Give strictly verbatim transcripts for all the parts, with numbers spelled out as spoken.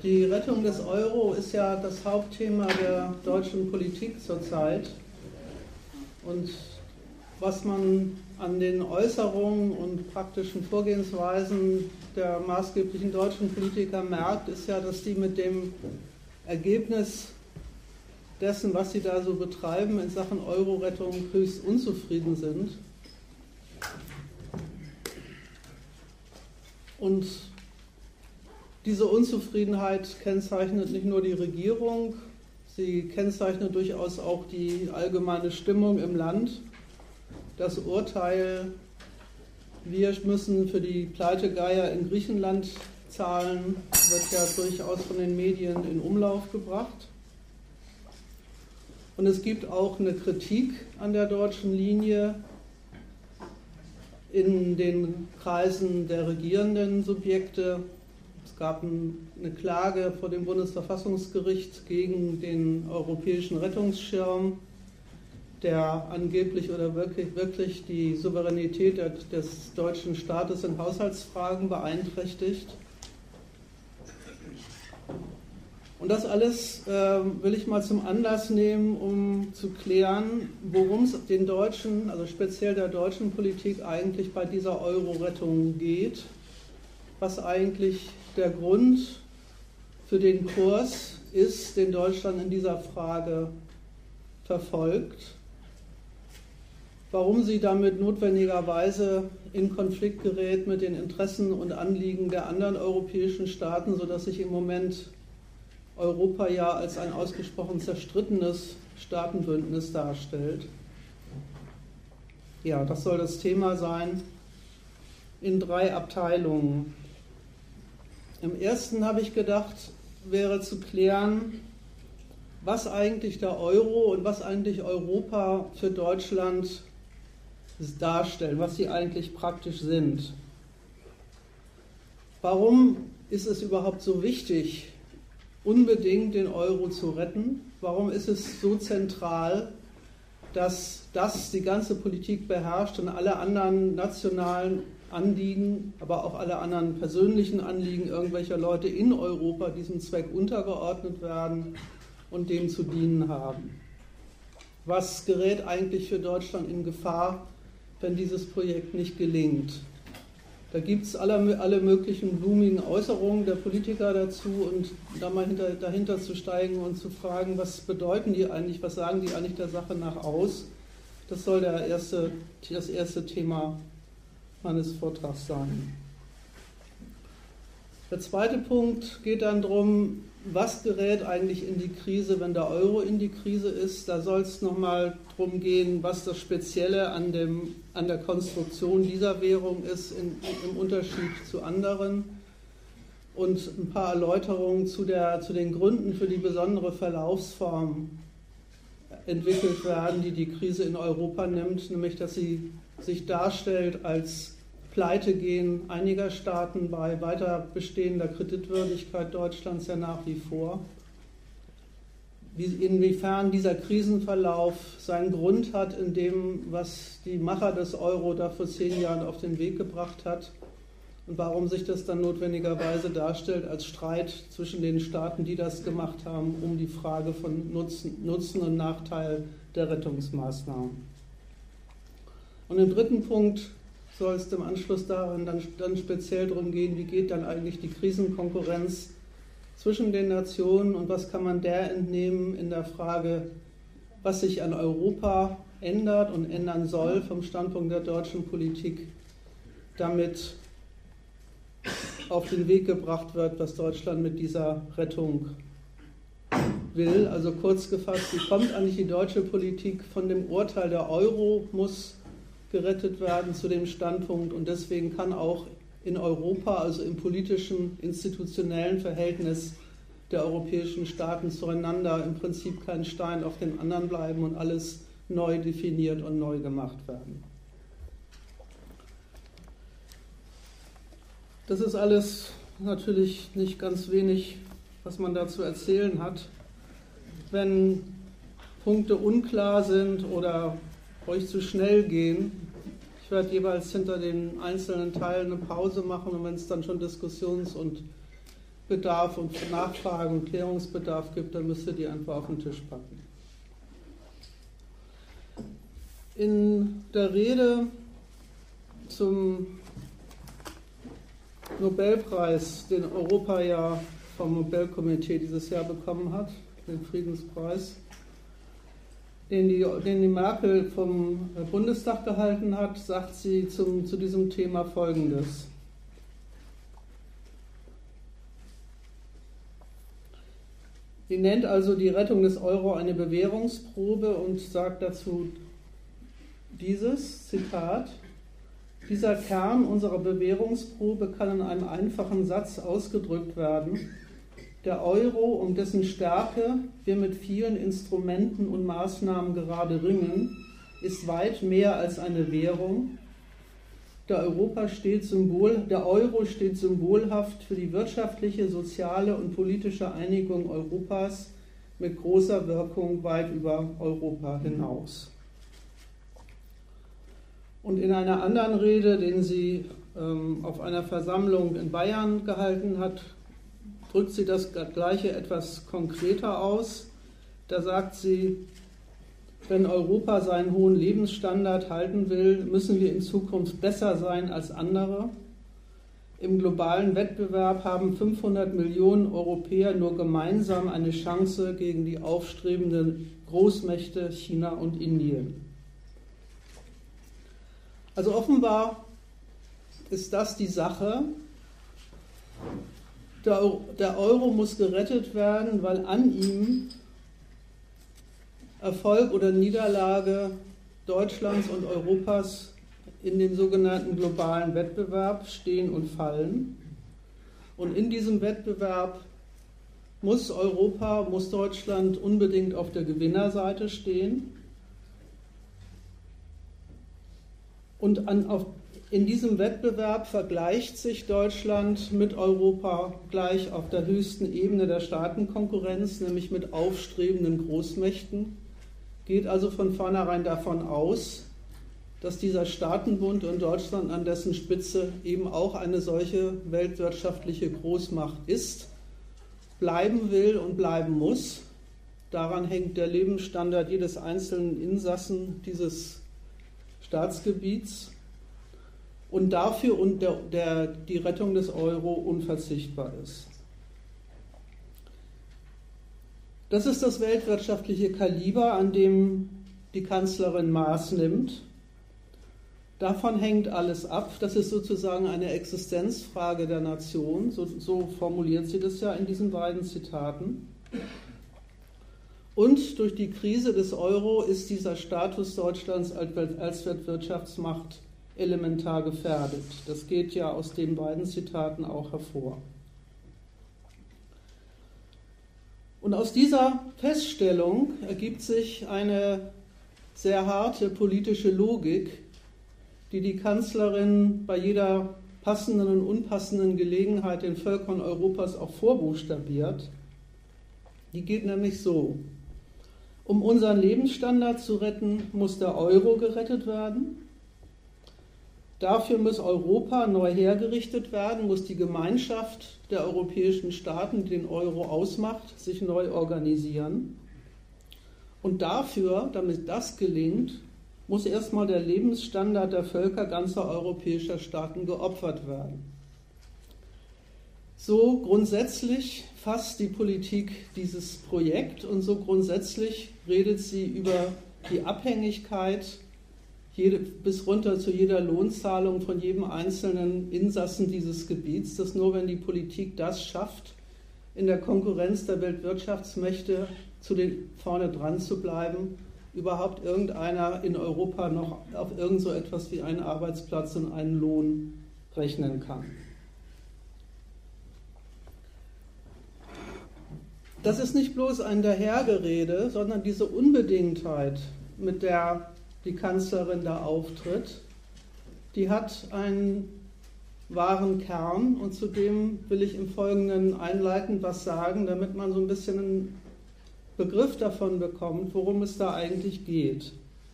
Die Rettung des Euro ist ja das Hauptthema der deutschen Politik zurzeit. Und was man an den Äußerungen und praktischen Vorgehensweisen der maßgeblichen deutschen Politiker merkt, ist ja, dass die mit dem Ergebnis dessen, was sie da so betreiben, in Sachen Euro-Rettung höchst unzufrieden sind. Und diese Unzufriedenheit kennzeichnet nicht nur die Regierung, sie kennzeichnet durchaus auch die allgemeine Stimmung im Land. Das Urteil, wir müssen für die Pleitegeier in Griechenland zahlen, wird ja durchaus von den Medien in Umlauf gebracht. Und es gibt auch eine Kritik an der deutschen Linie in den Kreisen der regierenden Subjekte. Es gab eine Klage vor dem Bundesverfassungsgericht gegen den europäischen Rettungsschirm, der angeblich oder wirklich, wirklich die Souveränität des deutschen Staates in Haushaltsfragen beeinträchtigt. Und das alles äh, will ich mal zum Anlass nehmen, um zu klären, worum es den Deutschen, also speziell der deutschen Politik, eigentlich bei dieser Euro-Rettung geht, was eigentlich der Grund für den Kurs ist, den Deutschland in dieser Frage verfolgt, warum sie damit notwendigerweise in Konflikt gerät mit den Interessen und Anliegen der anderen europäischen Staaten, sodass sich im Moment Europa ja als ein ausgesprochen zerstrittenes Staatenbündnis darstellt. Ja, das soll das Thema sein in drei Abteilungen. Im ersten habe ich gedacht, wäre zu klären, was eigentlich der Euro und was eigentlich Europa für Deutschland darstellen, was sie eigentlich praktisch sind. Warum ist es überhaupt so wichtig, unbedingt den Euro zu retten? Warum ist es so zentral, dass das die ganze Politik beherrscht und alle anderen nationalen Anliegen, aber auch alle anderen persönlichen Anliegen irgendwelcher Leute in Europa diesem Zweck untergeordnet werden und dem zu dienen haben? Was gerät eigentlich für Deutschland in Gefahr, wenn dieses Projekt nicht gelingt? Da gibt es alle, alle möglichen blumigen Äußerungen der Politiker dazu, und da mal hinter, dahinter zu steigen und zu fragen, was bedeuten die eigentlich, was sagen die eigentlich der Sache nach aus? Das soll der erste, das erste Thema meines Vortrags sein. Der zweite Punkt geht dann darum, was gerät eigentlich in die Krise, wenn der Euro in die Krise ist. Da soll es nochmal darum gehen, was das Spezielle an, dem, an der Konstruktion dieser Währung ist in, im Unterschied zu anderen, und ein paar Erläuterungen zu, der, zu den Gründen für die besondere Verlaufsform entwickelt werden, die die Krise in Europa nimmt, nämlich dass sie sich darstellt als Pleitegehen einiger Staaten bei weiter bestehender Kreditwürdigkeit Deutschlands ja nach wie vor. Wie, inwiefern dieser Krisenverlauf seinen Grund hat in dem, was die Macher des Euro da vor zehn Jahren auf den Weg gebracht hat, und warum sich das dann notwendigerweise darstellt als Streit zwischen den Staaten, die das gemacht haben, um die Frage von Nutzen, Nutzen und Nachteil der Rettungsmaßnahmen. Und im dritten Punkt soll es im Anschluss daran dann, dann speziell darum gehen, wie geht dann eigentlich die Krisenkonkurrenz zwischen den Nationen und was kann man der entnehmen in der Frage, was sich an Europa ändert und ändern soll vom Standpunkt der deutschen Politik, damit auf den Weg gebracht wird, was Deutschland mit dieser Rettung will. Also kurz gefasst, wie kommt eigentlich die deutsche Politik von dem Urteil, der Euro muss gerettet werden, zu dem Standpunkt, und deswegen kann auch in Europa, also im politischen, institutionellen Verhältnis der europäischen Staaten zueinander, im Prinzip kein Stein auf den anderen bleiben und alles neu definiert und neu gemacht werden. Das ist alles natürlich nicht ganz wenig, was man da zu erzählen hat. Wenn Punkte unklar sind oder euch zu schnell gehen, ich werde jeweils hinter den einzelnen Teilen eine Pause machen, und wenn es dann schon Diskussions- und Bedarf und Nachfrage und Klärungsbedarf gibt, dann müsst ihr die einfach auf den Tisch packen. In der Rede zum Nobelpreis, den Europa ja vom Nobelkomitee dieses Jahr bekommen hat, den Friedenspreis, den die, den die Merkel vom Bundestag gehalten hat, sagt sie zum, zu diesem Thema Folgendes. Sie nennt also die Rettung des Euro eine Bewährungsprobe und sagt dazu dieses, Zitat, dieser Kern unserer Bewährungsprobe kann in einem einfachen Satz ausgedrückt werden. Der Euro, um dessen Stärke wir mit vielen Instrumenten und Maßnahmen gerade ringen, ist weit mehr als eine Währung. Der, Europa steht Symbol, der Euro steht symbolhaft für die wirtschaftliche, soziale und politische Einigung Europas mit großer Wirkung weit über Europa hinaus. Und in einer anderen Rede, den sie ähm, auf einer Versammlung in Bayern gehalten hat, drückt sie das Gleiche etwas konkreter aus. Da sagt sie, wenn Europa seinen hohen Lebensstandard halten will, müssen wir in Zukunft besser sein als andere. Im globalen Wettbewerb haben fünfhundert Millionen Europäer nur gemeinsam eine Chance gegen die aufstrebenden Großmächte China und Indien. Also offenbar ist das die Sache. Der Euro muss gerettet werden, weil an ihm Erfolg oder Niederlage Deutschlands und Europas in dem sogenannten globalen Wettbewerb stehen und fallen. Und in diesem Wettbewerb muss Europa, muss Deutschland unbedingt auf der Gewinnerseite stehen. Und an, auf, in diesem Wettbewerb vergleicht sich Deutschland mit Europa gleich auf der höchsten Ebene der Staatenkonkurrenz, nämlich mit aufstrebenden Großmächten, geht also von vornherein davon aus, dass dieser Staatenbund und Deutschland an dessen Spitze eben auch eine solche weltwirtschaftliche Großmacht ist, bleiben will und bleiben muss. Daran hängt der Lebensstandard jedes einzelnen Insassen dieses Staatsgebiets und dafür und der, der, die Rettung des Euro unverzichtbar ist. Das ist das weltwirtschaftliche Kaliber, an dem die Kanzlerin Maß nimmt. Davon hängt alles ab. Das ist sozusagen eine Existenzfrage der Nation. So, so formuliert sie das ja in diesen beiden Zitaten. Und durch die Krise des Euro ist dieser Status Deutschlands als Weltwirtschaftsmacht elementar gefährdet. Das geht ja aus den beiden Zitaten auch hervor. Und aus dieser Feststellung ergibt sich eine sehr harte politische Logik, die die Kanzlerin bei jeder passenden und unpassenden Gelegenheit den Völkern Europas auch vorbuchstabiert. Die geht nämlich so: Um unseren Lebensstandard zu retten, muss der Euro gerettet werden. Dafür muss Europa neu hergerichtet werden, muss die Gemeinschaft der europäischen Staaten, die den Euro ausmacht, sich neu organisieren. Und dafür, damit das gelingt, muss erstmal der Lebensstandard der Völker ganzer europäischer Staaten geopfert werden. So grundsätzlich fasst die Politik dieses Projekt und so grundsätzlich redet sie über die Abhängigkeit jede, bis runter zu jeder Lohnzahlung von jedem einzelnen Insassen dieses Gebiets, dass nur wenn die Politik das schafft, in der Konkurrenz der Weltwirtschaftsmächte zu den, vorne dran zu bleiben, überhaupt irgendeiner in Europa noch auf irgend so etwas wie einen Arbeitsplatz und einen Lohn rechnen kann. Das ist nicht bloß ein Dahergerede, sondern diese Unbedingtheit, mit der die Kanzlerin da auftritt, die hat einen wahren Kern und zu dem will ich im Folgenden einleitend was sagen, damit man so ein bisschen einen Begriff davon bekommt, worum es da eigentlich geht.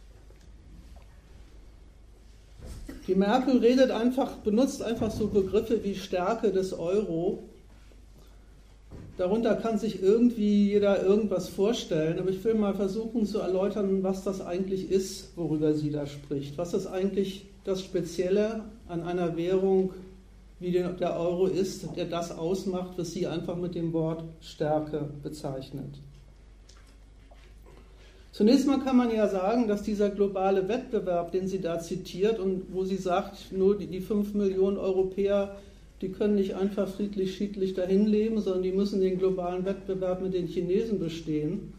Die Merkel redet einfach, benutzt einfach so Begriffe wie Stärke des Euro, Darunter kann sich irgendwie jeder irgendwas vorstellen, aber ich will mal versuchen zu erläutern, was das eigentlich ist, worüber sie da spricht. Was ist eigentlich das Spezielle an einer Währung, wie der Euro ist, der das ausmacht, was sie einfach mit dem Wort Stärke bezeichnet. Zunächst mal kann man ja sagen, dass dieser globale Wettbewerb, den sie da zitiert und wo sie sagt, nur die, die fünf Millionen Europäer, die können nicht einfach friedlich, schiedlich dahin leben, sondern die müssen den globalen Wettbewerb mit den Chinesen bestehen.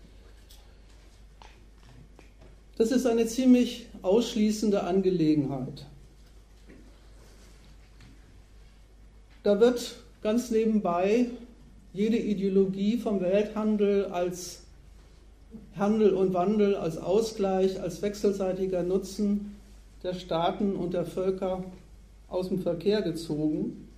Das ist eine ziemlich ausschließende Angelegenheit. Da wird ganz nebenbei jede Ideologie vom Welthandel als Handel und Wandel, als Ausgleich, als wechselseitiger Nutzen der Staaten und der Völker aus dem Verkehr gezogen.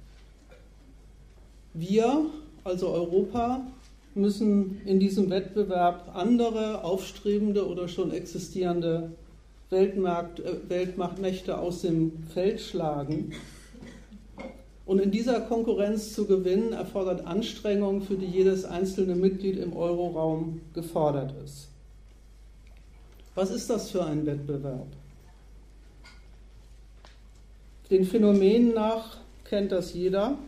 Wir, also Europa, müssen in diesem Wettbewerb andere, aufstrebende oder schon existierende Weltmarkt, äh, Weltmachtmächte aus dem Feld schlagen. Und in dieser Konkurrenz zu gewinnen, erfordert Anstrengungen, für die jedes einzelne Mitglied im Euroraum gefordert ist. Was ist das für ein Wettbewerb? Den Phänomenen nach kennt das jeder.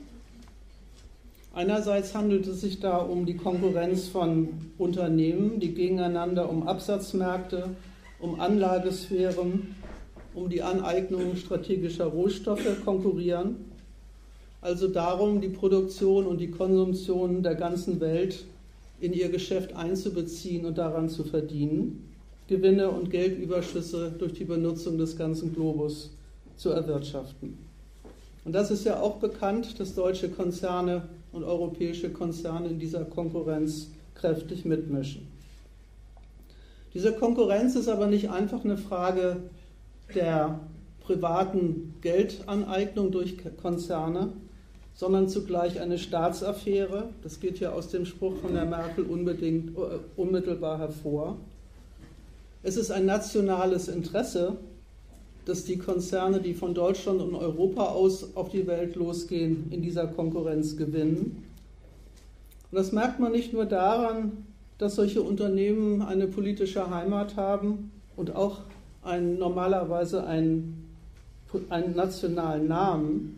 Einerseits handelt es sich da um die Konkurrenz von Unternehmen, die gegeneinander um Absatzmärkte, um Anlagesphären, um die Aneignung strategischer Rohstoffe konkurrieren. Also darum, die Produktion und die Konsumtion der ganzen Welt in ihr Geschäft einzubeziehen und daran zu verdienen, Gewinne und Geldüberschüsse durch die Benutzung des ganzen Globus zu erwirtschaften. Und das ist ja auch bekannt, dass deutsche Konzerne und europäische Konzerne in dieser Konkurrenz kräftig mitmischen. Diese Konkurrenz ist aber nicht einfach eine Frage der privaten Geldaneignung durch Konzerne, sondern zugleich eine Staatsaffäre. Das geht ja aus dem Spruch von der Merkel unbedingt, uh, unmittelbar hervor. Es ist ein nationales Interesse, dass die Konzerne, die von Deutschland und Europa aus auf die Welt losgehen, in dieser Konkurrenz gewinnen. Und das merkt man nicht nur daran, dass solche Unternehmen eine politische Heimat haben und auch ein, normalerweise einen, einen nationalen Namen.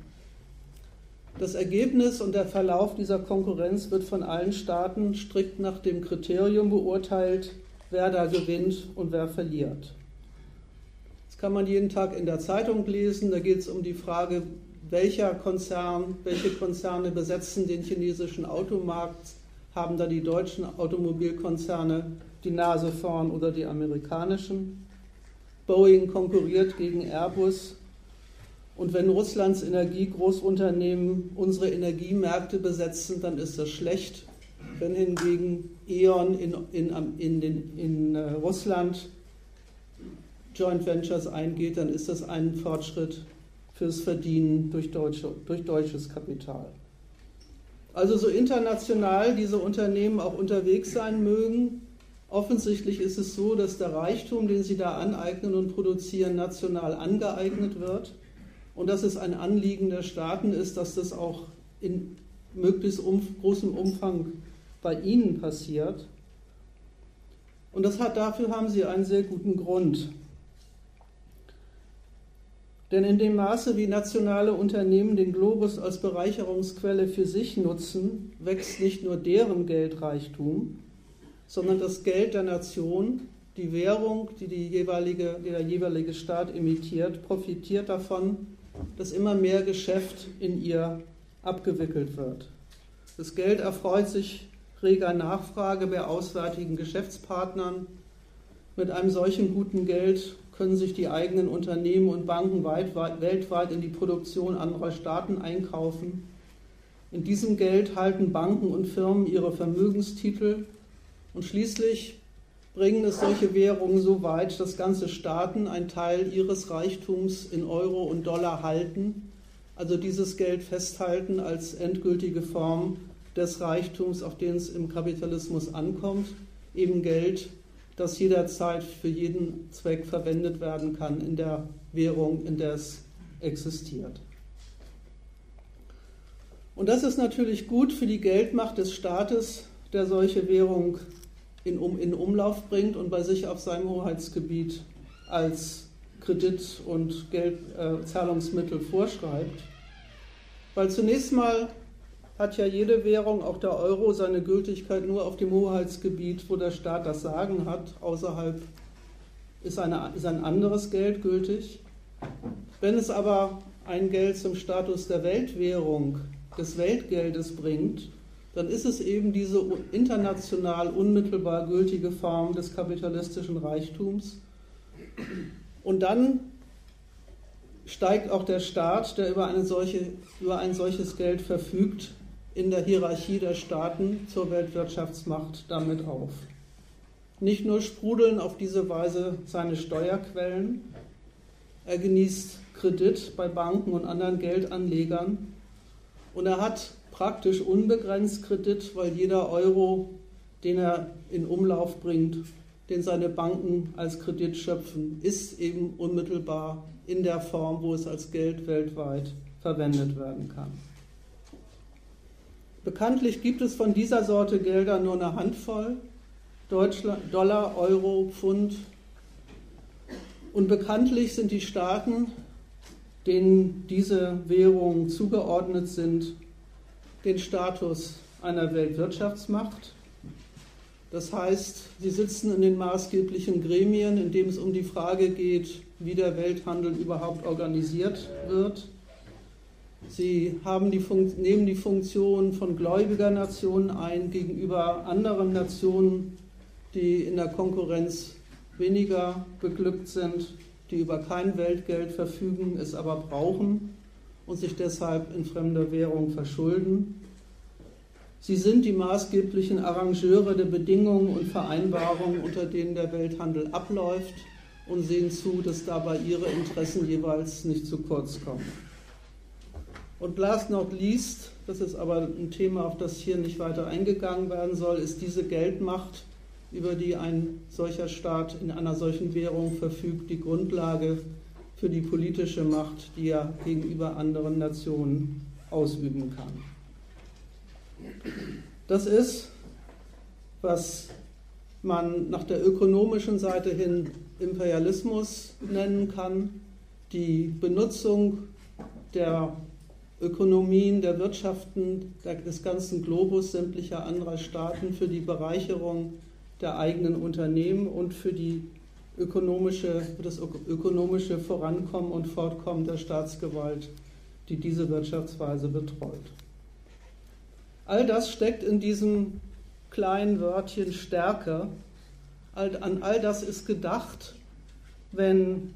Das Ergebnis und der Verlauf dieser Konkurrenz wird von allen Staaten strikt nach dem Kriterium beurteilt, wer da gewinnt und wer verliert. Das kann man jeden Tag in der Zeitung lesen. Da geht es um die Frage, welcher Konzern, welche Konzerne besetzen den chinesischen Automarkt, haben da die deutschen Automobilkonzerne die Nase vorn oder die amerikanischen. Boeing konkurriert gegen Airbus. Und wenn Russlands Energiegroßunternehmen unsere Energiemärkte besetzen, dann ist das schlecht. Wenn hingegen E.ON in, in, in, den, in uh, Russland Joint Ventures eingeht, dann ist das ein Fortschritt fürs Verdienen durch, deutsche, durch deutsches Kapital. Also so international diese Unternehmen auch unterwegs sein mögen, offensichtlich ist es so, dass der Reichtum, den sie da aneignen und produzieren, national angeeignet wird. Und dass es ein Anliegen der Staaten ist, dass das auch in möglichst um, großem Umfang bei ihnen passiert. Und das hat, dafür haben sie einen sehr guten Grund. Denn in dem Maße, wie nationale Unternehmen den Globus als Bereicherungsquelle für sich nutzen, wächst nicht nur deren Geldreichtum, sondern das Geld der Nation, die Währung, die, die, jeweilige, die der jeweilige Staat emittiert, profitiert davon, dass immer mehr Geschäft in ihr abgewickelt wird. Das Geld erfreut sich reger Nachfrage bei auswärtigen Geschäftspartnern. Mit einem solchen guten Geld können sich die eigenen Unternehmen und Banken weit, weit, weltweit in die Produktion anderer Staaten einkaufen. In diesem Geld halten Banken und Firmen ihre Vermögenstitel und schließlich bringen es solche Währungen so weit, dass ganze Staaten einen Teil ihres Reichtums in Euro und Dollar halten, also dieses Geld festhalten als endgültige Form des Reichtums, auf den es im Kapitalismus ankommt, eben Geld, das jederzeit für jeden Zweck verwendet werden kann in der Währung, in der es existiert. Und das ist natürlich gut für die Geldmacht des Staates, der solche Währung in, um, in Umlauf bringt und bei sich auf seinem Hoheitsgebiet als Kredit- und Geld, äh, Zahlungsmittel vorschreibt. Weil zunächst mal hat ja jede Währung, auch der Euro, seine Gültigkeit nur auf dem Hoheitsgebiet, wo der Staat das Sagen hat. Außerhalb ist, eine, ist ein anderes Geld gültig. Wenn es aber ein Geld zum Status der Weltwährung, des Weltgeldes bringt, dann ist es eben diese international unmittelbar gültige Form des kapitalistischen Reichtums. Und dann steigt auch der Staat, der über, eine solche, über ein solches Geld verfügt, in der Hierarchie der Staaten zur Weltwirtschaftsmacht damit auf. Nicht nur sprudeln auf diese Weise seine Steuerquellen, er genießt Kredit bei Banken und anderen Geldanlegern und er hat praktisch unbegrenzt Kredit, weil jeder Euro, den er in Umlauf bringt, den seine Banken als Kredit schöpfen, ist eben unmittelbar in der Form, wo es als Geld weltweit verwendet werden kann. Bekanntlich gibt es von dieser Sorte Gelder nur eine Handvoll, Deutschland, Dollar, Euro, Pfund. Und bekanntlich sind die Staaten, denen diese Währungen zugeordnet sind, den Status einer Weltwirtschaftsmacht. Das heißt, sie sitzen in den maßgeblichen Gremien, in denen es um die Frage geht, wie der Welthandel überhaupt organisiert wird. Sie haben die Fun- nehmen die Funktion von Gläubigernationen ein gegenüber anderen Nationen, die in der Konkurrenz weniger beglückt sind, die über kein Weltgeld verfügen, es aber brauchen und sich deshalb in fremder Währung verschulden. Sie sind die maßgeblichen Arrangeure der Bedingungen und Vereinbarungen, unter denen der Welthandel abläuft und sehen zu, dass dabei ihre Interessen jeweils nicht zu kurz kommen. Und last not least, das ist aber ein Thema, auf das hier nicht weiter eingegangen werden soll, ist diese Geldmacht, über die ein solcher Staat in einer solchen Währung verfügt, die Grundlage für die politische Macht, die er gegenüber anderen Nationen ausüben kann. Das ist, was man nach der ökonomischen Seite hin Imperialismus nennen kann, die Benutzung der Ökonomien, der Wirtschaften des ganzen Globus, sämtlicher anderer Staaten für die Bereicherung der eigenen Unternehmen und für, die ökonomische, für das ökonomische Vorankommen und Fortkommen der Staatsgewalt, die diese Wirtschaftsweise betreut. All das steckt in diesem kleinen Wörtchen Stärke. An all das ist gedacht, wenn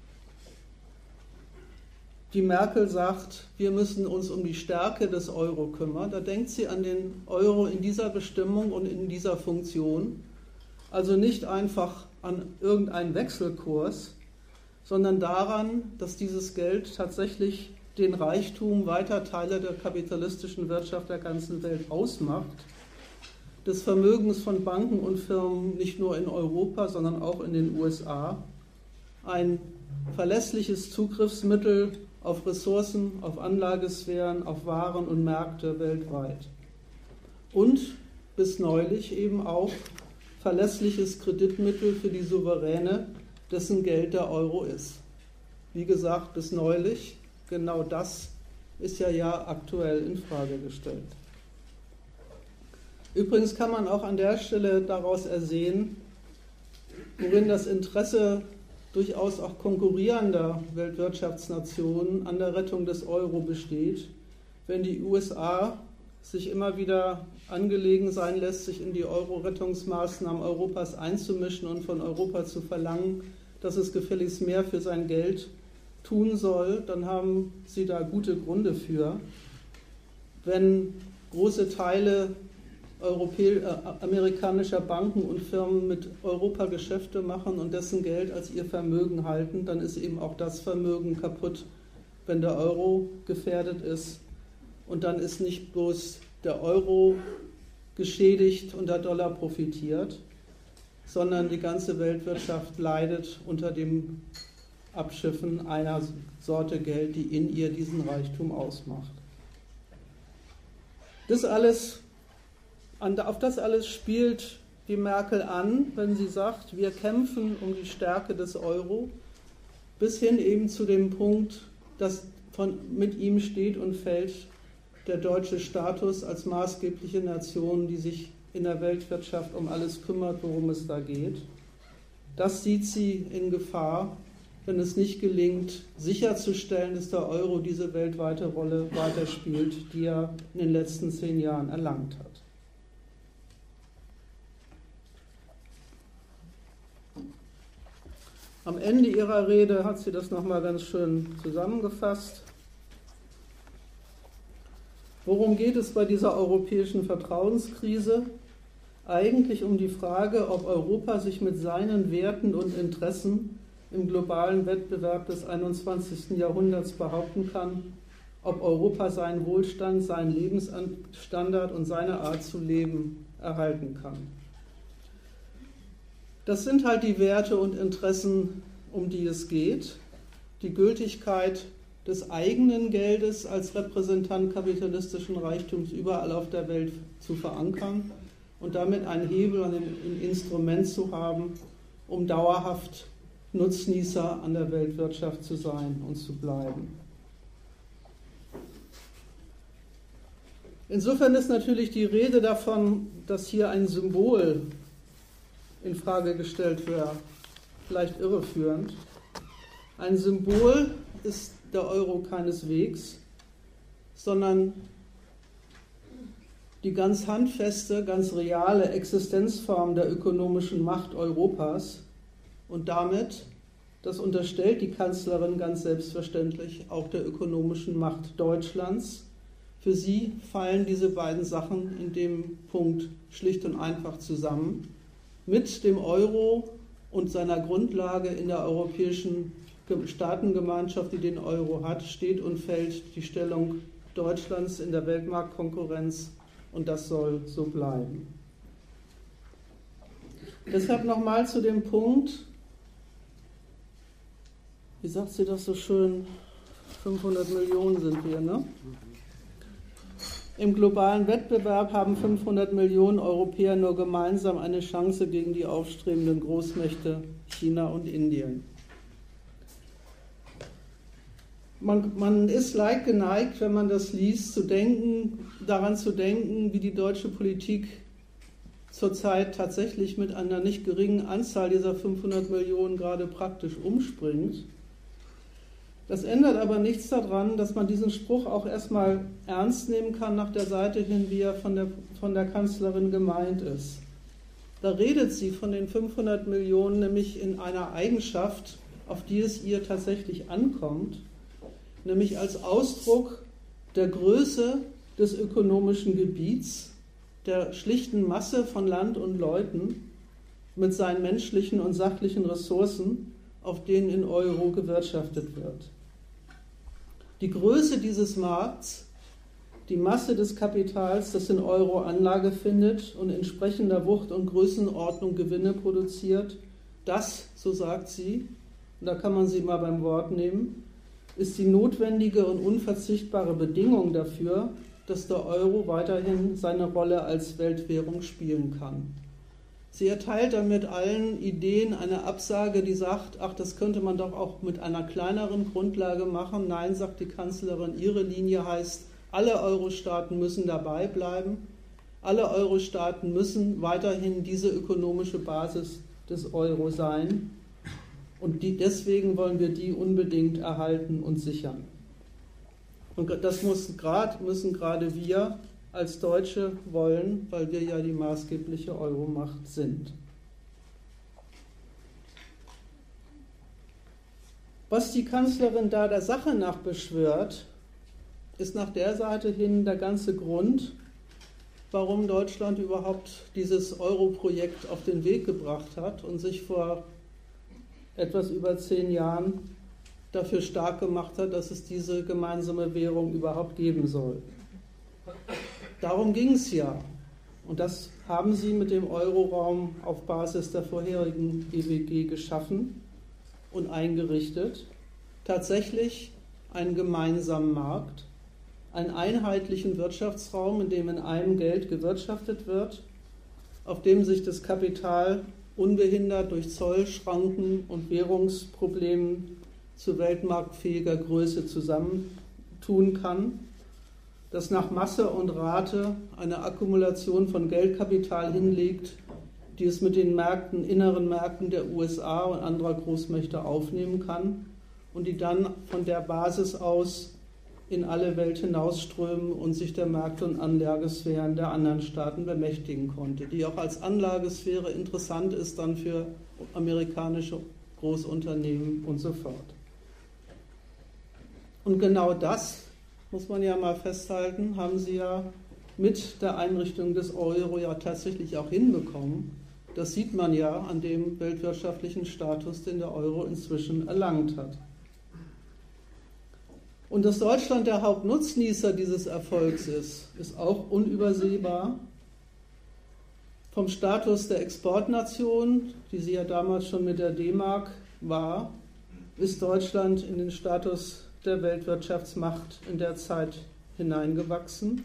die Merkel sagt, wir müssen uns um die Stärke des Euro kümmern. Da denkt sie an den Euro in dieser Bestimmung und in dieser Funktion. Also nicht einfach an irgendeinen Wechselkurs, sondern daran, dass dieses Geld tatsächlich den Reichtum weiter Teile der kapitalistischen Wirtschaft der ganzen Welt ausmacht, des Vermögens von Banken und Firmen nicht nur in Europa, sondern auch in den U S A, ein verlässliches Zugriffsmittel auf Ressourcen, auf Anlagesphären, auf Waren und Märkte weltweit. Und bis neulich eben auch verlässliches Kreditmittel für die Souveräne, dessen Geld der Euro ist. Wie gesagt, bis neulich, genau das ist ja, ja aktuell in Frage gestellt. Übrigens kann man auch an der Stelle daraus ersehen, worin das Interesse durchaus auch konkurrierender Weltwirtschaftsnationen an der Rettung des Euro besteht, wenn die U S A sich immer wieder angelegen sein lässt, sich in die Euro-Rettungsmaßnahmen Europas einzumischen und von Europa zu verlangen, dass es gefälligst mehr für sein Geld tun soll, dann haben sie da gute Gründe für. Wenn große Teile Europä- äh, amerikanischer Banken und Firmen mit Europa Geschäfte machen und dessen Geld als ihr Vermögen halten, dann ist eben auch das Vermögen kaputt, wenn der Euro gefährdet ist. Und dann ist nicht bloß der Euro geschädigt und der Dollar profitiert, sondern die ganze Weltwirtschaft leidet unter dem Abschiffen einer Sorte Geld, die in ihr diesen Reichtum ausmacht. Das alles, auf das alles spielt die Merkel an, wenn sie sagt, wir kämpfen um die Stärke des Euro, bis hin eben zu dem Punkt, dass von, mit ihm steht und fällt der deutsche Status als maßgebliche Nation, die sich in der Weltwirtschaft um alles kümmert, worum es da geht. Das sieht sie in Gefahr, wenn es nicht gelingt, sicherzustellen, dass der Euro diese weltweite Rolle weiterspielt, die er in den letzten zehn Jahren erlangt hat. Am Ende ihrer Rede hat sie das nochmal ganz schön zusammengefasst. Worum geht es bei dieser europäischen Vertrauenskrise? Eigentlich um die Frage, ob Europa sich mit seinen Werten und Interessen im globalen Wettbewerb des einundzwanzigsten Jahrhunderts behaupten kann, ob Europa seinen Wohlstand, seinen Lebensstandard und seine Art zu leben erhalten kann. Das sind halt die Werte und Interessen, um die es geht. Die Gültigkeit des eigenen Geldes als Repräsentant kapitalistischen Reichtums überall auf der Welt zu verankern und damit einen Hebel und ein Instrument zu haben, um dauerhaft Nutznießer an der Weltwirtschaft zu sein und zu bleiben. Insofern ist natürlich die Rede davon, dass hier ein Symbol in Frage gestellt wäre, vielleicht irreführend. Ein Symbol ist der Euro keineswegs, sondern die ganz handfeste, ganz reale Existenzform der ökonomischen Macht Europas und damit, das unterstellt die Kanzlerin ganz selbstverständlich, auch der ökonomischen Macht Deutschlands. Für sie fallen diese beiden Sachen in dem Punkt schlicht und einfach zusammen. Mit dem Euro und seiner Grundlage in der europäischen Staatengemeinschaft, die den Euro hat, steht und fällt die Stellung Deutschlands in der Weltmarktkonkurrenz und das soll so bleiben. Deshalb nochmal zu dem Punkt, wie sagt sie das so schön, fünfhundert Millionen sind wir, ne? Im globalen Wettbewerb haben fünfhundert Millionen Europäer nur gemeinsam eine Chance gegen die aufstrebenden Großmächte China und Indien. Man, man ist leicht geneigt, wenn man das liest, zu denken, daran zu denken, wie die deutsche Politik zurzeit tatsächlich mit einer nicht geringen Anzahl dieser fünfhundert Millionen gerade praktisch umspringt. Das ändert aber nichts daran, dass man diesen Spruch auch erstmal ernst nehmen kann nach der Seite hin, wie er von der, von der Kanzlerin gemeint ist. Da redet sie von den fünfhundert Millionen nämlich in einer Eigenschaft, auf die es ihr tatsächlich ankommt, nämlich als Ausdruck der Größe des ökonomischen Gebiets, der schlichten Masse von Land und Leuten mit seinen menschlichen und sachlichen Ressourcen, auf denen in Euro gewirtschaftet wird. Die Größe dieses Markts, die Masse des Kapitals, das in Euro Anlage findet und entsprechender Wucht und Größenordnung Gewinne produziert, das, so sagt sie, und da kann man sie mal beim Wort nehmen, ist die notwendige und unverzichtbare Bedingung dafür, dass der Euro weiterhin seine Rolle als Weltwährung spielen kann. Sie erteilt damit allen Ideen eine Absage, die sagt, ach, das könnte man doch auch mit einer kleineren Grundlage machen. Nein, sagt die Kanzlerin, ihre Linie heißt, alle Euro-Staaten müssen dabei bleiben. Alle Euro-Staaten müssen weiterhin diese ökonomische Basis des Euro sein. Und die, deswegen wollen wir die unbedingt erhalten und sichern. Und das muss grad, müssen gerade wir als Deutsche wollen, weil wir ja die maßgebliche Euromacht sind. Was die Kanzlerin da der Sache nach beschwört, ist nach der Seite hin der ganze Grund, warum Deutschland überhaupt dieses Euro-Projekt auf den Weg gebracht hat und sich vor etwas über zehn Jahren dafür stark gemacht hat, dass es diese gemeinsame Währung überhaupt geben soll. Darum ging es ja. Und das haben sie mit dem Euroraum auf Basis der vorherigen E W G geschaffen und eingerichtet. Tatsächlich einen gemeinsamen Markt, einen einheitlichen Wirtschaftsraum, in dem in einem Geld gewirtschaftet wird, auf dem sich das Kapital unbehindert durch Zollschranken und Währungsproblemen zu weltmarktfähiger Größe zusammentun kann, das nach Masse und Rate eine Akkumulation von Geldkapital hinlegt, die es mit den Märkten, inneren Märkten der U S A und anderer Großmächte aufnehmen kann und die dann von der Basis aus in alle Welt hinausströmen und sich der Märkte und Anlagesphären der anderen Staaten bemächtigen konnte, die auch als Anlagesphäre interessant ist dann für amerikanische Großunternehmen und so fort. Und genau das, muss man ja mal festhalten, haben sie ja mit der Einrichtung des Euro ja tatsächlich auch hinbekommen. Das sieht man ja an dem weltwirtschaftlichen Status, den der Euro inzwischen erlangt hat. Und dass Deutschland der Hauptnutznießer dieses Erfolgs ist, ist auch unübersehbar. Vom Status der Exportnation, die sie ja damals schon mit der D-Mark war, ist Deutschland in den Status der Weltwirtschaftsmacht in der Zeit hineingewachsen.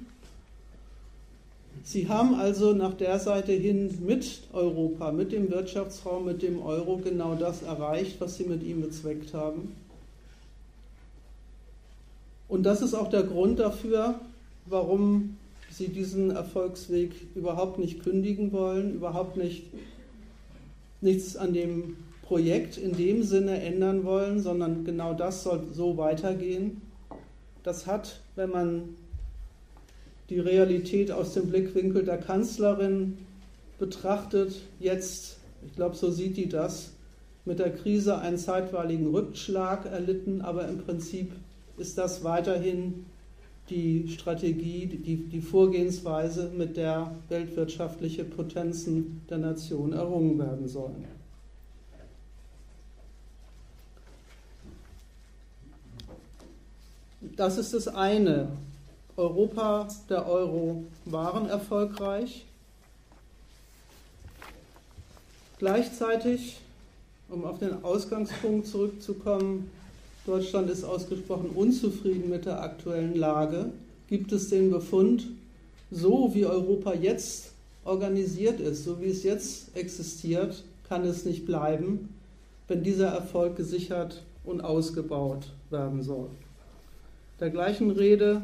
Sie haben also nach der Seite hin mit Europa, mit dem Wirtschaftsraum, mit dem Euro genau das erreicht, was sie mit ihm bezweckt haben. Und das ist auch der Grund dafür, warum sie diesen Erfolgsweg überhaupt nicht kündigen wollen, überhaupt nicht nichts an dem Projekt in dem Sinne ändern wollen, sondern genau das soll so weitergehen. Das hat, wenn man die Realität aus dem Blickwinkel der Kanzlerin betrachtet, jetzt, ich glaube, so sieht die das, mit der Krise einen zeitweiligen Rückschlag erlitten, aber im Prinzip ist das weiterhin die Strategie, die, die Vorgehensweise, mit der weltwirtschaftliche Potenzen der Nation errungen werden sollen. Das ist das eine. Europa, der Euro waren erfolgreich. Gleichzeitig, um auf den Ausgangspunkt zurückzukommen, Deutschland ist ausgesprochen unzufrieden mit der aktuellen Lage. Gibt es den Befund, so wie Europa jetzt organisiert ist, so wie es jetzt existiert, kann es nicht bleiben, wenn dieser Erfolg gesichert und ausgebaut werden soll. Der gleichen Rede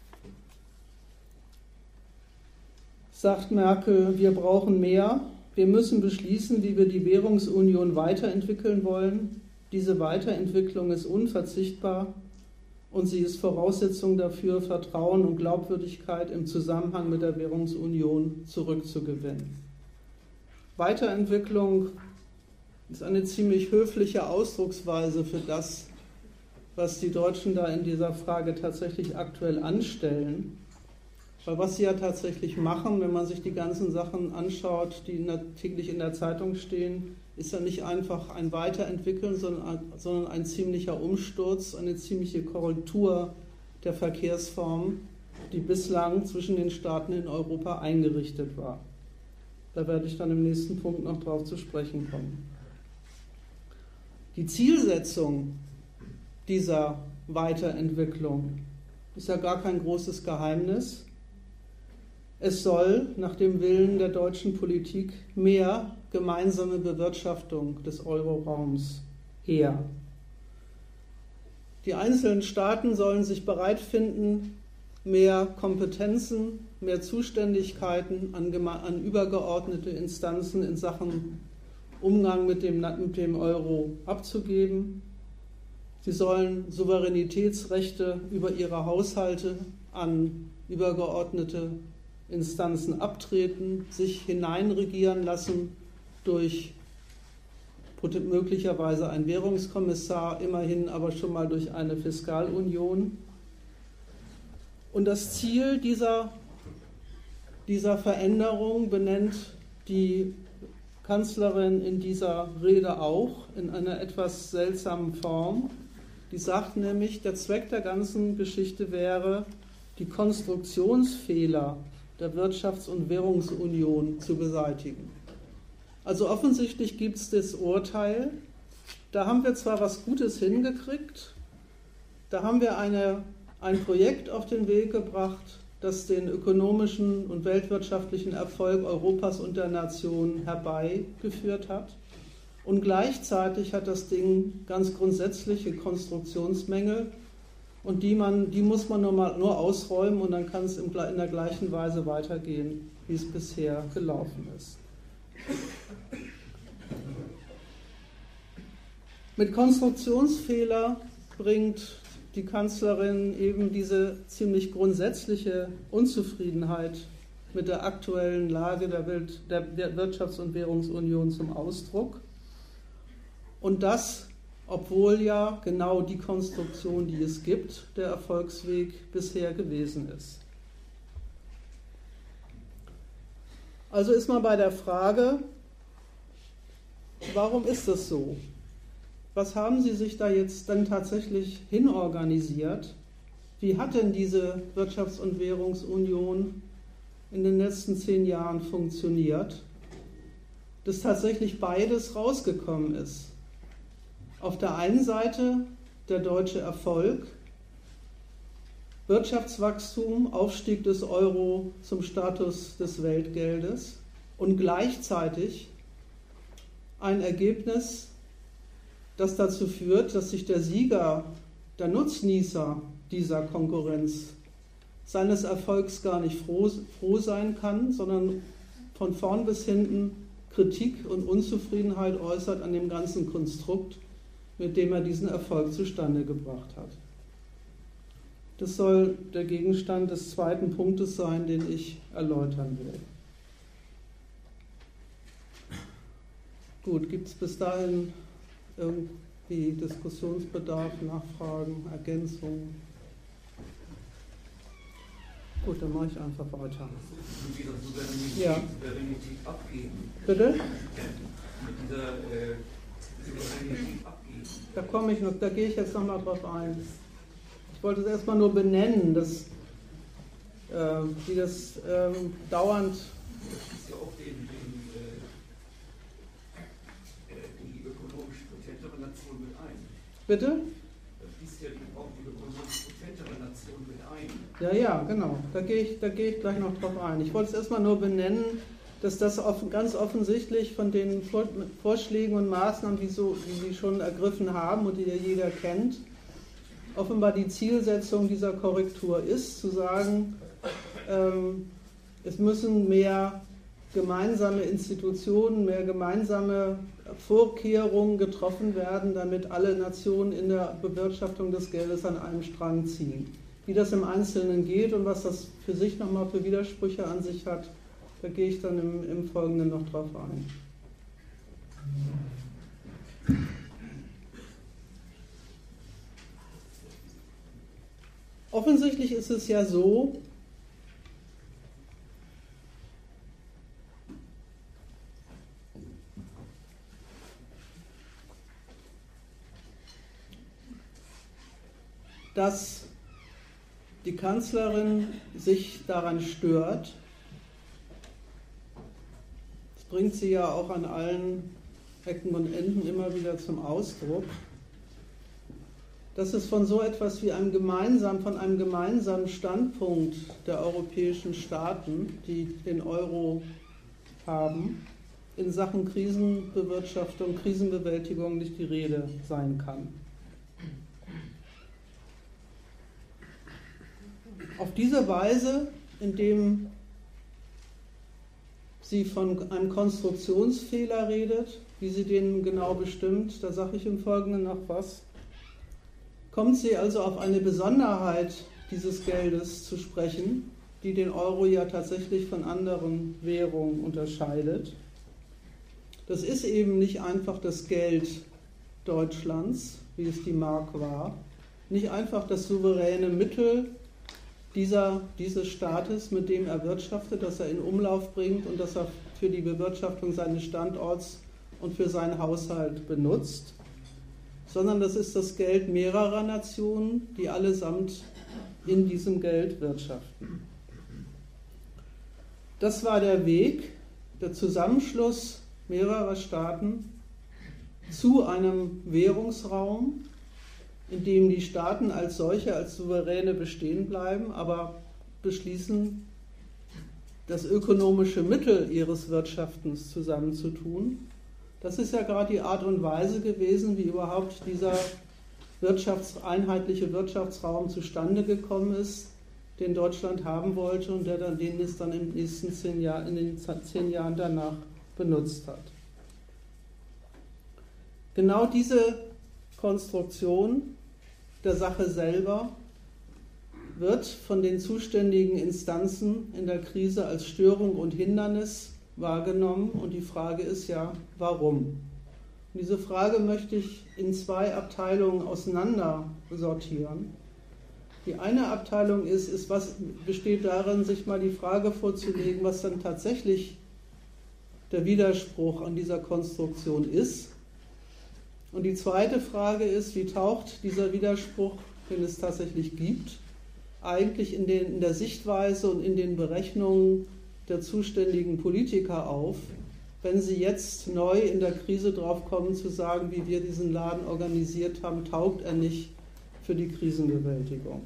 sagt Merkel, wir brauchen mehr. Wir müssen beschließen, wie wir die Währungsunion weiterentwickeln wollen. Diese Weiterentwicklung ist unverzichtbar und sie ist Voraussetzung dafür, Vertrauen und Glaubwürdigkeit im Zusammenhang mit der Währungsunion zurückzugewinnen. Weiterentwicklung ist eine ziemlich höfliche Ausdrucksweise für das, was die Deutschen da in dieser Frage tatsächlich aktuell anstellen. Weil was sie ja tatsächlich machen, wenn man sich die ganzen Sachen anschaut, die in der, täglich in der Zeitung stehen, ist ja nicht einfach ein Weiterentwickeln, sondern, sondern ein ziemlicher Umsturz, eine ziemliche Korrektur der Verkehrsform, die bislang zwischen den Staaten in Europa eingerichtet war. Da werde ich dann im nächsten Punkt noch drauf zu sprechen kommen. Die Zielsetzung dieser Weiterentwicklung ist ja gar kein großes Geheimnis. Es soll nach dem Willen der deutschen Politik mehr gemeinsame Bewirtschaftung des Euroraums her. Die einzelnen Staaten sollen sich bereit finden, mehr Kompetenzen, mehr Zuständigkeiten an, an übergeordnete Instanzen in Sachen Umgang mit dem, mit dem Euro abzugeben. Sie sollen Souveränitätsrechte über ihre Haushalte an übergeordnete Instanzen abtreten, sich hineinregieren lassen durch möglicherweise einen Währungskommissar, immerhin aber schon mal durch eine Fiskalunion. Und das Ziel dieser, dieser Veränderung benennt die Kanzlerin in dieser Rede auch in einer etwas seltsamen Form. Die sagt nämlich, der Zweck der ganzen Geschichte wäre, die Konstruktionsfehler der Wirtschafts- und Währungsunion zu beseitigen. Also offensichtlich gibt es das Urteil, da haben wir zwar was Gutes hingekriegt, da haben wir eine, ein Projekt auf den Weg gebracht, das den ökonomischen und weltwirtschaftlichen Erfolg Europas und der Nation herbeigeführt hat. Und gleichzeitig hat das Ding ganz grundsätzliche Konstruktionsmängel und die, man, die muss man nur, mal, nur ausräumen und dann kann es in der gleichen Weise weitergehen, wie es bisher gelaufen ist. Mit Konstruktionsfehler bringt die Kanzlerin eben diese ziemlich grundsätzliche Unzufriedenheit mit der aktuellen Lage der, Welt, der Wirtschafts- und Währungsunion zum Ausdruck. Und das, obwohl ja genau die Konstruktion, die es gibt, der Erfolgsweg bisher gewesen ist. Also ist man bei der Frage, warum ist das so? Was haben Sie sich da jetzt dann tatsächlich hinorganisiert? Wie hat denn diese Wirtschafts- und Währungsunion in den letzten zehn Jahren funktioniert? Dass tatsächlich beides rausgekommen ist. Auf der einen Seite der deutsche Erfolg, Wirtschaftswachstum, Aufstieg des Euro zum Status des Weltgeldes und gleichzeitig ein Ergebnis, das dazu führt, dass sich der Sieger, der Nutznießer dieser Konkurrenz seines Erfolgs gar nicht froh, froh sein kann, sondern von vorn bis hinten Kritik und Unzufriedenheit äußert an dem ganzen Konstrukt, mit dem er diesen Erfolg zustande gebracht hat. Das soll der Gegenstand des zweiten Punktes sein, den ich erläutern will. Gut, gibt es bis dahin irgendwie Diskussionsbedarf, Nachfragen, Ergänzungen? Gut, dann mache ich einfach weiter. Mit dieser Souveränität, ja. Souveränität abgeben. Bitte? Mit dieser äh, Souveränität abgeben. Da komme ich noch, da gehe ich jetzt nochmal drauf ein. Ich wollte es erstmal nur benennen, dass äh, die das äh, dauernd. Das ist ja auch den, den, äh, die ökonomisch potentere Nation mit ein. Bitte? Das schließt ja auch die ökonomisch potentere Nation mit ein. Ja, ja, genau. Da gehe ich, da gehe ich gleich noch drauf ein. Ich wollte es erstmal nur benennen, dass das offen, ganz offensichtlich von den Vorschlägen und Maßnahmen, die, so, die Sie schon ergriffen haben und die ja jeder kennt, offenbar die Zielsetzung dieser Korrektur ist, zu sagen, ähm, es müssen mehr gemeinsame Institutionen, mehr gemeinsame Vorkehrungen getroffen werden, damit alle Nationen in der Bewirtschaftung des Geldes an einem Strang ziehen. Wie das im Einzelnen geht und was das für sich nochmal für Widersprüche an sich hat, da gehe ich dann im, im Folgenden noch drauf ein. Offensichtlich ist es ja so, dass die Kanzlerin sich daran stört. Das bringt sie ja auch an allen Ecken und Enden immer wieder zum Ausdruck, dass es von so etwas wie einem gemeinsamen, von einem gemeinsamen Standpunkt der europäischen Staaten, die den Euro haben, in Sachen Krisenbewirtschaftung, Krisenbewältigung nicht die Rede sein kann. Auf diese Weise, indem sie von einem Konstruktionsfehler redet, wie sie den genau bestimmt, da sage ich im Folgenden noch was, kommt sie also auf eine Besonderheit dieses Geldes zu sprechen, die den Euro ja tatsächlich von anderen Währungen unterscheidet. Das ist eben nicht einfach das Geld Deutschlands, wie es die Mark war, nicht einfach das souveräne Mittel dieser, dieses Staates, mit dem er wirtschaftet, das er in Umlauf bringt und das er für die Bewirtschaftung seines Standorts und für seinen Haushalt benutzt, sondern das ist das Geld mehrerer Nationen, die allesamt in diesem Geld wirtschaften. Das war der Weg, der Zusammenschluss mehrerer Staaten zu einem Währungsraum, in dem die Staaten als solche, als Souveräne bestehen bleiben, aber beschließen, das ökonomische Mittel ihres Wirtschaftens zusammenzutun. Das ist ja gerade die Art und Weise gewesen, wie überhaupt dieser Wirtschafts-, einheitliche Wirtschaftsraum zustande gekommen ist, den Deutschland haben wollte und der dann, den es dann in den nächsten zehn Jahren, in den zehn Jahren danach benutzt hat. Genau diese Konstruktion der Sache selber wird von den zuständigen Instanzen in der Krise als Störung und Hindernis wahrgenommen und die Frage ist ja, warum? Und diese Frage möchte ich in zwei Abteilungen auseinander sortieren. Die eine Abteilung ist, ist was, besteht darin, sich mal die Frage vorzulegen, was dann tatsächlich der Widerspruch an dieser Konstruktion ist. Und die zweite Frage ist, wie taucht dieser Widerspruch, den es tatsächlich gibt, eigentlich in, den, in der Sichtweise und in den Berechnungen der zuständigen Politiker auf, wenn sie jetzt neu in der Krise drauf kommen zu sagen, wie wir diesen Laden organisiert haben, taugt er nicht für die Krisenbewältigung.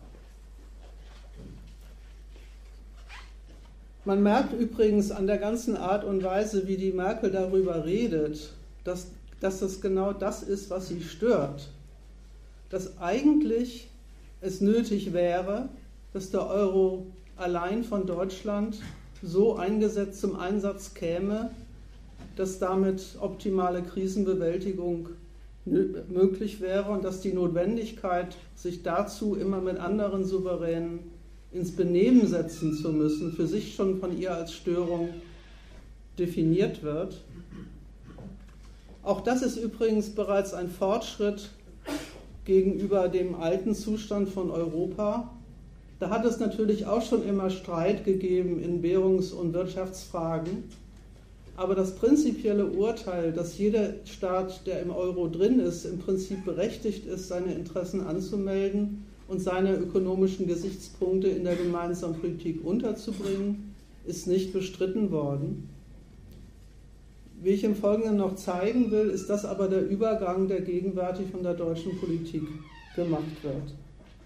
Man merkt übrigens an der ganzen Art und Weise, wie die Merkel darüber redet, dass, dass das genau das ist, was sie stört. Dass eigentlich es nötig wäre, dass der Euro allein von Deutschland so eingesetzt zum Einsatz käme, dass damit optimale Krisenbewältigung möglich wäre und dass die Notwendigkeit, sich dazu immer mit anderen Souveränen ins Benehmen setzen zu müssen, für sich schon von ihr als Störung definiert wird. Auch das ist übrigens bereits ein Fortschritt gegenüber dem alten Zustand von Europa. Da hat es natürlich auch schon immer Streit gegeben in Währungs- und Wirtschaftsfragen. Aber das prinzipielle Urteil, dass jeder Staat, der im Euro drin ist, im Prinzip berechtigt ist, seine Interessen anzumelden und seine ökonomischen Gesichtspunkte in der gemeinsamen Politik unterzubringen, ist nicht bestritten worden. Wie ich im Folgenden noch zeigen will, ist das aber der Übergang, der gegenwärtig von der deutschen Politik gemacht wird.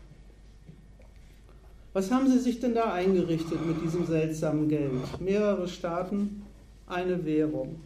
Was haben Sie sich denn da eingerichtet mit diesem seltsamen Geld? Mehrere Staaten, eine Währung.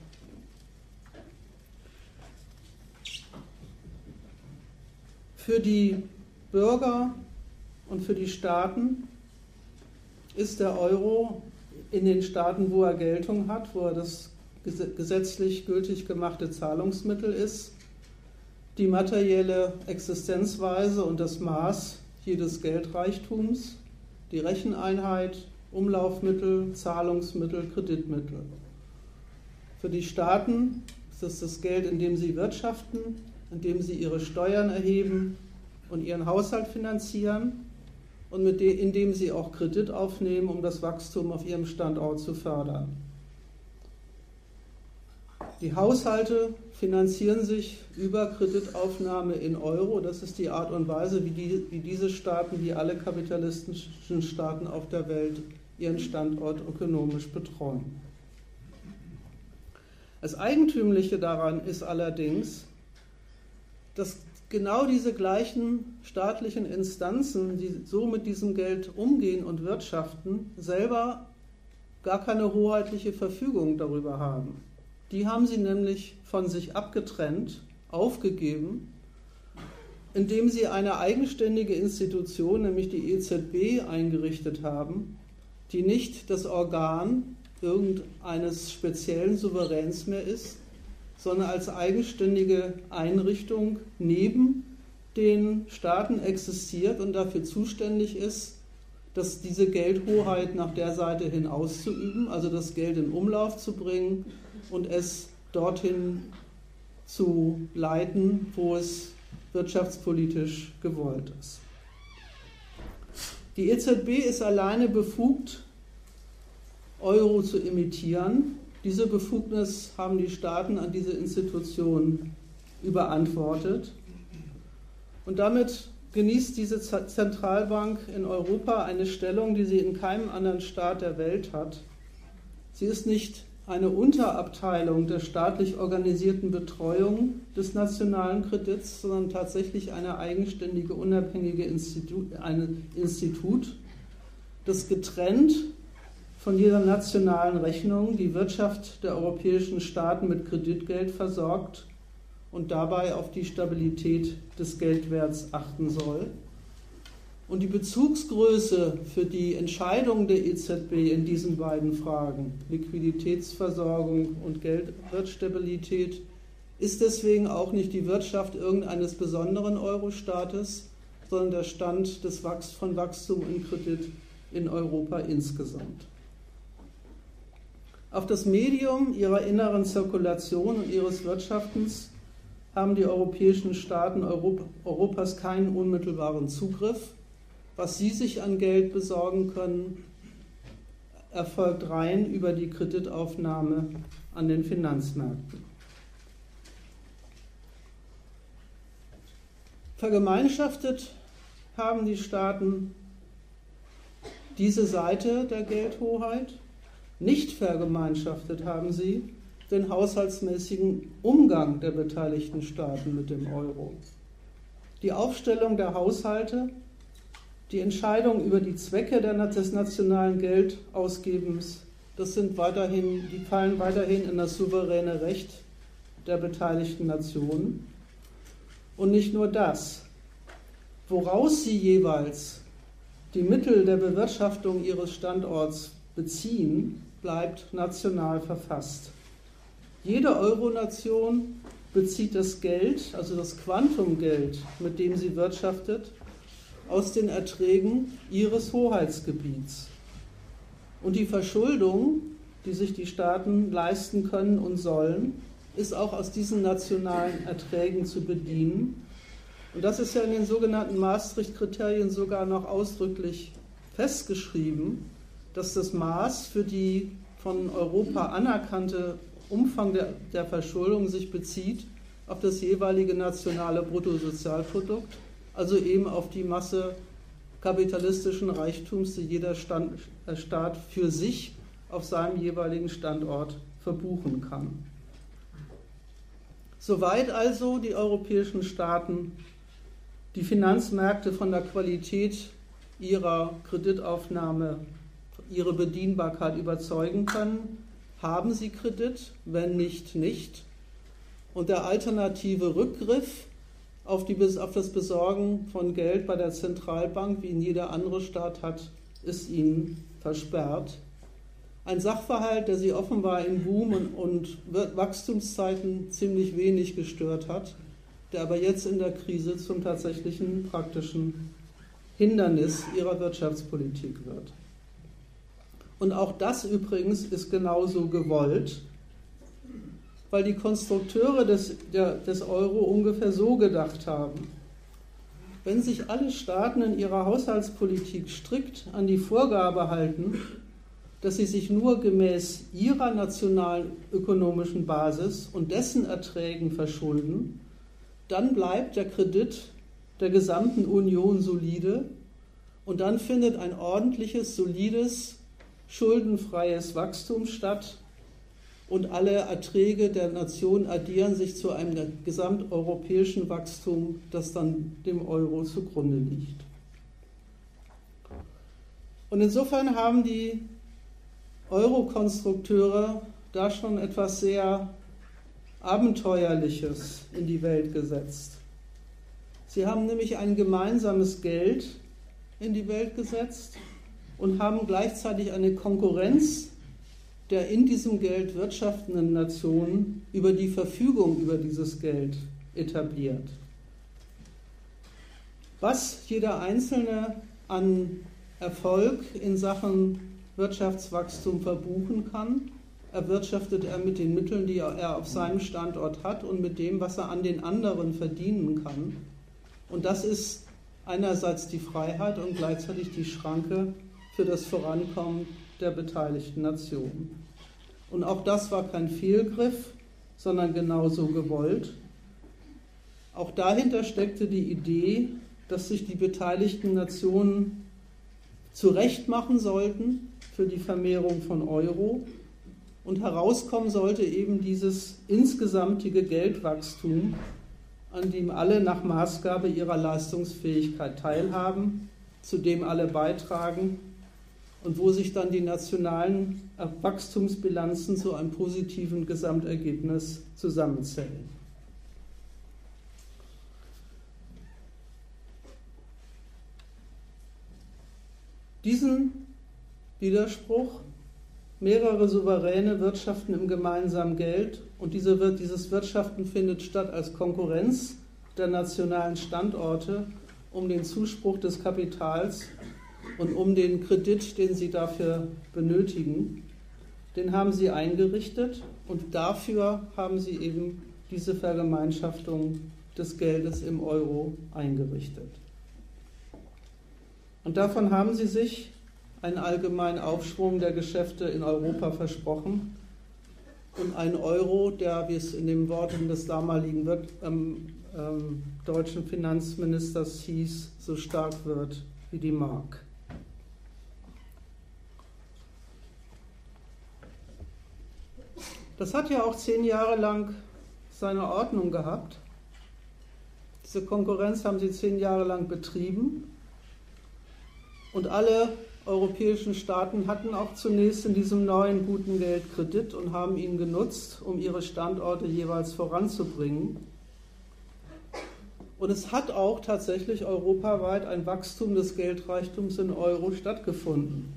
Für die Bürger und für die Staaten ist der Euro in den Staaten, wo er Geltung hat, wo er das gesetzlich gültig gemachte Zahlungsmittel ist, die materielle Existenzweise und das Maß jedes Geldreichtums, die Recheneinheit, Umlaufmittel, Zahlungsmittel, Kreditmittel. Für die Staaten ist es das Geld, in dem sie wirtschaften, in dem sie ihre Steuern erheben und ihren Haushalt finanzieren und mit dem, in dem sie auch Kredit aufnehmen, um das Wachstum auf ihrem Standort zu fördern. Die Haushalte finanzieren sich über Kreditaufnahme in Euro. Das ist die Art und Weise, wie, die, wie diese Staaten, wie alle kapitalistischen Staaten auf der Welt, ihren Standort ökonomisch betreuen. Das Eigentümliche daran ist allerdings, dass genau diese gleichen staatlichen Instanzen, die so mit diesem Geld umgehen und wirtschaften, selber gar keine hoheitliche Verfügung darüber haben. Die haben sie nämlich von sich abgetrennt, aufgegeben, indem sie eine eigenständige Institution, nämlich die E Z B, eingerichtet haben, die nicht das Organ irgendeines speziellen Souveräns mehr ist, sondern als eigenständige Einrichtung neben den Staaten existiert und dafür zuständig ist, dass diese Geldhoheit nach der Seite hin auszuüben, also das Geld in Umlauf zu bringen und es dorthin zu leiten, wo es wirtschaftspolitisch gewollt ist. Die E Z B ist alleine befugt, Euro zu emittieren. Diese Befugnis haben die Staaten an diese Institution überantwortet. Und damit genießt diese Zentralbank in Europa eine Stellung, die sie in keinem anderen Staat der Welt hat. Sie ist nicht eine Unterabteilung der staatlich organisierten Betreuung des nationalen Kredits, sondern tatsächlich eine eigenständige, unabhängige Institut, ein Institut, das getrennt von jeder nationalen Rechnung die Wirtschaft der europäischen Staaten mit Kreditgeld versorgt und dabei auf die Stabilität des Geldwerts achten soll. Und die Bezugsgröße für die Entscheidung der E Z B in diesen beiden Fragen, Liquiditätsversorgung und Geldwertstabilität, ist deswegen auch nicht die Wirtschaft irgendeines besonderen Euro-Staates, sondern der Stand des Wachs von Wachstum und Kredit in Europa insgesamt. Auf das Medium ihrer inneren Zirkulation und ihres Wirtschaftens haben die europäischen Staaten Europas keinen unmittelbaren Zugriff. Was sie sich an Geld besorgen können, erfolgt rein über die Kreditaufnahme an den Finanzmärkten. Vergemeinschaftet haben die Staaten diese Seite der Geldhoheit, nicht vergemeinschaftet haben sie den haushaltsmäßigen Umgang der beteiligten Staaten mit dem Euro. Die Aufstellung der Haushalte, die Entscheidung über die Zwecke des nationalen Geldausgebens, das sind weiterhin, die fallen weiterhin in das souveräne Recht der beteiligten Nationen. Und nicht nur das, woraus sie jeweils die Mittel der Bewirtschaftung ihres Standorts beziehen, bleibt national verfasst. Jede Euro-Nation bezieht das Geld, also das Quantumgeld, mit dem sie wirtschaftet, aus den Erträgen ihres Hoheitsgebiets. Und die Verschuldung, die sich die Staaten leisten können und sollen, ist auch aus diesen nationalen Erträgen zu bedienen. Und das ist ja in den sogenannten Maastricht-Kriterien sogar noch ausdrücklich festgeschrieben, dass das Maß für die von Europa anerkannte Umfang der, der Verschuldung sich bezieht auf das jeweilige nationale Bruttosozialprodukt, also eben auf die Masse kapitalistischen Reichtums, die jeder Stand, äh, Staat für sich auf seinem jeweiligen Standort verbuchen kann. Soweit also die europäischen Staaten die Finanzmärkte von der Qualität ihrer Kreditaufnahme, ihre Bedienbarkeit überzeugen können, haben sie Kredit, wenn nicht, nicht. Und der alternative Rückgriff auf, die, auf das Besorgen von Geld bei der Zentralbank, wie ihn jeder andere Staat hat, ist ihnen versperrt. Ein Sachverhalt, der sie offenbar in Boom- und Wachstumszeiten ziemlich wenig gestört hat, der aber jetzt in der Krise zum tatsächlichen praktischen Hindernis ihrer Wirtschaftspolitik wird. Und auch das übrigens ist genauso gewollt, weil die Konstrukteure des, der, des Euro ungefähr so gedacht haben: Wenn sich alle Staaten in ihrer Haushaltspolitik strikt an die Vorgabe halten, dass sie sich nur gemäß ihrer nationalen ökonomischen Basis und dessen Erträgen verschulden, dann bleibt der Kredit der gesamten Union solide und dann findet ein ordentliches, solides, schuldenfreies Wachstum statt und alle Erträge der Nation addieren sich zu einem gesamteuropäischen Wachstum, das dann dem Euro zugrunde liegt. Und insofern haben die Euro-Konstrukteure da schon etwas sehr Abenteuerliches in die Welt gesetzt. Sie haben nämlich ein gemeinsames Geld in die Welt gesetzt und haben gleichzeitig eine Konkurrenz der in diesem Geld wirtschaftenden Nationen über die Verfügung über dieses Geld etabliert. Was jeder Einzelne an Erfolg in Sachen Wirtschaftswachstum verbuchen kann, erwirtschaftet er mit den Mitteln, die er auf seinem Standort hat und mit dem, was er an den anderen verdienen kann. Und das ist einerseits die Freiheit und gleichzeitig die Schranke für das Vorankommen der beteiligten Nationen. Und auch das war kein Fehlgriff, sondern genauso gewollt. Auch dahinter steckte die Idee, dass sich die beteiligten Nationen zurechtmachen sollten für die Vermehrung von Euro Und herauskommen sollte eben dieses insgesamtige Geldwachstum, an dem alle nach Maßgabe ihrer Leistungsfähigkeit teilhaben, zu dem alle beitragen und wo sich dann die nationalen Wachstumsbilanzen zu einem positiven Gesamtergebnis zusammenzählen. Diesen Widerspruch, mehrere souveräne wirtschaften im gemeinsamen Geld und diese, dieses Wirtschaften findet statt als Konkurrenz der nationalen Standorte um den Zuspruch des Kapitals und um den Kredit, den sie dafür benötigen, den haben sie eingerichtet und dafür haben sie eben diese Vergemeinschaftung des Geldes im Euro eingerichtet. Und davon haben sie sich einen allgemeinen Aufschwung der Geschäfte in Europa versprochen und einen Euro, der, wie es in den Worten des damaligen wird, ähm, ähm, deutschen Finanzministers hieß, so stark wird wie die Mark. Das hat ja auch zehn Jahre lang seine Ordnung gehabt. Diese Konkurrenz haben sie zehn Jahre lang betrieben. Und alle europäischen Staaten hatten auch zunächst in diesem neuen guten Geld Kredit und haben ihn genutzt, um ihre Standorte jeweils voranzubringen. Und es hat auch tatsächlich europaweit ein Wachstum des Geldreichtums in Euro stattgefunden.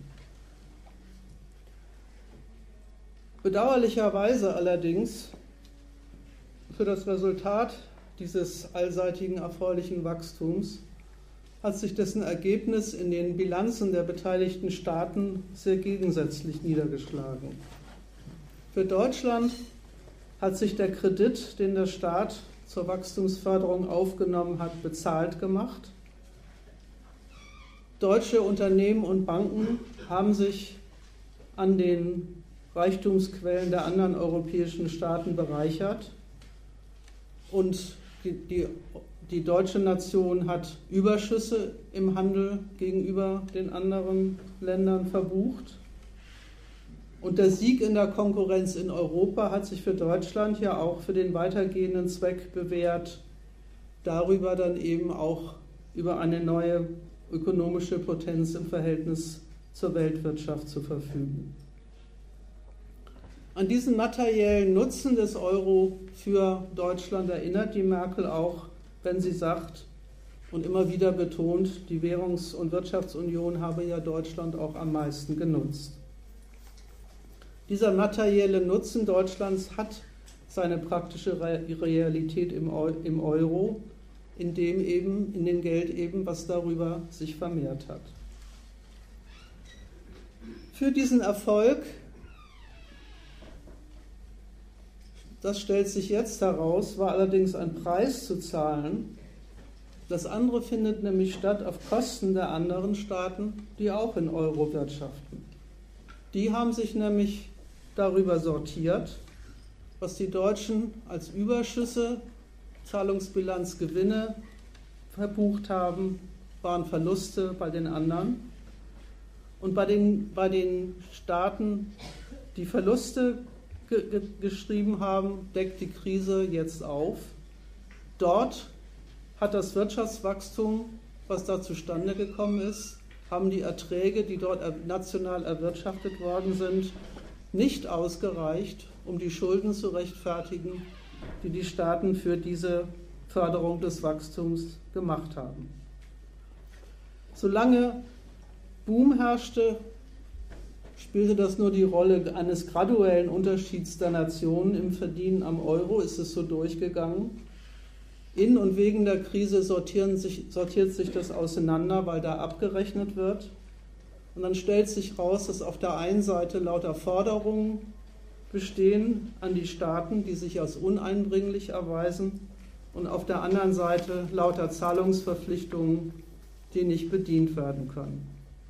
Bedauerlicherweise allerdings für das Resultat dieses allseitigen erfreulichen Wachstums hat sich dessen Ergebnis in den Bilanzen der beteiligten Staaten sehr gegensätzlich niedergeschlagen. Für Deutschland hat sich der Kredit, den der Staat zur Wachstumsförderung aufgenommen hat, bezahlt gemacht. Deutsche Unternehmen und Banken haben sich an den Reichtumsquellen der anderen europäischen Staaten bereichert und die, die, die deutsche Nation hat Überschüsse im Handel gegenüber den anderen Ländern verbucht. Und der Sieg in der Konkurrenz in Europa hat sich für Deutschland ja auch für den weitergehenden Zweck bewährt, darüber dann eben auch über eine neue ökonomische Potenz im Verhältnis zur Weltwirtschaft zu verfügen. An diesen materiellen Nutzen des Euro für Deutschland erinnert die Merkel auch, wenn sie sagt und immer wieder betont, die Währungs- und Wirtschaftsunion habe ja Deutschland auch am meisten genutzt. Dieser materielle Nutzen Deutschlands hat seine praktische Realität im Euro, in dem eben, in dem Geld eben, was darüber sich vermehrt hat. Für diesen Erfolg, das stellt sich jetzt heraus, war allerdings ein Preis zu zahlen. Das andere findet nämlich statt auf Kosten der anderen Staaten, die auch in Euro wirtschaften. Die haben sich nämlich darüber sortiert, was die Deutschen als Überschüsse, Zahlungsbilanzgewinne verbucht haben, waren Verluste bei den anderen. Und bei den, bei den Staaten, die Verluste ge- ge- geschrieben haben, deckt die Krise jetzt auf. Dort hat das Wirtschaftswachstum, was da zustande gekommen ist, haben die Erträge, die dort national erwirtschaftet worden sind, nicht ausgereicht, um die Schulden zu rechtfertigen, die die Staaten für diese Förderung des Wachstums gemacht haben. Solange Boom herrschte, spielte das nur die Rolle eines graduellen Unterschieds der Nationen im Verdienen am Euro, ist es so durchgegangen. In und wegen der Krise sortieren sich, sortiert sich das auseinander, weil da abgerechnet wird. Und dann stellt sich raus, dass auf der einen Seite lauter Forderungen bestehen an die Staaten, die sich als uneinbringlich erweisen, und auf der anderen Seite lauter Zahlungsverpflichtungen, die nicht bedient werden können.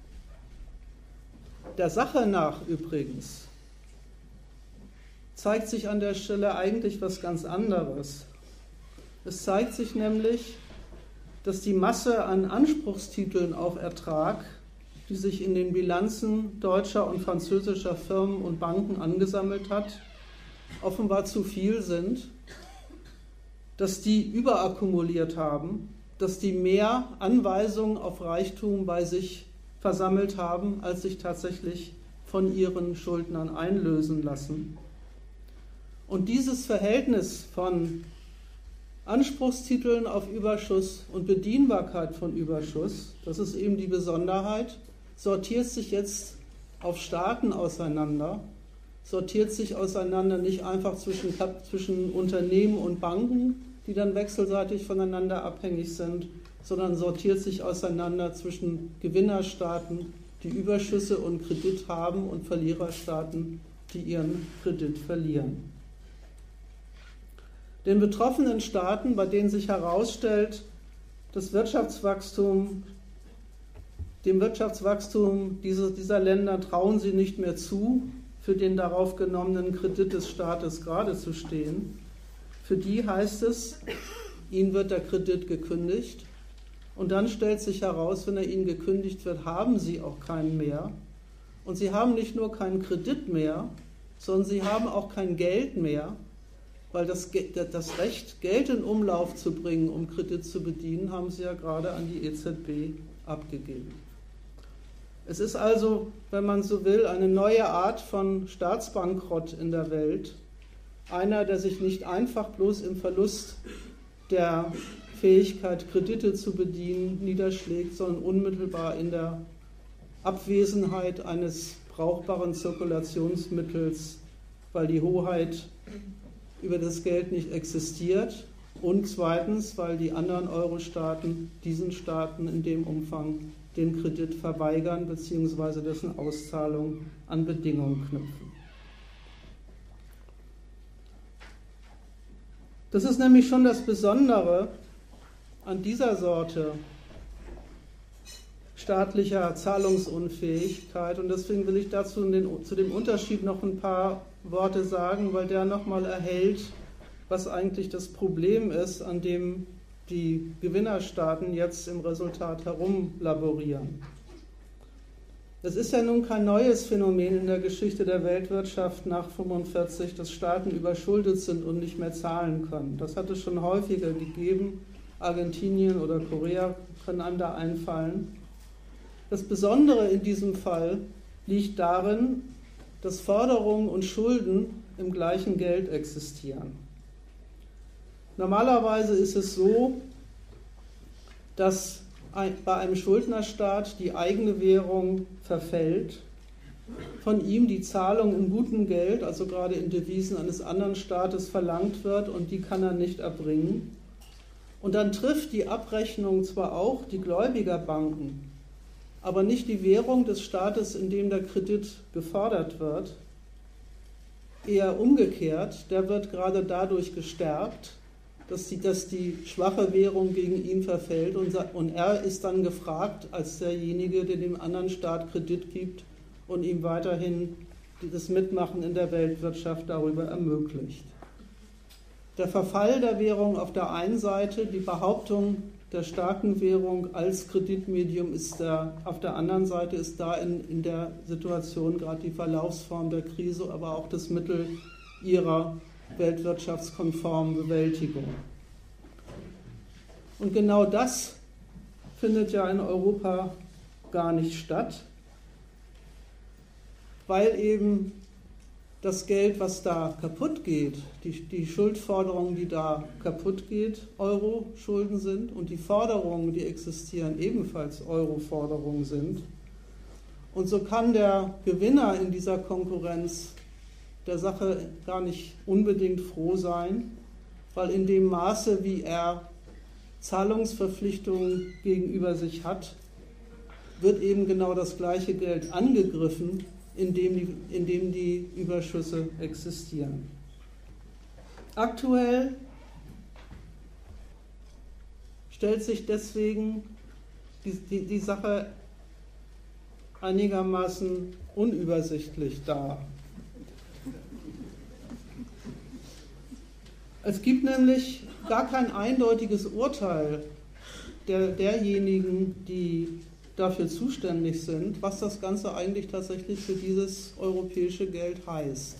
Der Sache nach übrigens zeigt sich an der Stelle eigentlich was ganz anderes. Es zeigt sich nämlich, dass die Masse an Anspruchstiteln auf Ertrag die sich in den Bilanzen deutscher und französischer Firmen und Banken angesammelt hat, offenbar zu viel sind, dass die überakkumuliert haben, dass die mehr Anweisungen auf Reichtum bei sich versammelt haben, als sich tatsächlich von ihren Schuldnern einlösen lassen. Und dieses Verhältnis von Anspruchstiteln auf Überschuss und Bedienbarkeit von Überschuss, das ist eben die Besonderheit, sortiert sich jetzt auf Staaten auseinander, sortiert sich auseinander nicht einfach zwischen, zwischen Unternehmen und Banken, die dann wechselseitig voneinander abhängig sind, sondern sortiert sich auseinander zwischen Gewinnerstaaten, die Überschüsse und Kredit haben, und Verliererstaaten, die ihren Kredit verlieren. Den betroffenen Staaten, bei denen sich herausstellt, das Wirtschaftswachstum, dem Wirtschaftswachstum dieser, dieser Länder trauen sie nicht mehr zu, für den darauf genommenen Kredit des Staates gerade zu stehen. Für die heißt es, ihnen wird der Kredit gekündigt, und dann stellt sich heraus, wenn er ihnen gekündigt wird, haben sie auch keinen mehr. Und sie haben nicht nur keinen Kredit mehr, sondern sie haben auch kein Geld mehr, weil das, das Recht, Geld in Umlauf zu bringen, um Kredit zu bedienen, haben sie ja gerade an die E Z B abgegeben. Es ist also, wenn man so will, eine neue Art von Staatsbankrott in der Welt. Einer, der sich nicht einfach bloß im Verlust der Fähigkeit, Kredite zu bedienen, niederschlägt, sondern unmittelbar in der Abwesenheit eines brauchbaren Zirkulationsmittels, weil die Hoheit über das Geld nicht existiert, und zweitens, weil die anderen Euro-Staaten diesen Staaten in dem Umfang den Kredit verweigern bzw. dessen Auszahlung an Bedingungen knüpfen. Das ist nämlich schon das Besondere an dieser Sorte staatlicher Zahlungsunfähigkeit, und deswegen will ich dazu den, zu dem Unterschied noch ein paar Worte sagen, weil der nochmal erhält, was eigentlich das Problem ist, an dem die Gewinnerstaaten jetzt im Resultat herumlaborieren. Es ist ja nun kein neues Phänomen in der Geschichte der Weltwirtschaft nach neunzehnhundertfünfundvierzig, dass Staaten überschuldet sind und nicht mehr zahlen können. Das hat es schon häufiger gegeben. Argentinien oder Korea können einem da einfallen. Das Besondere in diesem Fall liegt darin, dass Forderungen und Schulden im gleichen Geld existieren. Normalerweise ist es so, dass bei einem Schuldnerstaat die eigene Währung verfällt, von ihm die Zahlung in gutem Geld, also gerade in Devisen eines anderen Staates, verlangt wird, und die kann er nicht erbringen. Und dann trifft die Abrechnung zwar auch die Gläubigerbanken, aber nicht die Währung des Staates, in dem der Kredit gefordert wird, eher umgekehrt, der wird gerade dadurch gestärkt, dass die, dass die schwache Währung gegen ihn verfällt, und, und er ist dann gefragt als derjenige, der dem anderen Staat Kredit gibt und ihm weiterhin das Mitmachen in der Weltwirtschaft darüber ermöglicht. Der Verfall der Währung auf der einen Seite, die Behauptung der starken Währung als Kreditmedium ist da, auf der anderen Seite ist da in, in der Situation gerade die Verlaufsform der Krise, aber auch das Mittel ihrer weltwirtschaftskonformen Bewältigung. Und genau das findet ja in Europa gar nicht statt, weil eben das Geld, was da kaputt geht, die, die Schuldforderungen, die da kaputt geht, Euro-Schulden sind, und die Forderungen, die existieren, ebenfalls Euro-Forderungen sind. Und so kann der Gewinner in dieser Konkurrenz der Sache gar nicht unbedingt froh sein, weil in dem Maße, wie er Zahlungsverpflichtungen gegenüber sich hat, wird eben genau das gleiche Geld angegriffen, in dem die, in dem die Überschüsse existieren. Aktuell stellt sich deswegen die, die, die Sache einigermaßen unübersichtlich dar. Es gibt nämlich gar kein eindeutiges Urteil der, derjenigen, die dafür zuständig sind, was das Ganze eigentlich tatsächlich für dieses europäische Geld heißt.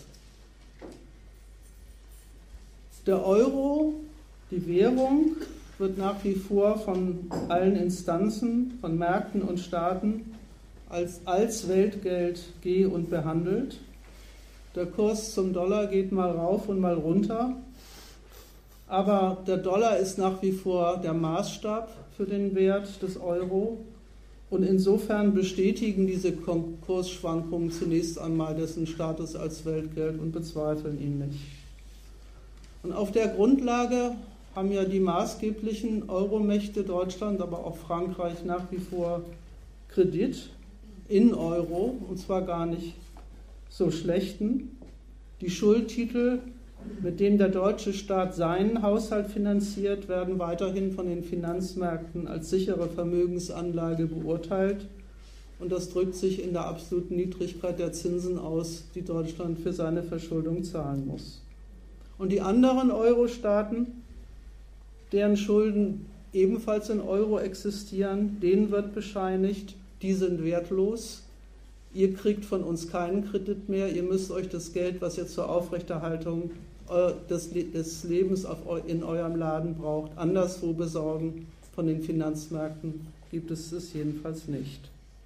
Der Euro, die Währung, wird nach wie vor von allen Instanzen, von Märkten und Staaten als, als Weltgeld geh- und behandelt. Der Kurs zum Dollar geht mal rauf und mal runter, aber der Dollar ist nach wie vor der Maßstab für den Wert des Euro und insofern bestätigen diese Kursschwankungen zunächst einmal dessen Status als Weltgeld und bezweifeln ihn nicht. Und auf der Grundlage haben ja die maßgeblichen Euromächte, Deutschland, aber auch Frankreich, nach wie vor Kredit in Euro, und zwar gar nicht so schlechten. Die Schuldtitel, mit denen der deutsche Staat seinen Haushalt finanziert, werden weiterhin von den Finanzmärkten als sichere Vermögensanlage beurteilt. Und das drückt sich in der absoluten Niedrigkeit der Zinsen aus, die Deutschland für seine Verschuldung zahlen muss. Und die anderen Euro-Staaten, deren Schulden ebenfalls in Euro existieren, denen wird bescheinigt, die sind wertlos. Ihr kriegt von uns keinen Kredit mehr, ihr müsst euch das Geld, was ihr zur Aufrechterhaltung des Lebens in eurem Laden braucht, anderswo besorgen. Von den Finanzmärkten gibt es es jedenfalls nicht.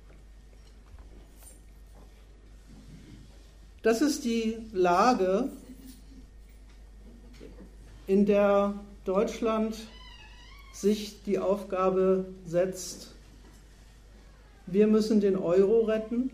Das ist die Lage, in der Deutschland sich die Aufgabe setzt, wir müssen den Euro retten.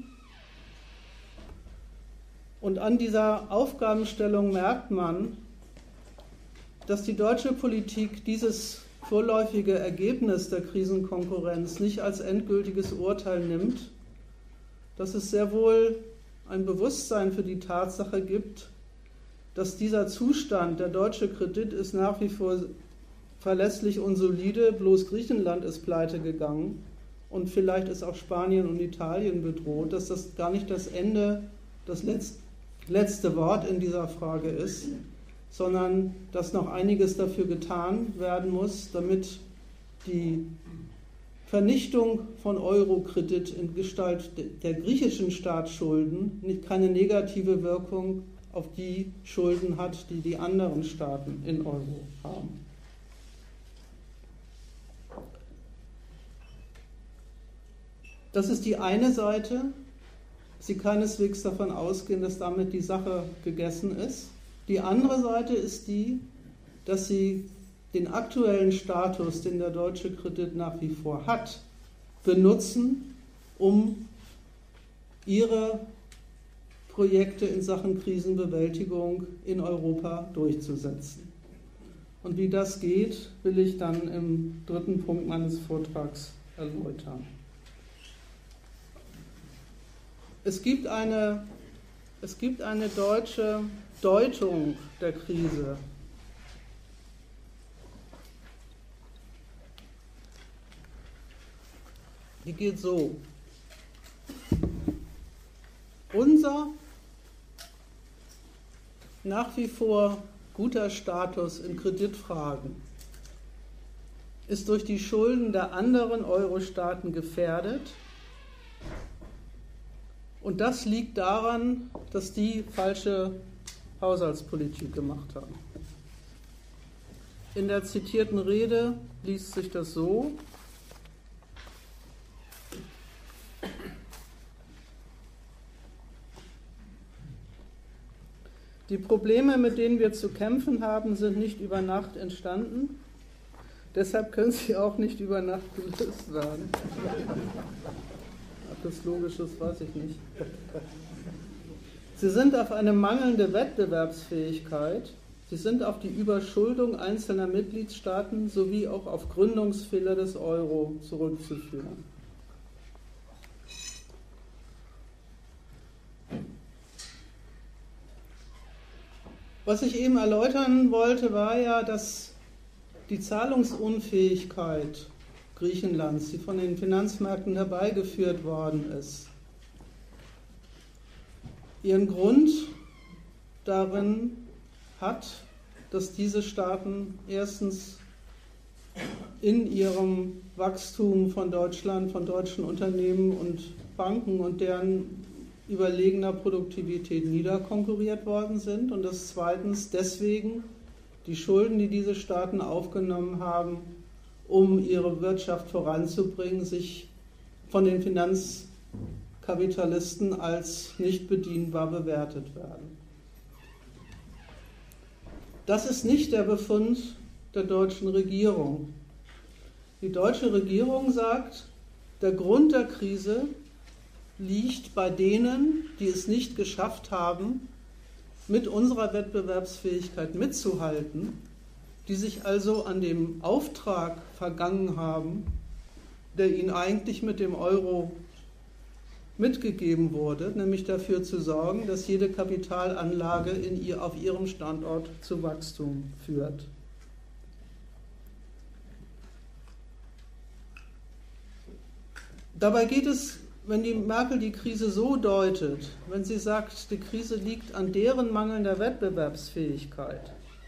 Und an dieser Aufgabenstellung merkt man, dass die deutsche Politik dieses vorläufige Ergebnis der Krisenkonkurrenz nicht als endgültiges Urteil nimmt, dass es sehr wohl ein Bewusstsein für die Tatsache gibt, dass dieser Zustand, der deutsche Kredit ist nach wie vor verlässlich und solide, bloß Griechenland ist pleite gegangen und vielleicht ist auch Spanien und Italien bedroht, dass das gar nicht das Ende, das letzte Wort in dieser Frage ist, sondern dass noch einiges dafür getan werden muss, damit die Vernichtung von Euro-Kredit in Gestalt der griechischen Staatsschulden nicht keine negative Wirkung auf die Schulden hat, die die anderen Staaten in Euro haben. Das ist die eine Seite. Sie keineswegs davon ausgehen, dass damit die Sache gegessen ist. Die andere Seite ist die, dass sie den aktuellen Status, den der deutsche Kredit nach wie vor hat, benutzen, um ihre Projekte in Sachen Krisenbewältigung in Europa durchzusetzen. Und wie das geht, will ich dann im dritten Punkt meines Vortrags erläutern. Es gibt eine, es gibt eine deutsche Deutung der Krise. Die geht so. Unser nach wie vor guter Status in Kreditfragen ist durch die Schulden der anderen Euro-Staaten gefährdet. Und das liegt daran, dass die falsche Haushaltspolitik gemacht haben. In der zitierten Rede liest sich das so: Die Probleme, mit denen wir zu kämpfen haben, sind nicht über Nacht entstanden. Deshalb können sie auch nicht über Nacht gelöst werden. Ob das logisch ist, weiß ich nicht. Sie sind auf eine mangelnde Wettbewerbsfähigkeit, sie sind auf die Überschuldung einzelner Mitgliedstaaten sowie auch auf Gründungsfehler des Euro zurückzuführen. Was ich eben erläutern wollte, war ja, dass die Zahlungsunfähigkeit Griechenlands, die von den Finanzmärkten herbeigeführt worden ist, ihren Grund darin hat, dass diese Staaten erstens in ihrem Wachstum von Deutschland, von deutschen Unternehmen und Banken und deren überlegener Produktivität niederkonkurriert worden sind und dass zweitens deswegen die Schulden, die diese Staaten aufgenommen haben, um ihre Wirtschaft voranzubringen, sich von den Finanzkapitalisten als nicht bedienbar bewertet werden. Das ist nicht der Befund der deutschen Regierung. Die deutsche Regierung sagt, der Grund der Krise liegt bei denen, die es nicht geschafft haben, mit unserer Wettbewerbsfähigkeit mitzuhalten, die sich also an dem Auftrag vergangen haben, der ihnen eigentlich mit dem Euro mitgegeben wurde, nämlich dafür zu sorgen, dass jede Kapitalanlage in ihr, auf ihrem Standort zu Wachstum führt. Dabei geht es, wenn die Merkel die Krise so deutet, wenn sie sagt, die Krise liegt an deren mangelnder Wettbewerbsfähigkeit,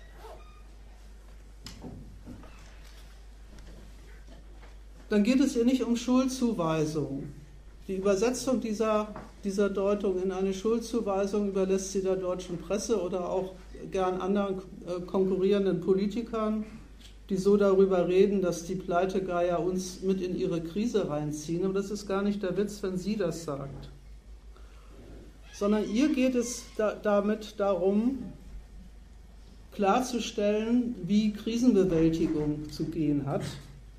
dann geht es ihr nicht um Schuldzuweisung. Die Übersetzung dieser, dieser Deutung in eine Schuldzuweisung überlässt sie der deutschen Presse oder auch gern anderen äh, konkurrierenden Politikern, die so darüber reden, dass die Pleitegeier uns mit in ihre Krise reinziehen. Aber das ist gar nicht der Witz, wenn sie das sagt. Sondern ihr geht es da, damit darum, klarzustellen, wie Krisenbewältigung zu gehen hat.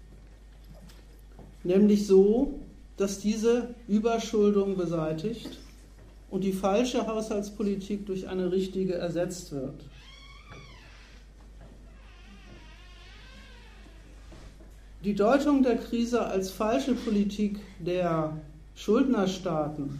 Nämlich so, dass diese Überschuldung beseitigt und die falsche Haushaltspolitik durch eine richtige ersetzt wird. Die Deutung der Krise als falsche Politik der Schuldnerstaaten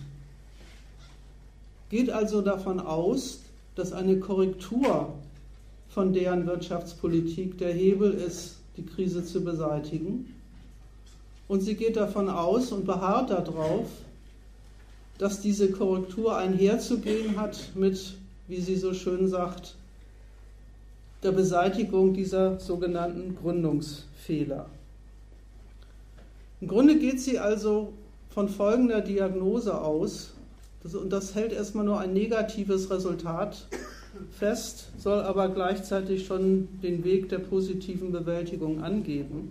geht also davon aus, dass eine Korrektur von deren Wirtschaftspolitik der Hebel ist, die Krise zu beseitigen. Und sie geht davon aus und beharrt darauf, dass diese Korrektur einherzugehen hat mit, wie sie so schön sagt, der Beseitigung dieser sogenannten Gründungsfehler. Im Grunde geht sie also von folgender Diagnose aus, und das hält erstmal nur ein negatives Resultat fest, soll aber gleichzeitig schon den Weg der positiven Bewältigung angeben.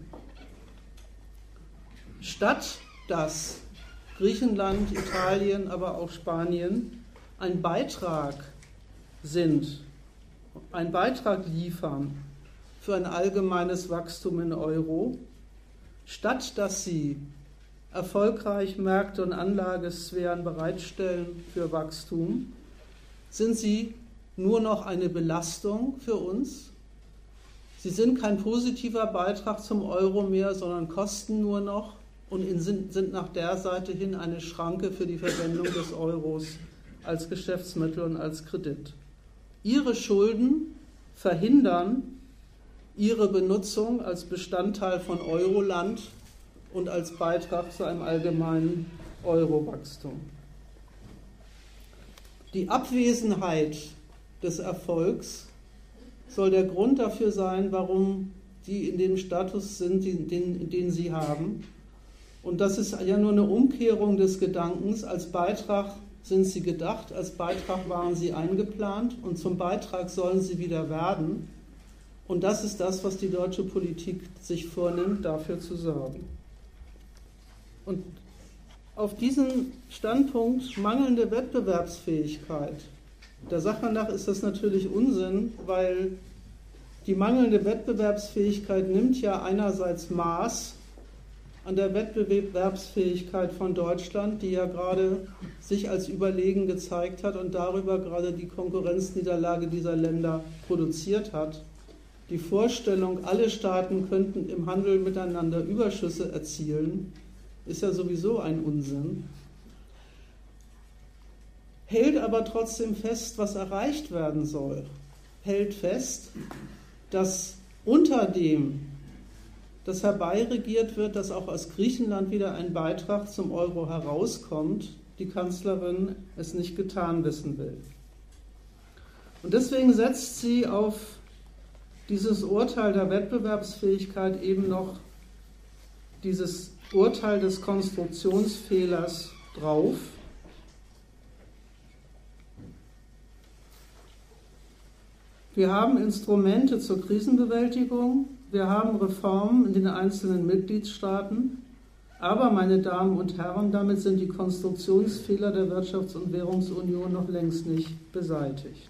Statt dass Griechenland, Italien, aber auch Spanien ein Beitrag sind, einen Beitrag liefern für ein allgemeines Wachstum in Euro, statt dass sie erfolgreich Märkte und Anlagesphären bereitstellen für Wachstum, sind sie nur noch eine Belastung für uns. Sie sind kein positiver Beitrag zum Euro mehr, sondern kosten nur noch und sind nach der Seite hin eine Schranke für die Verwendung des Euros als Geschäftsmittel und als Kredit. Ihre Schulden verhindern ihre Benutzung als Bestandteil von Euroland und als Beitrag zu einem allgemeinen Euro-Wachstum. Die Abwesenheit des Erfolgs soll der Grund dafür sein, warum die in dem Status sind, den, den, den sie haben. Und das ist ja nur eine Umkehrung des Gedankens. Als Beitrag sind sie gedacht, als Beitrag waren sie eingeplant und zum Beitrag sollen sie wieder werden. Und das ist das, was die deutsche Politik sich vornimmt, dafür zu sorgen. Und auf diesen Standpunkt mangelnde Wettbewerbsfähigkeit, der Sache nach ist das natürlich Unsinn, weil die mangelnde Wettbewerbsfähigkeit nimmt ja einerseits Maß an der Wettbewerbsfähigkeit von Deutschland, die ja gerade sich als überlegen gezeigt hat und darüber gerade die Konkurrenzniederlage dieser Länder produziert hat. Die Vorstellung, alle Staaten könnten im Handel miteinander Überschüsse erzielen, ist ja sowieso ein Unsinn. Hält aber trotzdem fest, was erreicht werden soll. Hält fest, dass unter dem, dass herbeiregiert wird, dass auch aus Griechenland wieder ein Beitrag zum Euro herauskommt, die Kanzlerin es nicht getan wissen will. Und deswegen setzt sie auf dieses Urteil der Wettbewerbsfähigkeit eben noch dieses Urteil des Konstruktionsfehlers drauf. Wir haben Instrumente zur Krisenbewältigung, wir haben Reformen in den einzelnen Mitgliedstaaten, aber, meine Damen und Herren, damit sind die Konstruktionsfehler der Wirtschafts- und Währungsunion noch längst nicht beseitigt.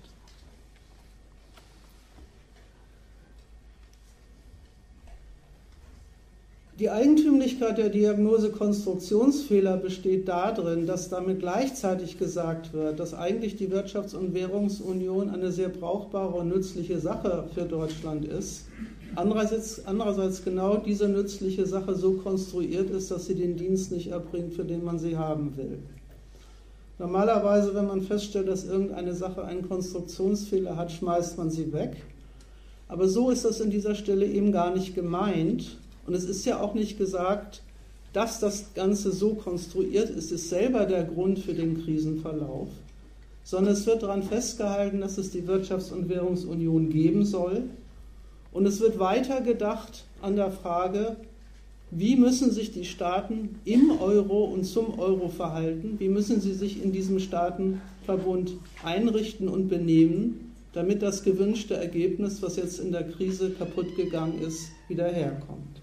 Die Eigentümlichkeit der Diagnose Konstruktionsfehler besteht darin, dass damit gleichzeitig gesagt wird, dass eigentlich die Wirtschafts- und Währungsunion eine sehr brauchbare und nützliche Sache für Deutschland ist. Andererseits, andererseits genau diese nützliche Sache so konstruiert ist, dass sie den Dienst nicht erbringt, für den man sie haben will. Normalerweise, wenn man feststellt, dass irgendeine Sache einen Konstruktionsfehler hat, schmeißt man sie weg. Aber so ist das in dieser Stelle eben gar nicht gemeint. Und es ist ja auch nicht gesagt, dass das Ganze so konstruiert ist, ist selber der Grund für den Krisenverlauf, sondern es wird daran festgehalten, dass es die Wirtschafts- und Währungsunion geben soll. Und es wird weiter gedacht an der Frage, wie müssen sich die Staaten im Euro und zum Euro verhalten, wie müssen sie sich in diesem Staatenverbund einrichten und benehmen, damit das gewünschte Ergebnis, was jetzt in der Krise kaputt gegangen ist, wieder herkommt.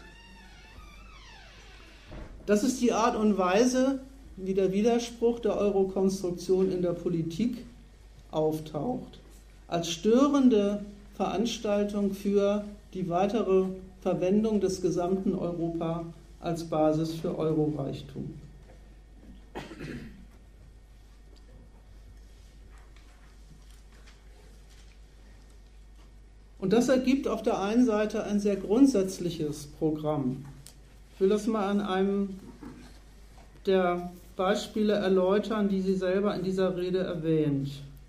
Das ist die Art und Weise, wie der Widerspruch der Euro-Konstruktion in der Politik auftaucht, als störende Veranstaltung für die weitere Verwendung des gesamten Europa als Basis für Euroreichtum. Und das ergibt auf der einen Seite ein sehr grundsätzliches Programm. Ich will das mal an einem der Beispiele erläutern, die sie selber in dieser Rede erwähnt.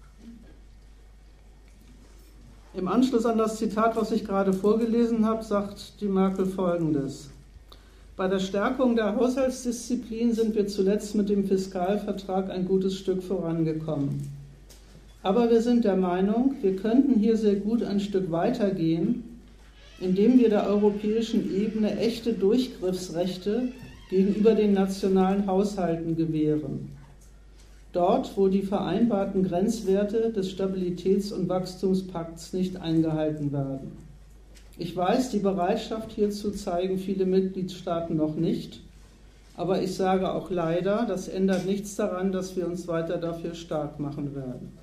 Im Anschluss an das Zitat, was ich gerade vorgelesen habe, sagt die Merkel Folgendes: Bei der Stärkung der Haushaltsdisziplin sind wir zuletzt mit dem Fiskalvertrag ein gutes Stück vorangekommen. Aber wir sind der Meinung, wir könnten hier sehr gut ein Stück weitergehen, indem wir der europäischen Ebene echte Durchgriffsrechte gegenüber den nationalen Haushalten gewähren. Dort, wo die vereinbarten Grenzwerte des Stabilitäts- und Wachstumspakts nicht eingehalten werden. Ich weiß, die Bereitschaft hierzu zeigen viele Mitgliedstaaten noch nicht, aber ich sage auch leider, das ändert nichts daran, dass wir uns weiter dafür stark machen werden.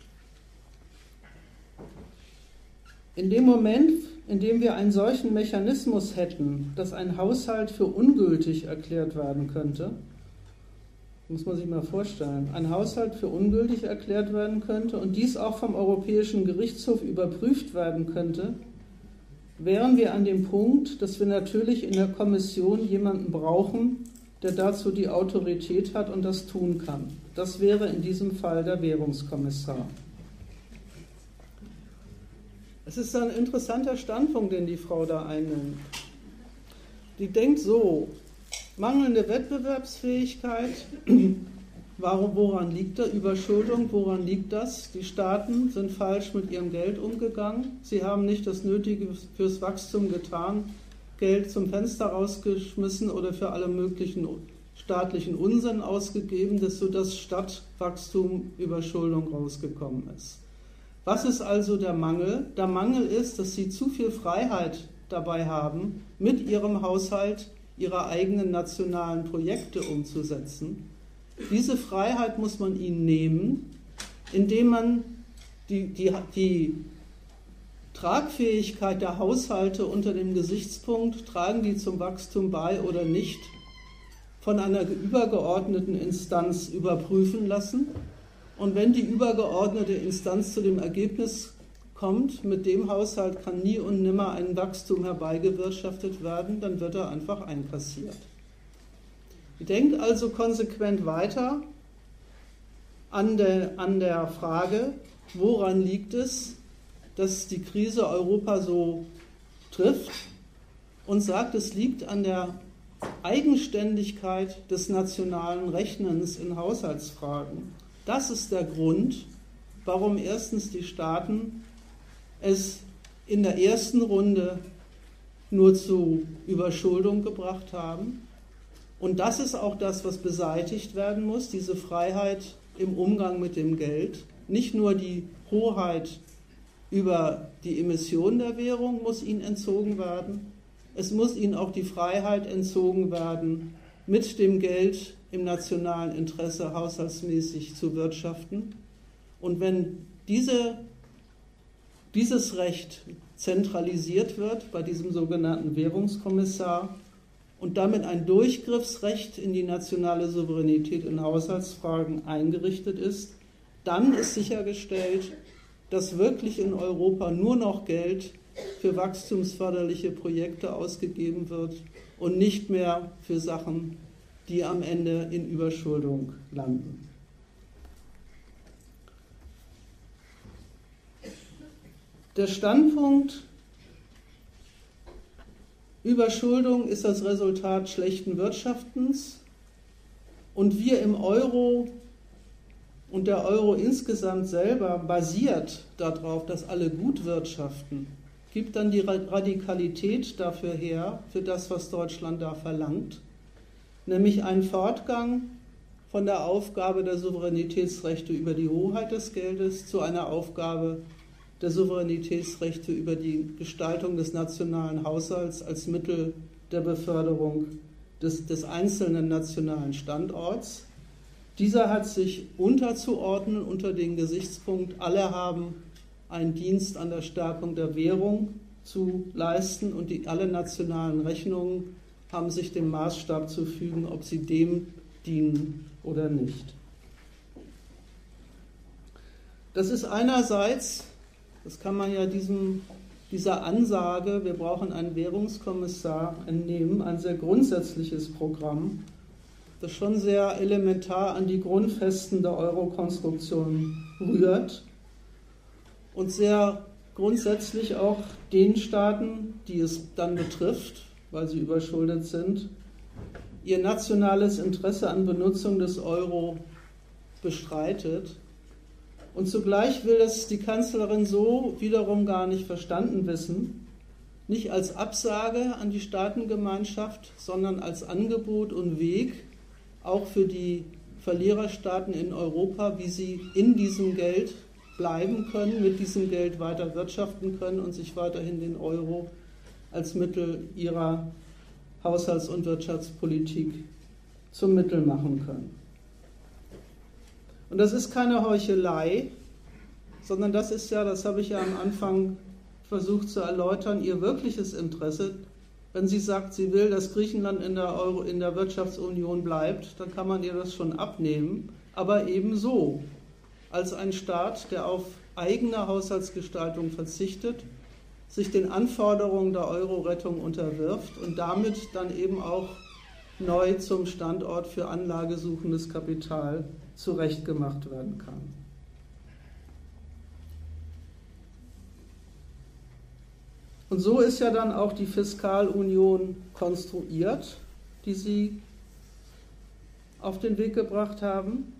In dem Moment, in dem wir einen solchen Mechanismus hätten, dass ein Haushalt für ungültig erklärt werden könnte, muss man sich mal vorstellen, ein Haushalt für ungültig erklärt werden könnte und dies auch vom Europäischen Gerichtshof überprüft werden könnte, wären wir an dem Punkt, dass wir natürlich in der Kommission jemanden brauchen, der dazu die Autorität hat und das tun kann. Das wäre in diesem Fall der Währungskommissar. Es ist ein interessanter Standpunkt, den die Frau da einnimmt. Die denkt so: Mangelnde Wettbewerbsfähigkeit, woran liegt das? Überschuldung, woran liegt das? Die Staaten sind falsch mit ihrem Geld umgegangen. Sie haben nicht das Nötige fürs Wachstum getan, Geld zum Fenster rausgeschmissen oder für alle möglichen staatlichen Unsinn ausgegeben, sodass statt Wachstum Überschuldung rausgekommen ist. Was ist also der Mangel? Der Mangel ist, dass sie zu viel Freiheit dabei haben, mit ihrem Haushalt ihre eigenen nationalen Projekte umzusetzen. Diese Freiheit muss man ihnen nehmen, indem man die, die, die Tragfähigkeit der Haushalte unter dem Gesichtspunkt, tragen die zum Wachstum bei oder nicht, von einer übergeordneten Instanz überprüfen lassen. Und wenn die übergeordnete Instanz zu dem Ergebnis kommt, mit dem Haushalt kann nie und nimmer ein Wachstum herbeigewirtschaftet werden, dann wird er einfach einkassiert. Denkt also konsequent weiter an der, an der Frage, woran liegt es, dass die Krise Europa so trifft, und sagt, es liegt an der Eigenständigkeit des nationalen Rechnens in Haushaltsfragen. Das ist der Grund, warum erstens die Staaten es in der ersten Runde nur zu Überschuldung gebracht haben. Und das ist auch das, was beseitigt werden muss, diese Freiheit im Umgang mit dem Geld. Nicht nur die Hoheit über die Emission der Währung muss ihnen entzogen werden, es muss ihnen auch die Freiheit entzogen werden, mit dem Geld im nationalen Interesse haushaltsmäßig zu wirtschaften. Und wenn diese, dieses Recht zentralisiert wird bei diesem sogenannten Währungskommissar und damit ein Durchgriffsrecht in die nationale Souveränität in Haushaltsfragen eingerichtet ist, dann ist sichergestellt, dass wirklich in Europa nur noch Geld für wachstumsförderliche Projekte ausgegeben wird und nicht mehr für Sachen, die am Ende in Überschuldung landen. Der Standpunkt, Überschuldung ist das Resultat schlechten Wirtschaftens und wir im Euro und der Euro insgesamt selber basiert darauf, dass alle gut wirtschaften, gibt dann die Radikalität dafür her, für das, was Deutschland da verlangt, nämlich einen Fortgang von der Aufgabe der Souveränitätsrechte über die Hoheit des Geldes zu einer Aufgabe der Souveränitätsrechte über die Gestaltung des nationalen Haushalts als Mittel der Beförderung des, des einzelnen nationalen Standorts. Dieser hat sich unterzuordnen unter den Gesichtspunkt, alle haben einen Dienst an der Stärkung der Währung zu leisten und die, alle nationalen Rechnungen haben sich dem Maßstab zu fügen, ob sie dem dienen oder nicht. Das ist einerseits, das kann man ja diesem, dieser Ansage, wir brauchen einen Währungskommissar, entnehmen, ein sehr grundsätzliches Programm, das schon sehr elementar an die Grundfesten der Euro-Konstruktion rührt und sehr grundsätzlich auch den Staaten, die es dann betrifft, weil sie überschuldet sind, ihr nationales Interesse an Benutzung des Euro bestreitet. Und zugleich will es die Kanzlerin so wiederum gar nicht verstanden wissen, nicht als Absage an die Staatengemeinschaft, sondern als Angebot und Weg, auch für die Verliererstaaten in Europa, wie sie in diesem Geld bleiben können, mit diesem Geld weiter wirtschaften können und sich weiterhin den Euro als Mittel ihrer Haushalts- und Wirtschaftspolitik zum Mittel machen können. Und das ist keine Heuchelei, sondern das ist ja, das habe ich ja am Anfang versucht zu erläutern, ihr wirkliches Interesse. Wenn sie sagt, sie will, dass Griechenland in der, Euro, in der Wirtschaftsunion bleibt, dann kann man ihr das schon abnehmen, aber ebenso als ein Staat, der auf eigene Haushaltsgestaltung verzichtet, sich den Anforderungen der Euro-Rettung unterwirft und damit dann eben auch neu zum Standort für anlagesuchendes Kapital zurechtgemacht werden kann. Und so ist ja dann auch die Fiskalunion konstruiert, die Sie auf den Weg gebracht haben.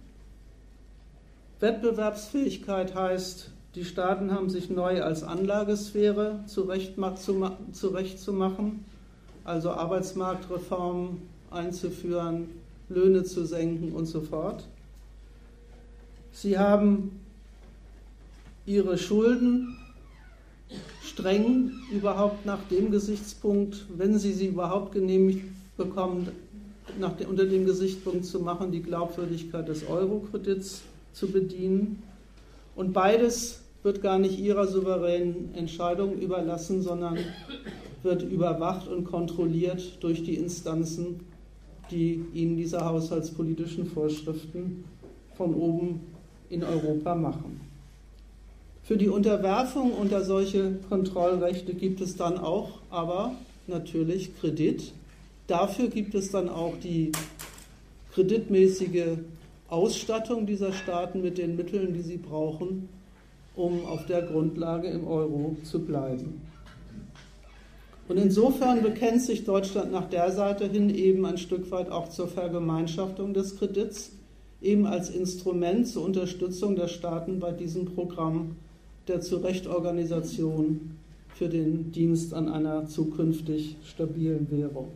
Wettbewerbsfähigkeit heißt, die Staaten haben sich neu als Anlagesphäre zurechtzumachen, also Arbeitsmarktreformen einzuführen, Löhne zu senken und so fort. Sie haben ihre Schulden streng überhaupt nach dem Gesichtspunkt, wenn sie sie überhaupt genehmigt bekommen, nach de, unter dem Gesichtspunkt zu machen, die Glaubwürdigkeit des Euro-Kredits zu bedienen. Und beides wird gar nicht ihrer souveränen Entscheidung überlassen, sondern wird überwacht und kontrolliert durch die Instanzen, die ihnen diese haushaltspolitischen Vorschriften von oben in Europa machen. Für die Unterwerfung unter solche Kontrollrechte gibt es dann auch aber natürlich Kredit. Dafür gibt es dann auch die kreditmäßige Ausstattung dieser Staaten mit den Mitteln, die sie brauchen, um auf der Grundlage im Euro zu bleiben. Und insofern bekennt sich Deutschland nach der Seite hin eben ein Stück weit auch zur Vergemeinschaftung des Kredits, eben als Instrument zur Unterstützung der Staaten bei diesem Programm der Zurechtorganisation für den Dienst an einer zukünftig stabilen Währung.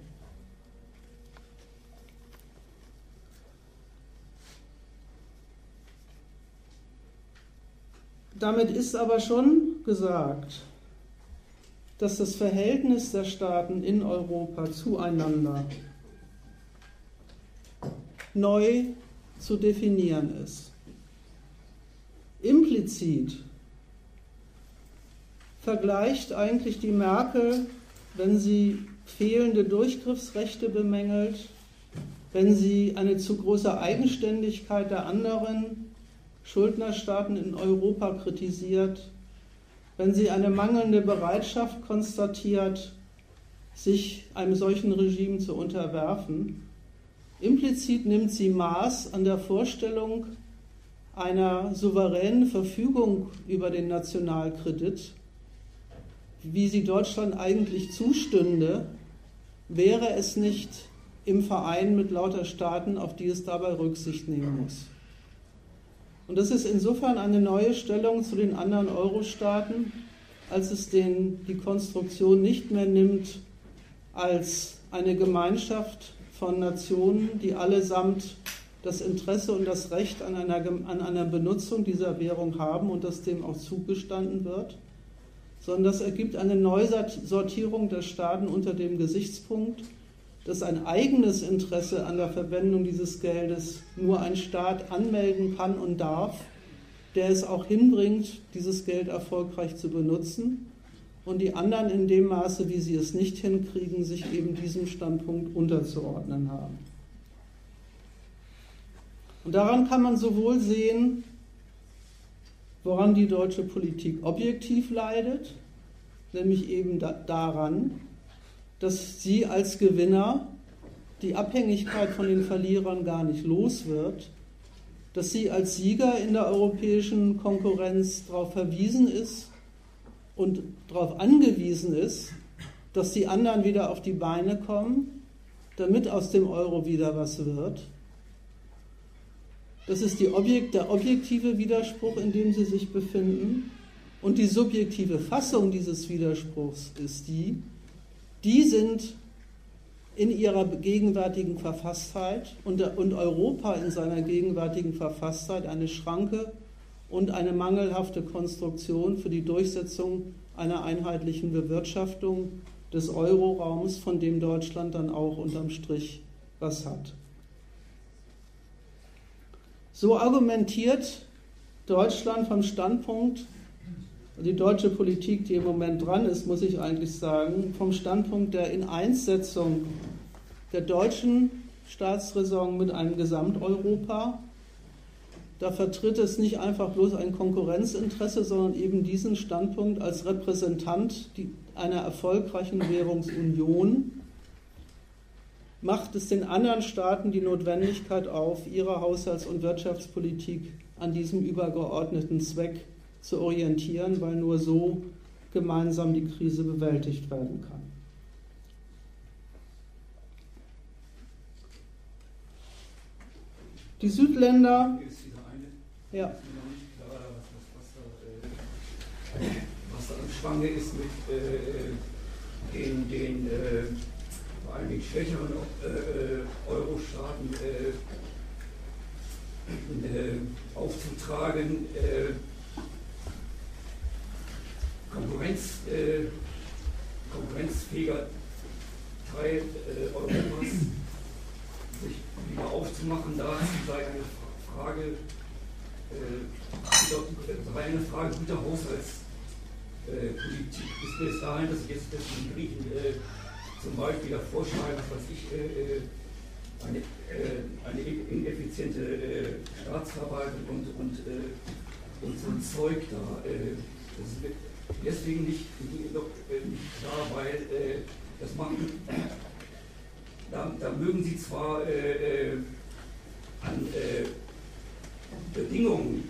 Damit ist aber schon gesagt, dass das Verhältnis der Staaten in Europa zueinander neu zu definieren ist. Implizit vergleicht eigentlich die Merkel, wenn sie fehlende Durchgriffsrechte bemängelt, wenn sie eine zu große Eigenständigkeit der anderen Schuldnerstaaten in Europa kritisiert, wenn sie eine mangelnde Bereitschaft konstatiert, sich einem solchen Regime zu unterwerfen. Implizit nimmt sie Maß an der Vorstellung einer souveränen Verfügung über den Nationalkredit, wie sie Deutschland eigentlich zustünde, wäre es nicht im Verein mit lauter Staaten, auf die es dabei Rücksicht nehmen muss. Und das ist insofern eine neue Stellung zu den anderen Euro-Staaten, als es den, die Konstruktion nicht mehr nimmt als eine Gemeinschaft von Nationen, die allesamt das Interesse und das Recht an einer, an einer Benutzung dieser Währung haben und das dem auch zugestanden wird, sondern das ergibt eine Neusortierung der Staaten unter dem Gesichtspunkt, dass ein eigenes Interesse an der Verwendung dieses Geldes nur ein Staat anmelden kann und darf, der es auch hinbringt, dieses Geld erfolgreich zu benutzen, und die anderen in dem Maße, wie sie es nicht hinkriegen, sich eben diesem Standpunkt unterzuordnen haben. Und daran kann man sowohl sehen, woran die deutsche Politik objektiv leidet, nämlich eben da, daran, dass sie als Gewinner die Abhängigkeit von den Verlierern gar nicht los wird, dass sie als Sieger in der europäischen Konkurrenz darauf verwiesen ist und darauf angewiesen ist, dass die anderen wieder auf die Beine kommen, damit aus dem Euro wieder was wird. Das ist die Objekt, der objektive Widerspruch, in dem sie sich befinden. Und die subjektive Fassung dieses Widerspruchs ist die, die sind in ihrer gegenwärtigen Verfasstheit und, und Europa in seiner gegenwärtigen Verfasstheit eine Schranke und eine mangelhafte Konstruktion für die Durchsetzung einer einheitlichen Bewirtschaftung des Euroraums, von dem Deutschland dann auch unterm Strich was hat. So argumentiert Deutschland vom Standpunkt, die deutsche Politik, die im Moment dran ist, muss ich eigentlich sagen, vom Standpunkt der Ineinssetzung der deutschen Staatsräson mit einem Gesamteuropa. Da vertritt es nicht einfach bloß ein Konkurrenzinteresse, sondern eben diesen Standpunkt als Repräsentant einer erfolgreichen Währungsunion, macht es den anderen Staaten die Notwendigkeit auf, ihre Haushalts- und Wirtschaftspolitik an diesem übergeordneten Zweck zu orientieren, weil nur so gemeinsam die Krise bewältigt werden kann. Die Südländer, ja. Was da im Schwange ist mit äh, den, den äh, vor allem den schwächeren äh, Euro-Staaten äh, äh, aufzutragen, äh, Konkurrenz, äh, konkurrenzfähiger Teil äh, Europas sich wieder aufzumachen. Da sei eine Frage, äh, sei eine Frage guter Haushaltspolitik. Äh, bis dahin, dass ich jetzt dass die Griechen äh, zum Beispiel da vorschreiben, was weiß ich, äh, eine, äh, eine ineffiziente äh, Staatsverwaltung und, und, äh, und so ein Zeug da. Äh, das ist deswegen nicht, nicht, nicht klar, weil äh, das machen, da, da mögen sie zwar äh, äh, an äh, Bedingungen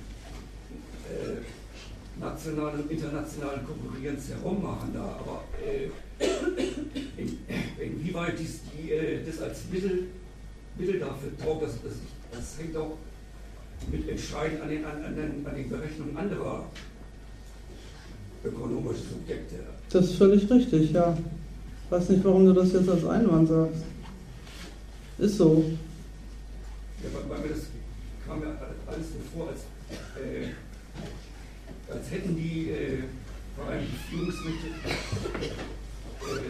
äh, nationalen und internationalen Konkurrenz herummachen, da, aber äh, in, inwieweit dies, die, äh, das als Mittel, Mittel dafür taugt, das, das, das hängt auch mit entscheidend an den, an, an den, an den Berechnungen anderer ökonomische Subjekte. Das ist völlig richtig, ja. Ich weiß nicht, warum du das jetzt als Einwand sagst. Ist so. Ja, weil, weil mir das kam mir alles so vor, als, äh, als hätten die äh, Vereinigten Führungsmittel äh,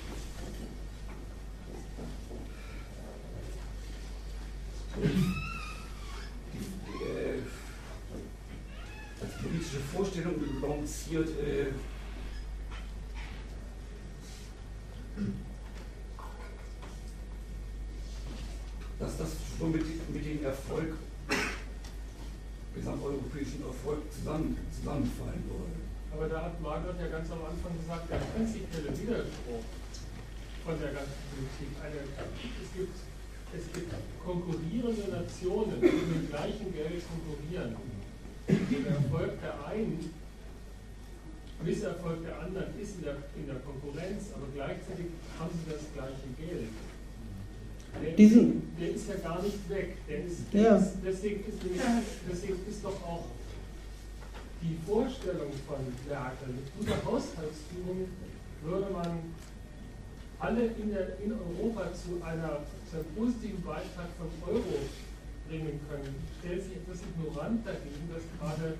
die, äh, als politische Vorstellung lanciert, äh, dass das schon mit, mit dem Erfolg, gesamteuropäischen Erfolg zusammen, zusammenfallen würde. Aber da hat Margaret ja ganz am Anfang gesagt, der prinzipielle Widerspruch von der ganzen Politik. Eine, es, gibt, es gibt konkurrierende Nationen, die mit dem gleichen Geld konkurrieren. Der Erfolg der einen, Misserfolg der anderen ist in der, in der Konkurrenz, aber gleichzeitig haben sie das gleiche Geld. Der, Diesen, der ist ja gar nicht weg. Der ist, der ja. ist, deswegen, ist nämlich, deswegen ist doch auch die Vorstellung von Merkel, mit guter Haushaltsführung würde man alle in, der, in Europa zu, einer, zu einem positiven Beitrag von Euro bringen können. Stellt sich etwas ignorant dagegen, dass gerade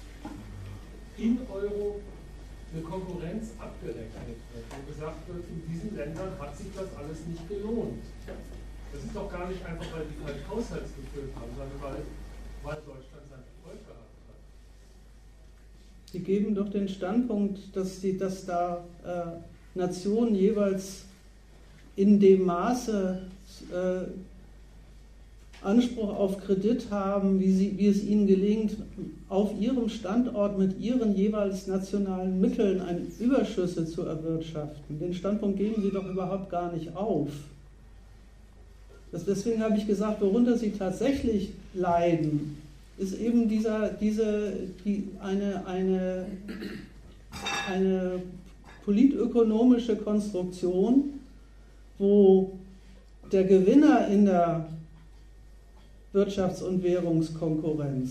in Euro eine Konkurrenz abgerechnet wird und gesagt wird, in diesen Ländern hat sich das alles nicht gelohnt. Das ist doch gar nicht einfach, weil die falsch Haushalts geführt haben, sondern weil, weil Deutschland seinen Erfolg gehabt hat. Sie geben doch den Standpunkt, dass, die, dass da äh, Nationen jeweils in dem Maße äh, Anspruch auf Kredit haben, wie, sie, wie es ihnen gelingt, auf ihrem Standort mit ihren jeweils nationalen Mitteln ein Überschüsse zu erwirtschaften. Den Standpunkt geben Sie doch überhaupt gar nicht auf. Das, deswegen habe ich gesagt, worunter Sie tatsächlich leiden, ist eben dieser, diese, die, eine, eine, eine politökonomische Konstruktion, wo der Gewinner in der Wirtschafts- und Währungskonkurrenz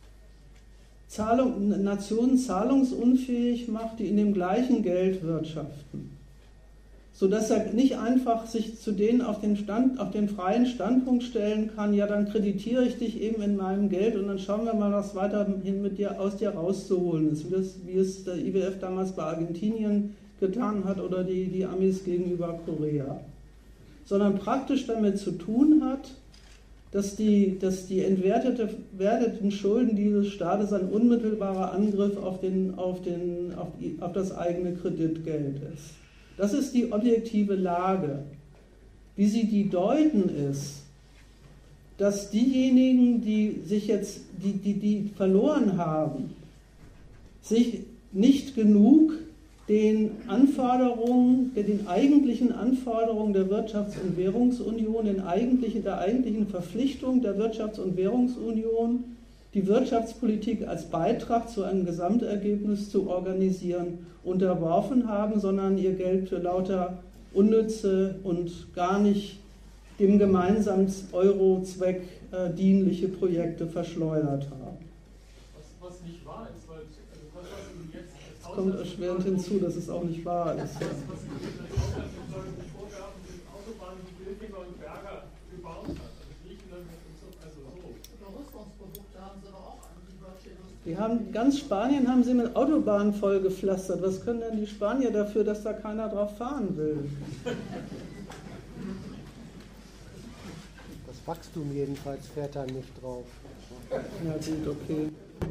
Zahlung, Nationen zahlungsunfähig macht, die in dem gleichen Geld wirtschaften. Sodass er nicht einfach sich zu denen auf den, Stand, auf den freien Standpunkt stellen kann, ja, dann kreditiere ich dich eben in meinem Geld und dann schauen wir mal, was weiterhin mit dir, aus dir rauszuholen ist, wie, das, wie es der I W F damals bei Argentinien getan hat oder die, die Amis gegenüber Korea. Sondern praktisch damit zu tun hat, dass die, dass die entwerteten Schulden dieses Staates ein unmittelbarer Angriff auf, den, auf, den, auf, die, auf das eigene Kreditgeld ist. Das ist die objektive Lage. Wie sie die deuten ist, dass diejenigen, die sich jetzt, die, die, die verloren haben, sich nicht genug den Anforderungen, den eigentlichen Anforderungen der Wirtschafts- und Währungsunion, den eigentlichen, der eigentlichen Verpflichtung der Wirtschafts- und Währungsunion, die Wirtschaftspolitik als Beitrag zu einem Gesamtergebnis zu organisieren, unterworfen haben, sondern ihr Geld für lauter unnütze und gar nicht dem gemeinsamen Eurozweck äh, dienliche Projekte verschleudert haben. Was, was nicht wahr ist, weil also das, was Ihnen jetzt Es kommt erschwerend hinzu, dass es auch nicht wahr ist. Ja. Das, was Ihnen jetzt als vorwerfen, sind Autobahnen, die Bilfinger und Berger gebaut hat. Also Griechenland und so, also so. Rüstungsprodukte haben sie aber auch an die deutsche Industrie. Die haben, ganz Spanien haben sie mit Autobahnen vollgepflastert. Was können denn die Spanier dafür, dass da keiner drauf fahren will? Das Wachstum jedenfalls fährt da nicht drauf. Ja gut, okay.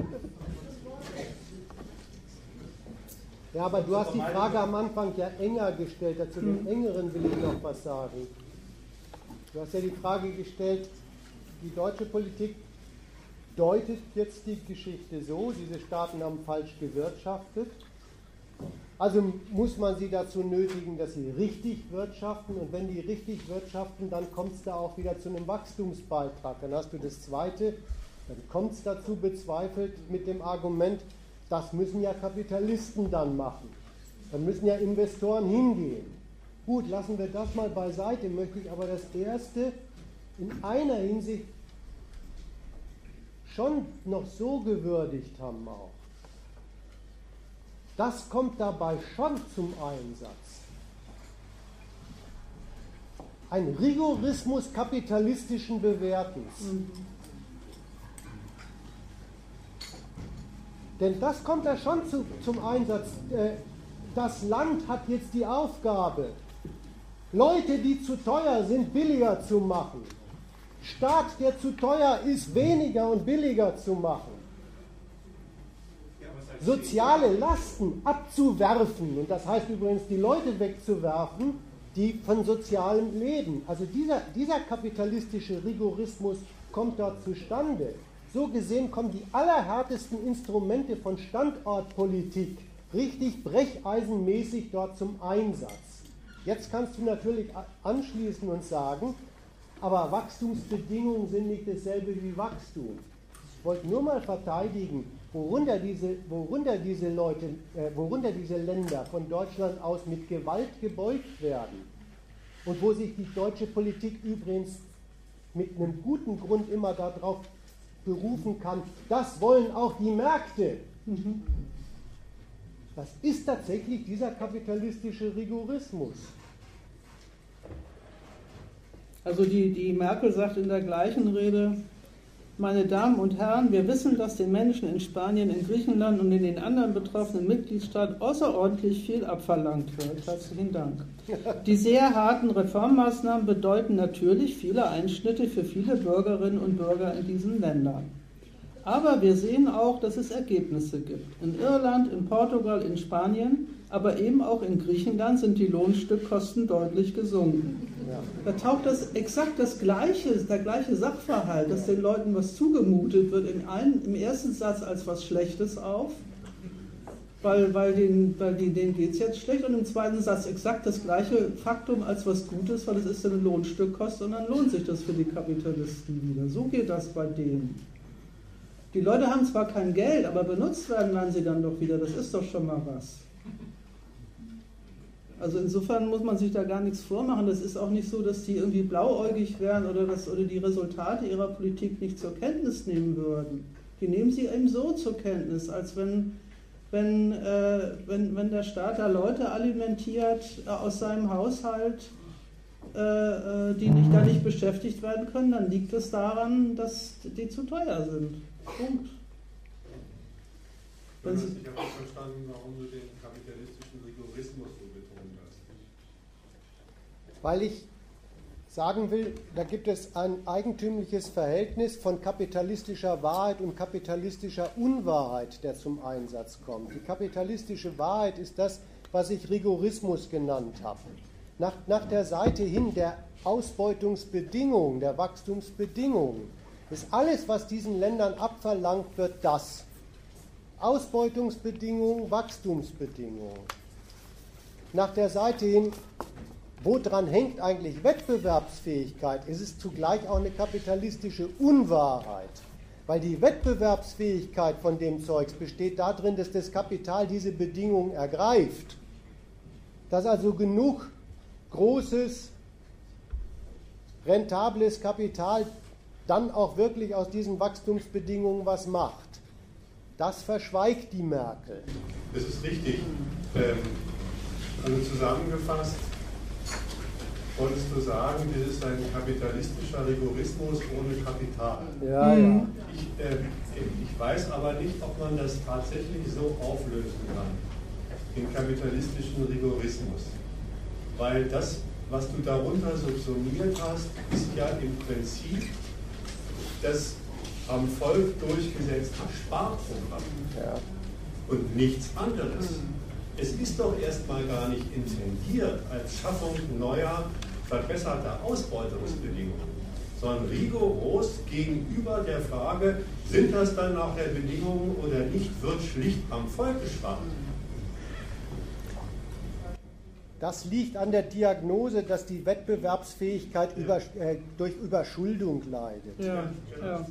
Ja, aber du hast die Frage am Anfang ja enger gestellt. Zu den engeren will ich noch was sagen. Du hast ja die Frage gestellt, die deutsche Politik deutet jetzt die Geschichte so, diese Staaten haben falsch gewirtschaftet. Also muss man sie dazu nötigen, dass sie richtig wirtschaften, und wenn die richtig wirtschaften, dann kommt es da auch wieder zu einem Wachstumsbeitrag. Dann hast du das Zweite, dann kommt es dazu bezweifelt mit dem Argument, das müssen ja Kapitalisten dann machen. Dann müssen ja Investoren hingehen. Gut, lassen wir das mal beiseite, möchte ich aber das Erste in einer Hinsicht schon noch so gewürdigt haben auch. das kommt dabei schon zum Einsatz. Ein Rigorismus kapitalistischen Bewertens. Mhm. Denn das kommt da schon zu, zum Einsatz. Das Land hat jetzt die Aufgabe, Leute, die zu teuer sind, billiger zu machen. Staat, der zu teuer ist, weniger und billiger zu machen. Soziale Lasten abzuwerfen, und das heißt übrigens, die Leute wegzuwerfen, die von sozialem leben. Also dieser, dieser kapitalistische Rigorismus kommt dort zustande. So gesehen kommen die allerhärtesten Instrumente von Standortpolitik richtig brecheisenmäßig dort zum Einsatz. Jetzt kannst du natürlich anschließen und sagen, aber Wachstumsbedingungen sind nicht dasselbe wie Wachstum. Ich wollte nur mal verteidigen, worunter diese, worunter diese Leute, äh, worunter diese Länder von Deutschland aus mit Gewalt gebeugt werden und wo sich die deutsche Politik übrigens mit einem guten Grund immer darauf berufen kann, das wollen auch die Märkte. Mhm. Das ist tatsächlich dieser kapitalistische Rigorismus. Also die, die Merkel sagt in der gleichen Rede, meine Damen und Herren, wir wissen, dass den Menschen in Spanien, in Griechenland und in den anderen betroffenen Mitgliedstaaten außerordentlich viel abverlangt wird. Herzlichen Dank. Die sehr harten Reformmaßnahmen bedeuten natürlich viele Einschnitte für viele Bürgerinnen und Bürger in diesen Ländern. Aber wir sehen auch, dass es Ergebnisse gibt. In Irland, in Portugal, in Spanien, aber eben auch in Griechenland sind die Lohnstückkosten deutlich gesunken. Ja. Da taucht das exakt das gleiche, der gleiche Sachverhalt, dass den Leuten was zugemutet wird, in allen, im ersten Satz als was Schlechtes auf, weil, weil, den, weil die, denen geht es jetzt schlecht, und im zweiten Satz exakt das gleiche Faktum als was Gutes, weil es ist ja eine Lohnstückkost und dann lohnt sich das für die Kapitalisten wieder. So geht das bei denen. Die Leute haben zwar kein Geld, aber benutzt werden werden sie dann doch wieder. Das ist doch schon mal was. Also insofern muss man sich da gar nichts vormachen. Das ist auch nicht so, dass die irgendwie blauäugig wären oder, das, oder die Resultate ihrer Politik nicht zur Kenntnis nehmen würden. Die nehmen sie eben so zur Kenntnis, als wenn, wenn, äh, wenn, wenn der Staat da Leute alimentiert äh, aus seinem Haushalt, äh, die nicht, da nicht beschäftigt werden können, dann liegt es daran, dass die zu teuer sind. Punkt. Ich habe nicht verstanden, warum du den kapitalistischen Rigorismus so betont hast. Weil ich sagen will, da gibt es ein eigentümliches Verhältnis von kapitalistischer Wahrheit und kapitalistischer Unwahrheit, der zum Einsatz kommt. Die kapitalistische Wahrheit ist das, was ich Rigorismus genannt habe. Nach, nach der Seite hin der Ausbeutungsbedingungen, der Wachstumsbedingungen, ist alles, was diesen Ländern abverlangt wird, das. Ausbeutungsbedingungen, Wachstumsbedingungen. Nach der Seite hin, woran hängt eigentlich Wettbewerbsfähigkeit, ist es zugleich auch eine kapitalistische Unwahrheit. Weil die Wettbewerbsfähigkeit von dem Zeugs besteht darin, dass das Kapital diese Bedingungen ergreift. Dass also genug großes, rentables Kapital dann auch wirklich aus diesen Wachstumsbedingungen was macht. Das verschweigt die Merkel. Das ist richtig. Ähm, also zusammengefasst wolltest du sagen, das ist ein kapitalistischer Rigorismus ohne Kapital. Ja, ja. Ich, äh, ich weiß aber nicht, ob man das tatsächlich so auflösen kann, den kapitalistischen Rigorismus. Weil das, was du darunter subsumiert hast, ist ja im Prinzip das am Volk durchgesetzte Sparprogramm. Ja. Und nichts anderes. Es ist doch erstmal gar nicht intendiert als Schaffung neuer, verbesserter Ausbeutungsbedingungen, sondern rigoros gegenüber der Frage, sind das dann nachher Bedingungen oder nicht, wird schlicht am Volk gespart. Das liegt an der Diagnose, dass die Wettbewerbsfähigkeit ja. über, äh, durch Überschuldung leidet. Ja, ja.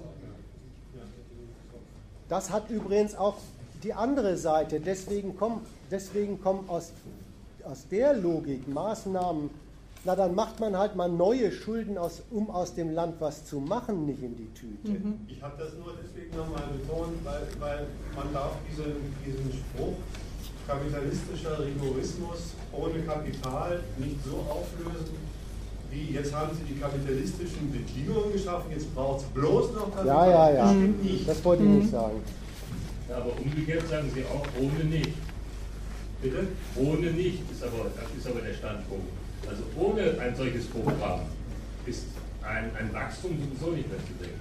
Das hat übrigens auch die andere Seite. Deswegen kommen, deswegen kommen aus, aus der Logik Maßnahmen, na dann macht man halt mal neue Schulden, aus, um aus dem Land was zu machen, nicht in die Tüte. Mhm. Ich habe das nur deswegen nochmal betont, weil, weil man darf diesen, diesen Spruch kapitalistischer Rigorismus ohne Kapital nicht so auflösen, wie jetzt haben Sie die kapitalistischen Bedingungen geschaffen, jetzt braucht es bloß noch Kapital. Ja, ja, ja, das, das wollte ich nicht sagen. Ja, aber umgekehrt sagen Sie auch ohne nicht. Bitte? Ohne nicht ist aber, das ist aber der Standpunkt. Also ohne ein solches Programm ist ein, ein Wachstum sowieso nicht mehr zu denken.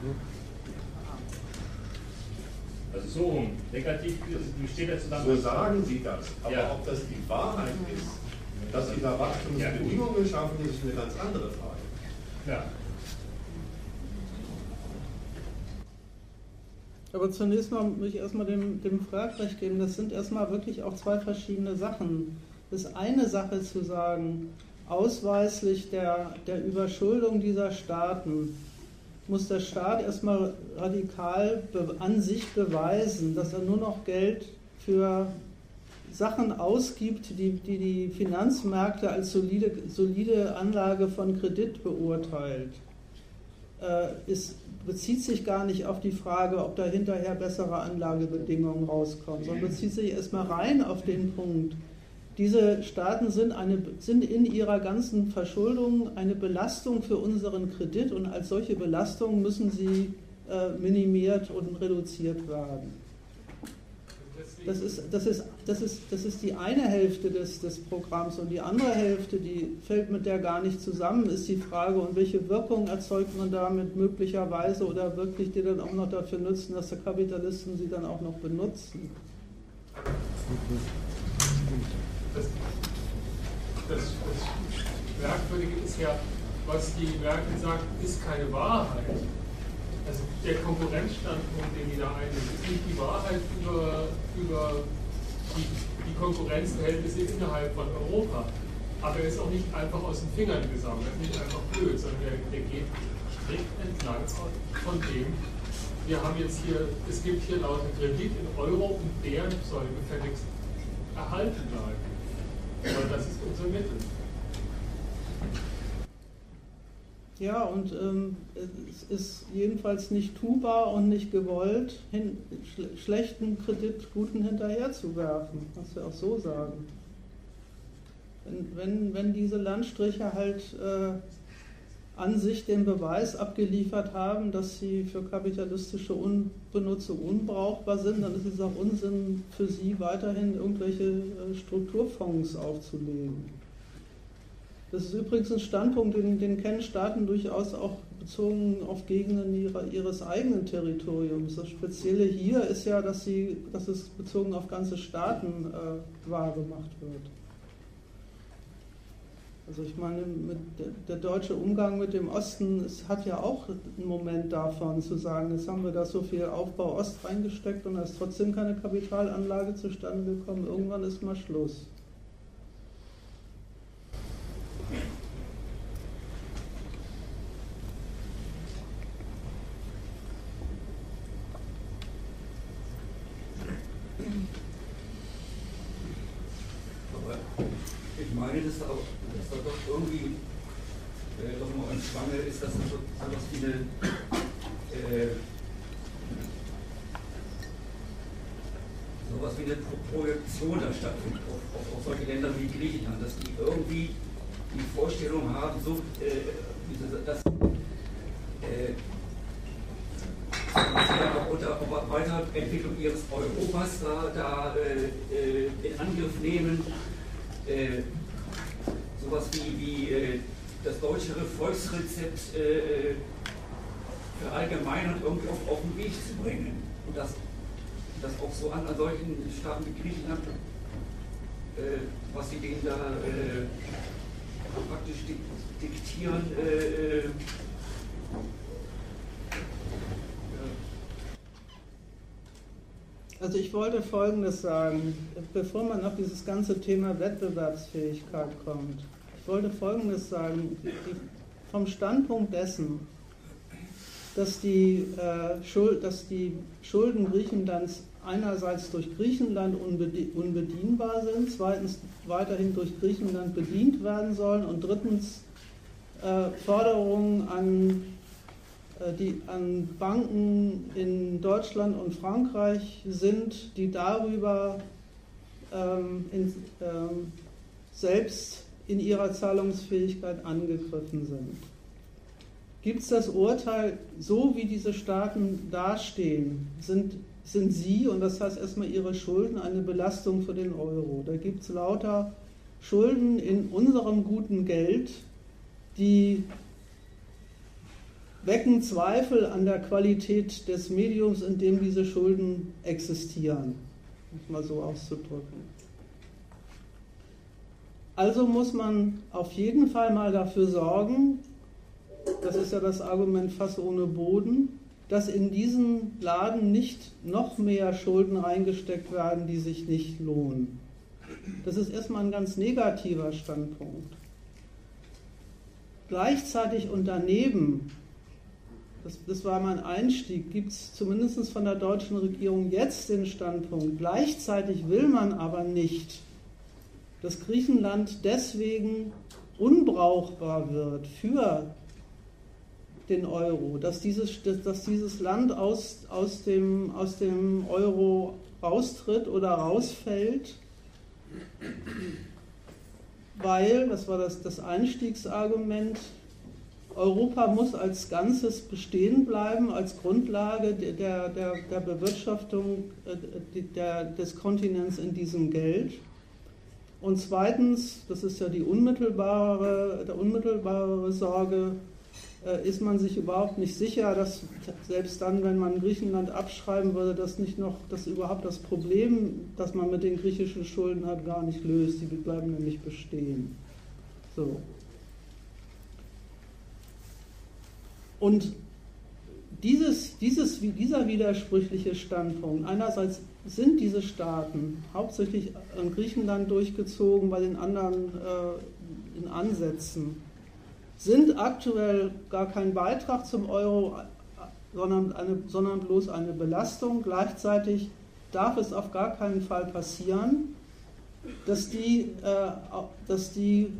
Also so rum, negativ steht der Zusammenhang. So sagen Sie das, aber ja. Ob das die Wahrheit ist, dass Sie da Wachstumsbedingungen ja, schaffen, ist eine ganz andere Frage. Ja. Aber zunächst mal muss ich erstmal dem, dem Frag recht geben, das sind erstmal wirklich auch zwei verschiedene Sachen. Das ist eine Sache zu sagen, ausweislich der, der Überschuldung dieser Staaten muss der Staat erstmal radikal an sich beweisen, dass er nur noch Geld für Sachen ausgibt, die die, die Finanzmärkte als solide, solide Anlage von Kredit beurteilt. Äh, ist, bezieht sich gar nicht auf die Frage, ob da hinterher bessere Anlagebedingungen rauskommen, sondern bezieht sich erstmal rein auf den Punkt, diese Staaten sind, eine, sind in ihrer ganzen Verschuldung eine Belastung für unseren Kredit und als solche Belastung müssen sie äh, minimiert und reduziert werden. Das ist, das, ist, das, ist, das ist die eine Hälfte des, des Programms und die andere Hälfte, die fällt mit der gar nicht zusammen, ist die Frage, und welche Wirkung erzeugt man damit möglicherweise oder wirklich die dann auch noch dafür nutzen, dass die Kapitalisten sie dann auch noch benutzen. Das, das, das Merkwürdige ist ja, was die Merkel sagt, ist keine Wahrheit. Also der Konkurrenzstandpunkt, den die da einnehmen, ist nicht die Wahrheit über, über die, die Konkurrenzverhältnisse innerhalb von Europa. Aber er ist auch nicht einfach aus den Fingern gesammelt, er ist nicht einfach blöd, sondern der, der geht strikt entlang von dem, wir haben jetzt hier, es gibt hier lauter Kredit in Euro und der soll gefälligst erhalten bleiben. Aber das ist unser Mittel. Ja, und ähm, es ist jedenfalls nicht tubar und nicht gewollt, hin, schle schlechten Kredit guten hinterherzuwerfen, kannst du auch so sagen. Wenn, wenn, wenn diese Landstriche halt äh, an sich den Beweis abgeliefert haben, dass sie für kapitalistische Benutzer unbrauchbar sind, dann ist es auch Unsinn für sie weiterhin irgendwelche äh, Strukturfonds aufzulegen. Das ist übrigens ein Standpunkt, den, den kennen Staaten durchaus auch bezogen auf Gegenden ihrer, ihres eigenen Territoriums. Das Spezielle hier ist ja, dass, sie, dass es bezogen auf ganze Staaten äh, wahr gemacht wird. Also ich meine, mit der, der deutsche Umgang mit dem Osten, es hat ja auch einen Moment davon zu sagen, jetzt haben wir da so viel Aufbau Ost reingesteckt und da ist trotzdem keine Kapitalanlage zustande gekommen. Irgendwann ist mal Schluss. Aber ich meine, dass da, auch, dass da doch irgendwie äh, doch mal ein Schwangel ist, dass da so etwas wie eine äh, sowas wie eine Pro Projektion da stattfindet auf, auf, auf solche Länder wie Griechenland, dass die irgendwie die Vorstellung haben, so, äh, dass äh, ja auch unter Weiterentwicklung ihres Europas da, da äh, in Angriff nehmen, äh, sowas wie, wie äh, das deutsche Volksrezept äh, verallgemeinern und irgendwie auf, auf den Weg zu bringen. Und das, das auch so an, an solchen Staaten wie Griechenland, äh, was sie denen da äh, praktisch diktieren. Äh, äh, Also ich wollte Folgendes sagen, bevor man auf dieses ganze Thema Wettbewerbsfähigkeit kommt. Ich wollte Folgendes sagen, die, vom Standpunkt dessen, dass die, äh, Schuld, dass die Schulden Griechenlands einerseits durch Griechenland unbedienbar sind, zweitens weiterhin durch Griechenland bedient werden sollen und drittens äh, Forderungen an die an Banken in Deutschland und Frankreich sind, die darüber ähm, in, ähm, selbst in ihrer Zahlungsfähigkeit angegriffen sind. Gibt es das Urteil, so wie diese Staaten dastehen, sind, sind sie, und das heißt erstmal ihre Schulden, eine Belastung für den Euro. Da gibt es lauter Schulden in unserem guten Geld, die wecken Zweifel an der Qualität des Mediums, in dem diese Schulden existieren, um es mal so auszudrücken. Also muss man auf jeden Fall mal dafür sorgen, das ist ja das Argument Fass ohne Boden, dass in diesen Laden nicht noch mehr Schulden reingesteckt werden, die sich nicht lohnen. Das ist erstmal ein ganz negativer Standpunkt. Gleichzeitig und daneben, das, das war mein Einstieg, gibt es zumindest von der deutschen Regierung jetzt den Standpunkt, gleichzeitig will man aber nicht, dass Griechenland deswegen unbrauchbar wird für den Euro, dass dieses, dass dieses Land aus, aus, dem, aus dem Euro raustritt oder rausfällt, weil, das war das, das Einstiegsargument, Europa muss als Ganzes bestehen bleiben, als Grundlage der, der, der Bewirtschaftung der, des Kontinents in diesem Geld. Und zweitens, das ist ja die unmittelbare, der unmittelbare Sorge, ist man sich überhaupt nicht sicher, dass selbst dann, wenn man Griechenland abschreiben würde, dass nicht noch, dass überhaupt das Problem, das man mit den griechischen Schulden hat, gar nicht löst. Die bleiben nämlich bestehen. So. Und dieses, dieses, dieser widersprüchliche Standpunkt, einerseits sind diese Staaten hauptsächlich in Griechenland durchgezogen, bei den anderen äh, in Ansätzen, sind aktuell gar kein Beitrag zum Euro, sondern, eine, sondern bloß eine Belastung. Gleichzeitig darf es auf gar keinen Fall passieren, dass die, äh, dass die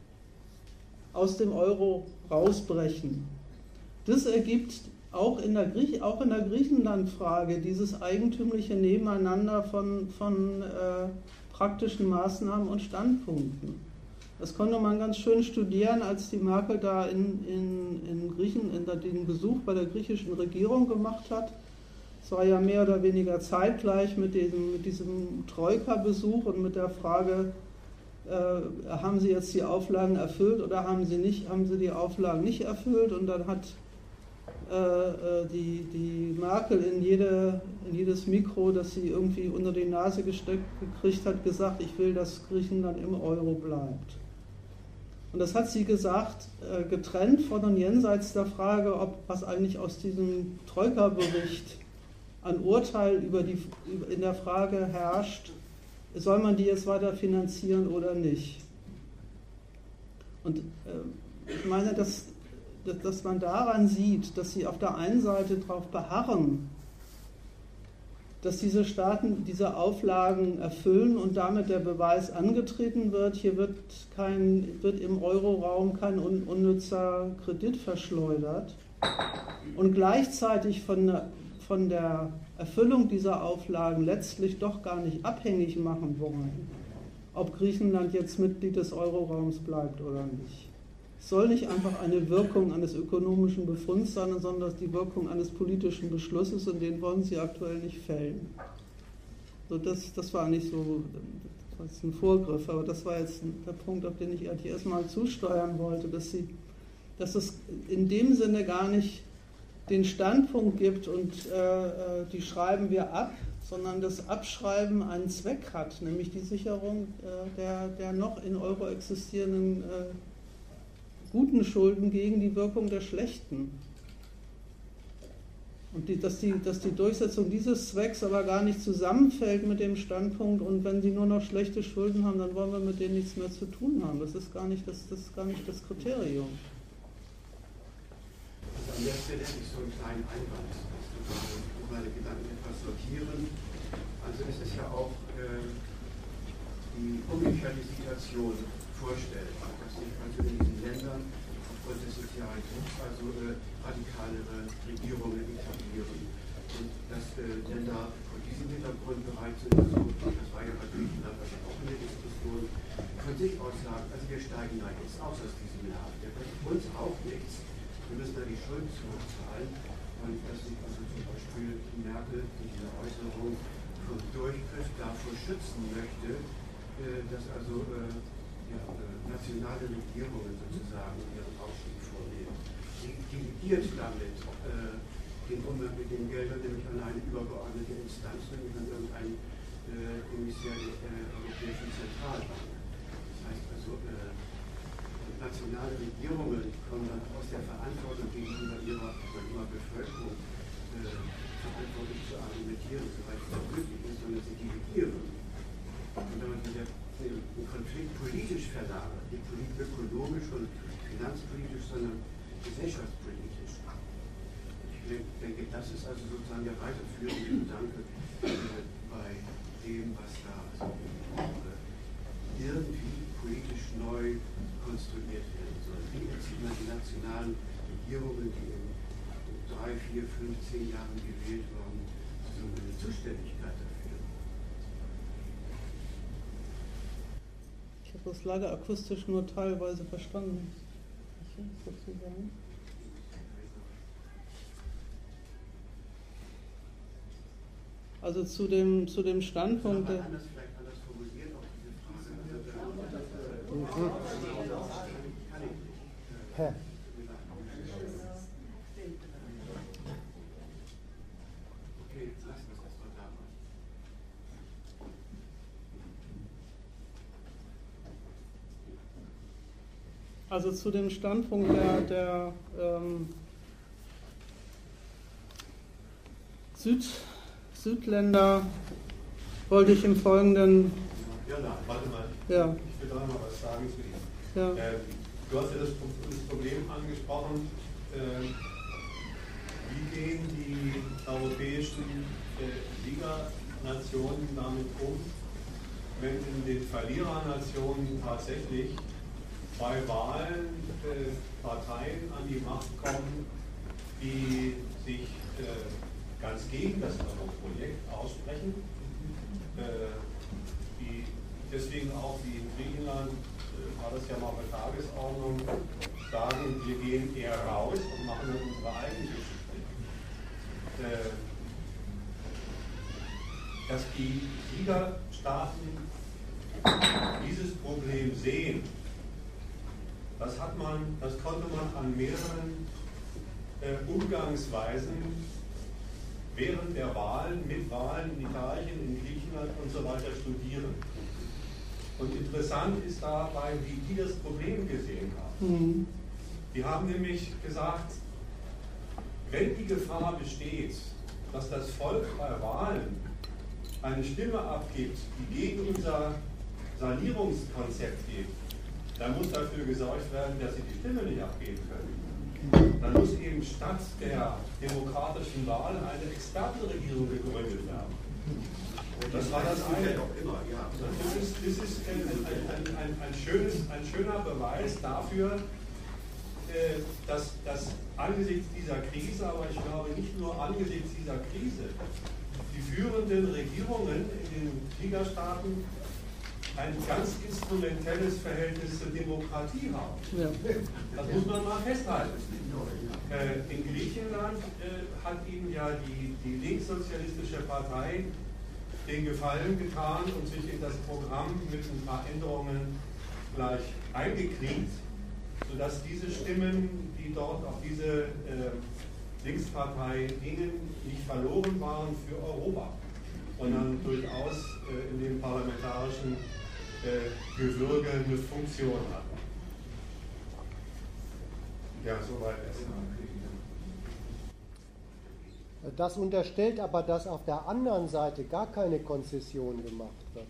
aus dem Euro rausbrechen. Das ergibt auch in der, Griech, auch in der Griechenland-Frage dieses eigentümliche Nebeneinander von, von äh, praktischen Maßnahmen und Standpunkten. Das konnte man ganz schön studieren, als die Merkel da in, in, in Griechen, in der, den Besuch bei der griechischen Regierung gemacht hat. Es war ja mehr oder weniger zeitgleich mit diesem, mit diesem Troika-Besuch und mit der Frage, äh, haben Sie jetzt die Auflagen erfüllt oder haben Sie, nicht, haben Sie die Auflagen nicht erfüllt? Und dann hat äh, die, die Merkel in, jede, in jedes Mikro, das sie irgendwie unter die Nase gesteckt gekriegt hat, gesagt, ich will, dass Griechenland im Euro bleibt. Und das hat sie gesagt, äh, getrennt von und jenseits der Frage, ob was eigentlich aus diesem Troika-Bericht an Urteil über die, in der Frage herrscht, soll man die jetzt weiter finanzieren oder nicht. Und äh, ich meine, dass, dass, dass man daran sieht, dass sie auf der einen Seite darauf beharren, dass diese Staaten diese Auflagen erfüllen und damit der Beweis angetreten wird, hier wird, kein, wird im Euroraum kein un, unnützer Kredit verschleudert und gleichzeitig von der, von der Erfüllung dieser Auflagen letztlich doch gar nicht abhängig machen wollen, ob Griechenland jetzt Mitglied des Euroraums bleibt oder nicht. Es soll nicht einfach eine Wirkung eines ökonomischen Befunds sein, sondern die Wirkung eines politischen Beschlusses, und den wollen sie aktuell nicht fällen. So, das, das war nicht so, das war jetzt ein Vorgriff, aber das war jetzt der Punkt, auf den ich eigentlich erstmal zusteuern wollte, dass, sie, dass es in dem Sinne gar nicht den Standpunkt gibt und äh, die schreiben wir ab, sondern das Abschreiben einen Zweck hat, nämlich die Sicherung äh, der, der noch in Euro existierenden äh, guten Schulden gegen die Wirkung der schlechten. Und die, dass, die, dass die Durchsetzung dieses Zwecks aber gar nicht zusammenfällt mit dem Standpunkt, und wenn sie nur noch schlechte Schulden haben, dann wollen wir mit denen nichts mehr zu tun haben. Das ist gar nicht das, das, ist gar nicht das Kriterium. Also an der Stelle hätte ich so einen kleinen Einwand, um meine Gedanken etwas sortieren. Also es ist ja auch äh, die umgekehrte Situation vorstellbar, dass sich also in diesen Ländern aufgrund des sozialen Drucks also äh, radikalere Regierungen etablieren und dass äh, Länder vor diesem Hintergrund bereit sind, so, das war ja bei Griechenland sagen, also wir steigen da jetzt aus aus diesem Jahr. Der bringt uns auch nichts. Wir müssen da die Schuld zurückzahlen. Und dass sich also zum Beispiel Merkel in dieser Äußerung vom Durchgriff davor schützen möchte, äh, dass also äh, ja, äh, nationale Regierungen sozusagen ihren Ausstieg vornehmen. Sie delegiert damit äh, den Umgang mit den Geldern nämlich an eine übergeordnete Instanz, nämlich an irgendeinen äh, Kommissär der äh, Europäischen Zentralbank. Das heißt also, äh, nationale Regierungen kommen dann aus der Verantwortung gegenüber ihrer, ihrer Bevölkerung äh, verantwortlich zu argumentieren, soweit es auch möglich ist, sondern sie delegieren. Und wenn man den Konflikt politisch verlagert, nicht ökonomisch und finanzpolitisch, sondern gesellschaftspolitisch. Ich denke, das ist also sozusagen der weiterführende Gedanke äh, bei dem, was da also, äh, irgendwie politisch neu konstruiert werden soll. Wie erzieht man die nationalen Regierungen, die in drei, vier, fünf, zehn Jahren gewählt wurden, so eine Zuständigkeit dafür? Ich habe das leider akustisch nur teilweise verstanden. Was soll ich dazu sagen? Also zu dem, zu dem Standpunkt. Kann man anders, vielleicht anders formulieren, auch diese Frage. Mhm. Hä? Okay, lassen wir es erstmal da mal. Also zu dem Standpunkt der, der ähm, Süd, Südländer wollte ich im Folgenden. Ja, na, warte mal. Ja. Ich will doch noch was sagen zu Ihnen. Ja. Ähm, du hast ja das, das Problem angesprochen, äh, wie gehen die europäischen äh, Liga-Nationen damit um, wenn in den Verlierernationen tatsächlich bei Wahlen äh, Parteien an die Macht kommen, die sich äh, ganz gegen das Euro-Projekt aussprechen, äh, die deswegen auch wie in Griechenland, äh, war das ja mal auf der Tagesordnung, sagen, wir gehen eher raus und machen dann unsere eigene Geschichte. Äh, dass die Siegerstaaten dieses Problem sehen, das hat man, das konnte man an mehreren äh, Umgangsweisen während der Wahlen, mit Wahlen in Italien, in Griechenland und so weiter studieren. Und interessant ist dabei, wie die das Problem gesehen haben. Mhm. Die haben nämlich gesagt, wenn die Gefahr besteht, dass das Volk bei Wahlen eine Stimme abgibt, die gegen unser Sanierungskonzept geht, dann muss dafür gesorgt werden, dass sie die Stimme nicht abgeben können. Dann muss eben statt der demokratischen Wahl eine Expertenregierung gegründet werden. Das war das eine. Das ist, das ist ein, ein, ein, ein, schönes, ein schöner Beweis dafür, dass, dass angesichts dieser Krise, aber ich glaube nicht nur angesichts dieser Krise, die führenden Regierungen in den Siegerstaaten ein ganz instrumentelles Verhältnis zur Demokratie haben. Ja. Das muss man mal festhalten. Äh, in Griechenland äh, hat ihnen ja die, die linkssozialistische Partei den Gefallen getan und sich in das Programm mit ein paar Änderungen gleich eingekriegt, sodass diese Stimmen, die dort auf diese äh, Linkspartei gingen, nicht verloren waren für Europa, sondern durchaus äh, in dem parlamentarischen äh, Gewürge eine Funktion hatten. Ja, soweit erstmal. Das unterstellt aber, dass auf der anderen Seite gar keine Konzession gemacht wird.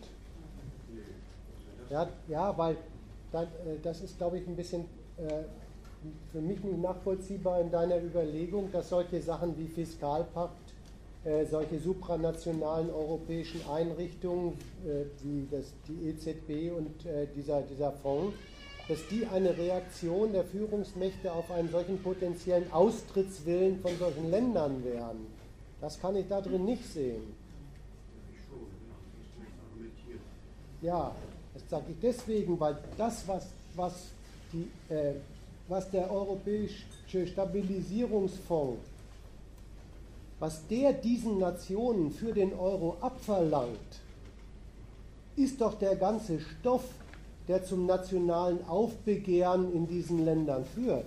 Ja, ja weil das, das ist, glaube ich, ein bisschen äh, für mich nicht nachvollziehbar in deiner Überlegung, dass solche Sachen wie Fiskalpakt, äh, solche supranationalen europäischen Einrichtungen äh, wie das, die E Z B und äh, dieser, dieser Fonds, dass die eine Reaktion der Führungsmächte auf einen solchen potenziellen Austrittswillen von solchen Ländern wären. Das kann ich da drin nicht sehen. Ja, Das sage ich deswegen, weil das, was, was, die, äh, was der Europäische Stabilisierungsfonds, was der diesen Nationen für den Euro abverlangt, ist doch der ganze Stoff, der zum nationalen Aufbegehren in diesen Ländern führt.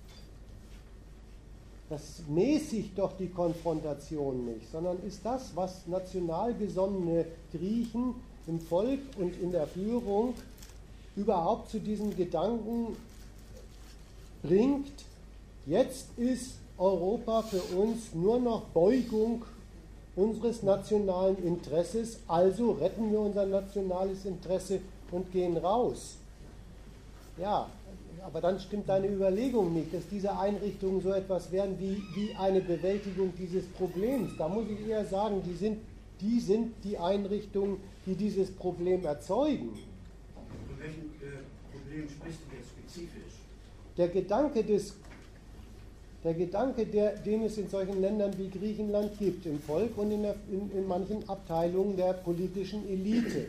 Das mäßigt doch die Konfrontation nicht, sondern ist das, was national gesonnene Griechen im Volk und in der Führung überhaupt zu diesem Gedanken bringt, jetzt ist Europa für uns nur noch Beugung unseres nationalen Interesses, also retten wir unser nationales Interesse und gehen raus. Ja, aber dann stimmt deine Überlegung nicht, dass diese Einrichtungen so etwas werden wie, wie eine Bewältigung dieses Problems. Da muss ich eher sagen, die sind, die sind die Einrichtungen, die dieses Problem erzeugen. Von welchem äh, Problem sprichst du jetzt spezifisch? Der Gedanke, des, der Gedanke der, den es in solchen Ländern wie Griechenland gibt, im Volk und in, der, in, in manchen Abteilungen der politischen Elite.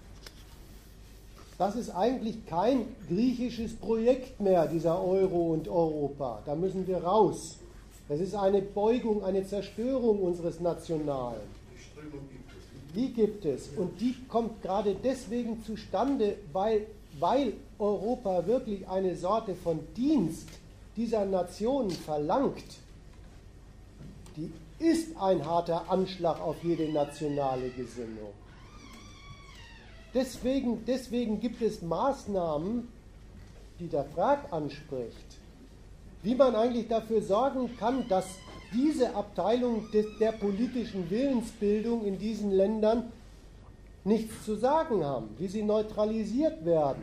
Das ist eigentlich kein griechisches Projekt mehr, dieser Euro und Europa. Da müssen wir raus. Das ist eine Beugung, eine Zerstörung unseres Nationalen. Die Strömung gibt es. Die gibt es. Und die kommt gerade deswegen zustande, weil, weil Europa wirklich eine Sorte von Dienst dieser Nationen verlangt. Die ist ein harter Anschlag auf jede nationale Gesinnung. Deswegen, deswegen gibt es Maßnahmen, die der Frag anspricht, wie man eigentlich dafür sorgen kann, dass diese Abteilung des, der politischen Willensbildung in diesen Ländern nichts zu sagen haben, wie sie neutralisiert werden.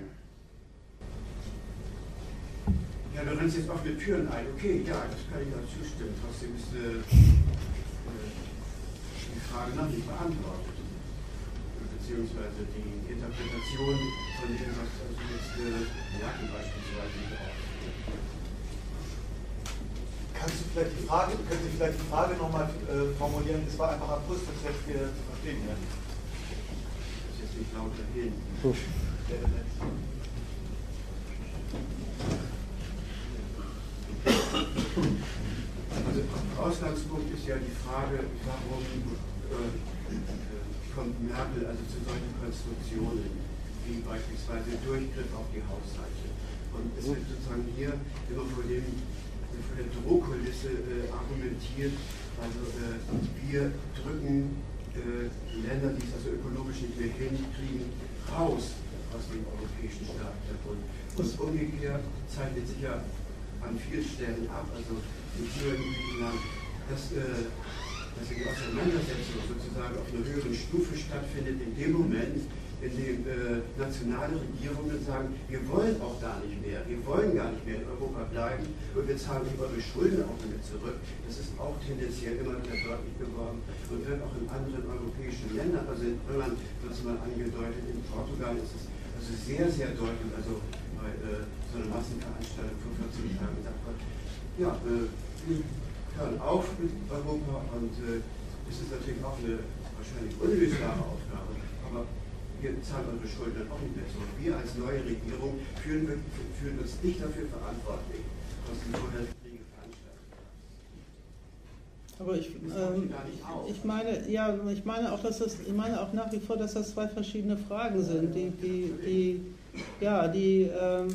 Ja, du rennst jetzt offene Türen ein. Okay, ja, das kann ich da zustimmen. Trotzdem ist äh, die Frage noch nicht beantwortet. Beziehungsweise die Interpretation von dem, was also jetzt äh, Merkel beispielsweise auch. Kannst du vielleicht die Frage, könnt ihr vielleicht die Frage nochmal äh, formulieren? Das war einfach akustisch schlecht hier zu verstehen. Ja? Das ist jetzt nicht laut erheben. Also Ausgangspunkt ist ja die Frage, warum äh, kommt Merkel also zu solchen Konstruktionen, wie beispielsweise Durchgriff auf die Haushalte. Und es wird sozusagen hier immer vor, dem, vor der Drohkulisse äh, argumentiert, also äh, wir drücken äh, Länder, die es also ökologisch nicht mehr hinkriegen, raus aus dem europäischen Staatenverbund. Und umgekehrt zeichnet sich ja an vielen Stellen ab, also nicht nur in Griechenland, dass äh, dass die Auseinandersetzung sozusagen auf einer höheren Stufe stattfindet, in dem Moment, in dem äh, nationale Regierungen sagen, wir wollen auch da nicht mehr, wir wollen gar nicht mehr in Europa bleiben und wir zahlen eure Schulden auch damit zurück. Das ist auch tendenziell immer wieder deutlich geworden und wird auch in anderen europäischen Ländern, also in Irland wird es mal angedeutet, in Portugal ist es also sehr, sehr deutlich, also bei äh, so einer Massenveranstaltung vor vierzehn Tagen sagt man, ja, äh, hören auf mit Europa und äh, es ist natürlich auch eine wahrscheinlich unlösbare Aufgabe, aber wir zahlen eure Schulden dann auch nicht mehr zurück. Wir als neue Regierung fühlen, wir, fühlen uns nicht dafür verantwortlich, was die vorherigen Kriege veranstaltet haben. Aber ich, ähm, ich meine, ja, ich meine auch, dass das, ich meine auch nach wie vor, dass das zwei verschiedene Fragen sind, die, die, die ja, die ähm,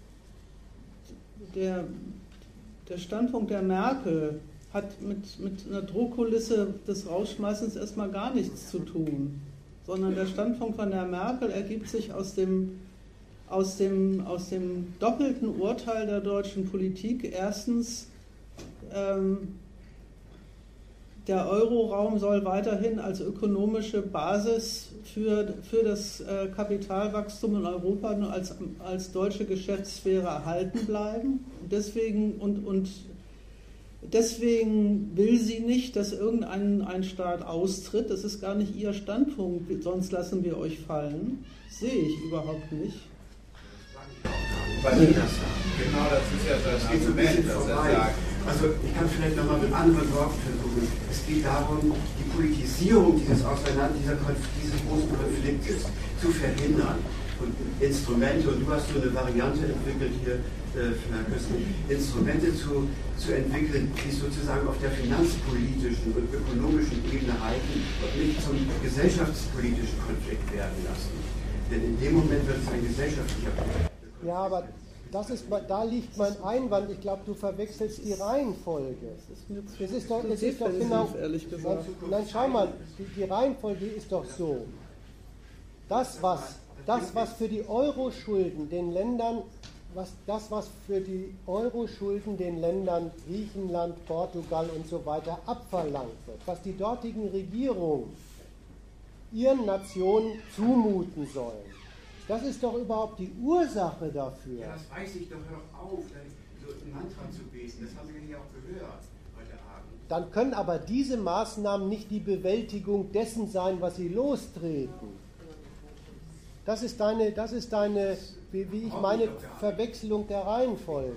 der Der Standpunkt der Merkel hat mit, mit einer Drohkulisse des Rausschmeißens erstmal gar nichts zu tun, sondern der Standpunkt von der Merkel ergibt sich aus dem, aus dem, aus dem doppelten Urteil der deutschen Politik. Erstens, ähm, der Euroraum soll weiterhin als ökonomische Basis für, für das äh, Kapitalwachstum in Europa nur als, als deutsche Geschäftssphäre erhalten bleiben. Deswegen, und, und deswegen will sie nicht, dass irgendein ein Staat austritt. Das ist gar nicht ihr Standpunkt, sonst lassen wir euch fallen. Sehe ich überhaupt nicht. Weil Sie das sagen. Genau, das ist ja das geht so ein bisschen vorbei. Also ich kann vielleicht nochmal mit anderen Worten versuchen. Es geht darum, die Politisierung dieses Auseinander, dieser Konf dieses großen Konfliktes zu verhindern. und Instrumente, und du hast so eine Variante entwickelt hier, äh, Herr Köstner, Instrumente zu, zu entwickeln, die sozusagen auf der finanzpolitischen und ökonomischen Ebene halten und nicht zum gesellschaftspolitischen Konflikt werden lassen. Denn in dem Moment wird es ein gesellschaftlicher Konflikt. Ja, aber das ist, da liegt mein Einwand. Ich glaube, du verwechselst die Reihenfolge. Es ist doch, es ist doch genau. Ehrlich gesagt. Nein, schau mal, die, die Reihenfolge ist doch so. Das, was, das, was für die Euro-Schulden den Ländern, was, das, was für die Euro-Schulden den Ländern Griechenland, Portugal und so weiter abverlangt wird, was die dortigen Regierungen ihren Nationen zumuten sollen. Das ist doch überhaupt die Ursache dafür. Ja, das weiß ich doch, hör doch auf, so ein Mantra zu beten. Das haben wir hier auch gehört heute Abend. Dann können aber diese Maßnahmen nicht die Bewältigung dessen sein, was sie lostreten. Das ist deine, das ist deine wie, wie ich meine, Verwechslung der Reihenfolge.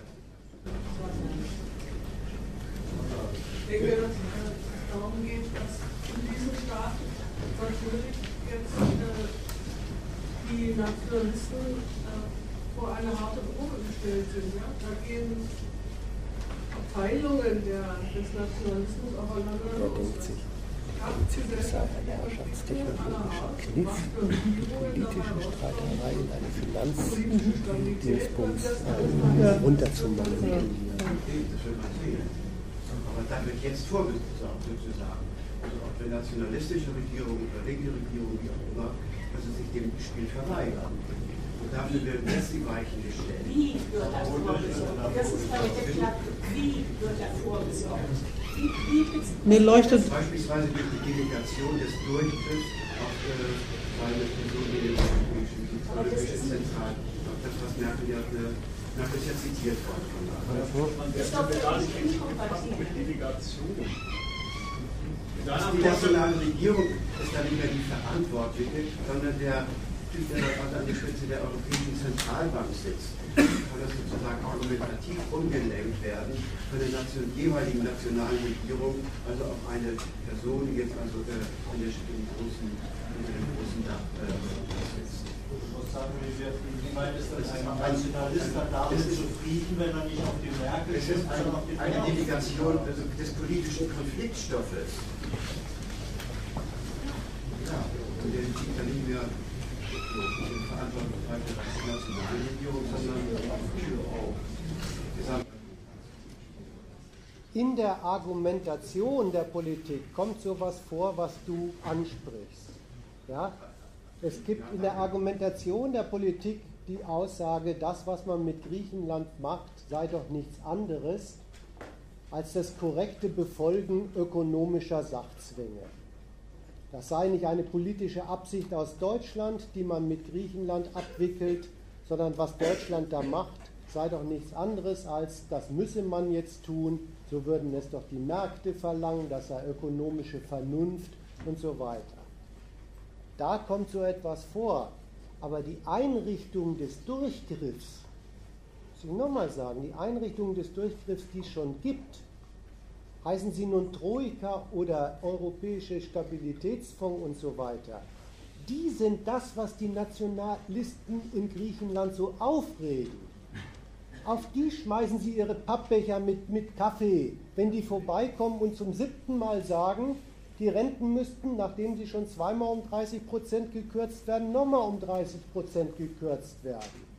Ich denke, dass es darum geht, dass in diesem Staat natürlich jetzt äh, die Nationalisten äh, vor eine harte Probe gestellt sind. Ja? Da gehen Abteilungen der, des Nationalismus aufeinander los. Zivilisiert eine herrschaftstechnologischer Kniff, die politische Streiterei in eine Finanzdingsbums äh, runterzumanövrieren. Aber da wird jetzt vorgesorgt sozusagen. Also auch für nationalistische Regierungen oder linke Regierungen, wie auch immer, dass sie sich dem Spiel verweigern. Und dafür werden jetzt die Weichen gestellt. Wie wird das vorgesorgt? Das ist meine Deklaration. Wie wird das vorgesorgt? Wie, wie Mir leuchtet beispielsweise durch die Delegation des Durchtritts auf äh, eine Person in den Europäischen Zentralen. Das, was Merkel ja, äh, Merkel ist ja zitiert worden. Das ist doch gar nicht inkompatibel mit Delegation. Die nationale Regierung ist da nicht mehr die Verantwortliche, sondern der Typ, der dort an der Spitze der Europäischen Zentralbank sitzt. Kann das sozusagen argumentativ umgelenkt werden von der Nation, jeweiligen nationalen Regierung, also auf eine Person, die jetzt also äh, in der in großen, in dem großen Dach äh, sitzt. Ich muss sagen, wie weit ist das ein Nationalist dann damit zufrieden, wenn er nicht auf die Merkel ist? Es ist eine, eine Delegation also des politischen Konfliktstoffes. Ja, und der liegt dann nicht mehr in Verantwortung der nationalen Regierung, sondern auch gesamt. In der Argumentation der Politik kommt sowas vor, was du ansprichst. Ja? Es gibt in der Argumentation der Politik die Aussage, das, was man mit Griechenland macht, sei doch nichts anderes als das korrekte Befolgen ökonomischer Sachzwänge. Das sei nicht eine politische Absicht aus Deutschland, die man mit Griechenland abwickelt, sondern was Deutschland da macht, sei doch nichts anderes als, das müsse man jetzt tun, so würden es doch die Märkte verlangen, das sei ökonomische Vernunft und so weiter. Da kommt so etwas vor, aber die Einrichtung des Durchgriffs, muss ich nochmal sagen, die Einrichtung des Durchgriffs, die es schon gibt, heißen sie nun Troika oder Europäische Stabilitätsfonds und so weiter, die sind das, was die Nationalisten in Griechenland so aufregen. Auf die schmeißen sie ihre Pappbecher mit, mit Kaffee, wenn die vorbeikommen und zum siebten Mal sagen, die Renten müssten, nachdem sie schon zweimal um dreißig Prozent gekürzt werden, nochmal um dreißig Prozent gekürzt werden.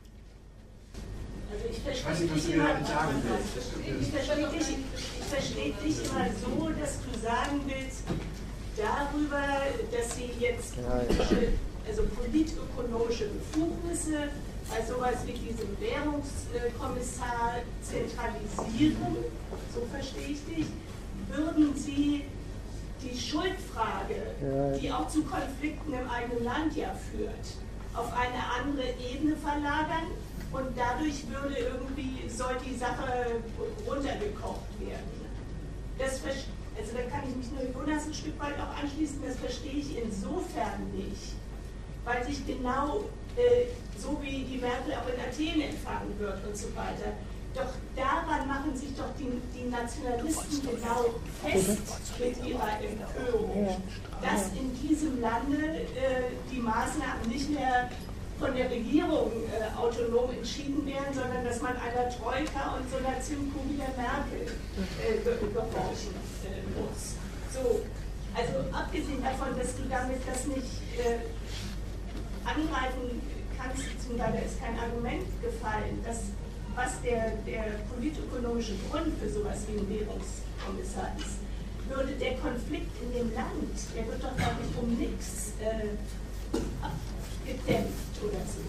Also ich verstehe dich immer, ich verstehe dich, ich verstehe dich immer so, dass du sagen willst, darüber, dass sie jetzt politische, also politökonomische Befugnisse bei sowas wie diesem Währungskommissar zentralisieren, so verstehe ich dich, würden sie die Schuldfrage, die auch zu Konflikten im eigenen Land ja führt, auf eine andere Ebene verlagern. Und dadurch würde irgendwie, soll die Sache runtergekocht werden. Das, also da kann ich mich nur Jonas ein Stück weit auch anschließen, das verstehe ich insofern nicht, weil sich genau äh, so wie die Merkel auch in Athen empfangen wird und so weiter, doch daran machen sich doch die, die Nationalisten genau fest mit ihrer Empörung, dass in diesem Lande äh, die Maßnahmen nicht mehr von der Regierung äh, autonom entschieden werden, sondern dass man einer Troika und so einer Zimtkuh wie der Merkel äh, gehorchen äh, muss. So, also abgesehen davon, dass du damit das nicht äh, angreifen kannst, beziehungsweise ist kein Argument gefallen, dass was der, der politökonomische Grund für sowas wie ein Währungskommissar ist, würde der Konflikt in dem Land, der wird doch gar nicht um nichts äh, gedämpft oder so.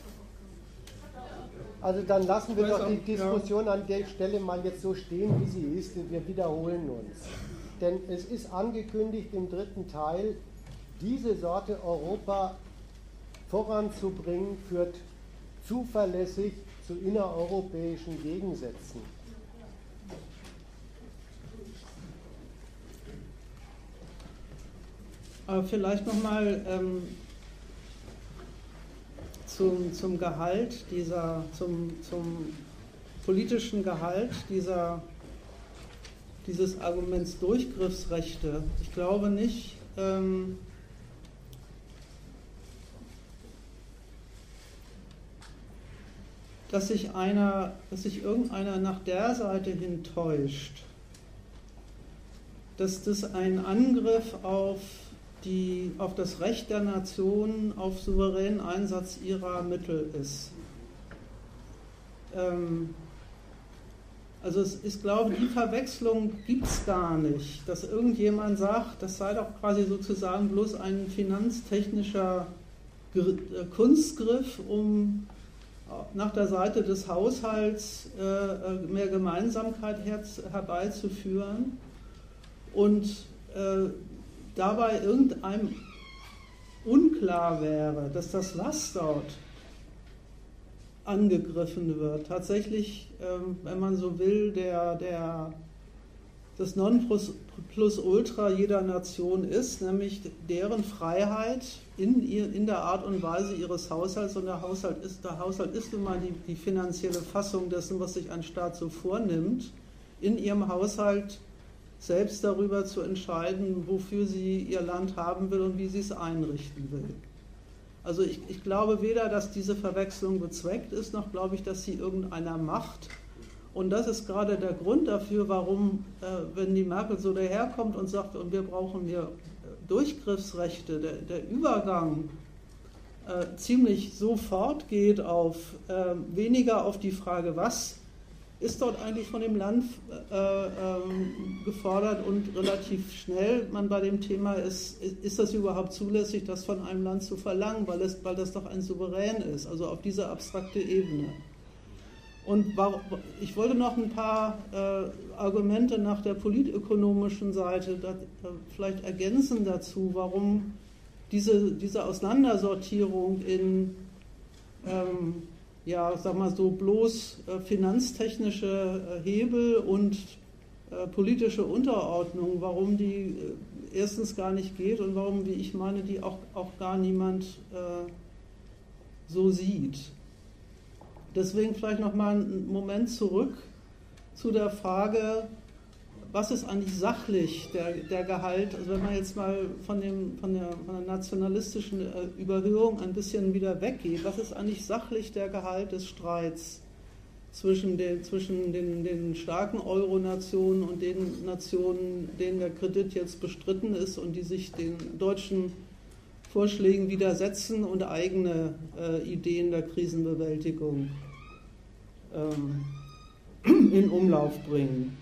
Also dann lassen wir doch die Diskussion an der Stelle mal jetzt so stehen, wie sie ist, und wir wiederholen uns. Denn es ist angekündigt im dritten Teil, diese Sorte Europa voranzubringen, führt zuverlässig zu innereuropäischen Gegensätzen. Aber vielleicht nochmal ähm, zum, zum Gehalt dieser, zum, zum politischen Gehalt dieser, dieses Arguments Durchgriffsrechte. Ich glaube nicht, ähm, dass sich einer, dass sich irgendeiner nach der Seite hin täuscht, dass das ein Angriff auf die, auf das Recht der Nationen auf souveränen Einsatz ihrer Mittel ist. Ähm, also es ist, glaube ich, die Verwechslung gibt es gar nicht, dass irgendjemand sagt, das sei doch quasi sozusagen bloß ein finanztechnischer Kunstgriff, um nach der Seite des Haushalts äh, mehr Gemeinsamkeit her herbeizuführen und äh, dabei irgendeinem unklar wäre, dass das was dort angegriffen wird. Tatsächlich, ähm, wenn man so will, der, der, das Nonplusultra jeder Nation ist, nämlich deren Freiheit in, ihr, in der Art und Weise ihres Haushalts, und der Haushalt ist, der Haushalt ist nun mal die, die finanzielle Fassung dessen, was sich ein Staat so vornimmt, in ihrem Haushalt selbst darüber zu entscheiden, wofür sie ihr Land haben will und wie sie es einrichten will. Also ich, ich glaube weder, dass diese Verwechslung bezweckt ist, noch glaube ich, dass sie irgendeiner macht. Und das ist gerade der Grund dafür, warum, äh, wenn die Merkel so daherkommt und sagt, und wir brauchen hier Durchgriffsrechte, der, der Übergang äh, ziemlich sofort geht auf äh, weniger auf die Frage, was ist dort eigentlich von dem Land äh, ähm, gefordert, und relativ schnell man bei dem Thema ist, ist das überhaupt zulässig, das von einem Land zu verlangen, weil, es, weil das doch ein Souverän ist, also auf dieser abstrakte Ebene. Und war, ich wollte noch ein paar äh, Argumente nach der politökonomischen Seite da, da vielleicht ergänzen dazu, warum diese, diese Auseinandersortierung in ähm, ja, sag mal so, bloß äh, finanztechnische äh, Hebel und äh, politische Unterordnung, warum die äh, erstens gar nicht geht und warum, wie ich meine, die auch, auch gar niemand äh, so sieht. Deswegen vielleicht noch mal einen Moment zurück zu der Frage, was ist eigentlich sachlich der, der Gehalt, also wenn man jetzt mal von, dem, von, der, von der nationalistischen Überhöhung ein bisschen wieder weggeht, was ist eigentlich sachlich der Gehalt des Streits zwischen den, zwischen den, den starken Euro-Nationen und den Nationen, denen der Kredit jetzt bestritten ist und die sich den deutschen Vorschlägen widersetzen und eigene äh, Ideen der Krisenbewältigung ähm, in Umlauf bringen.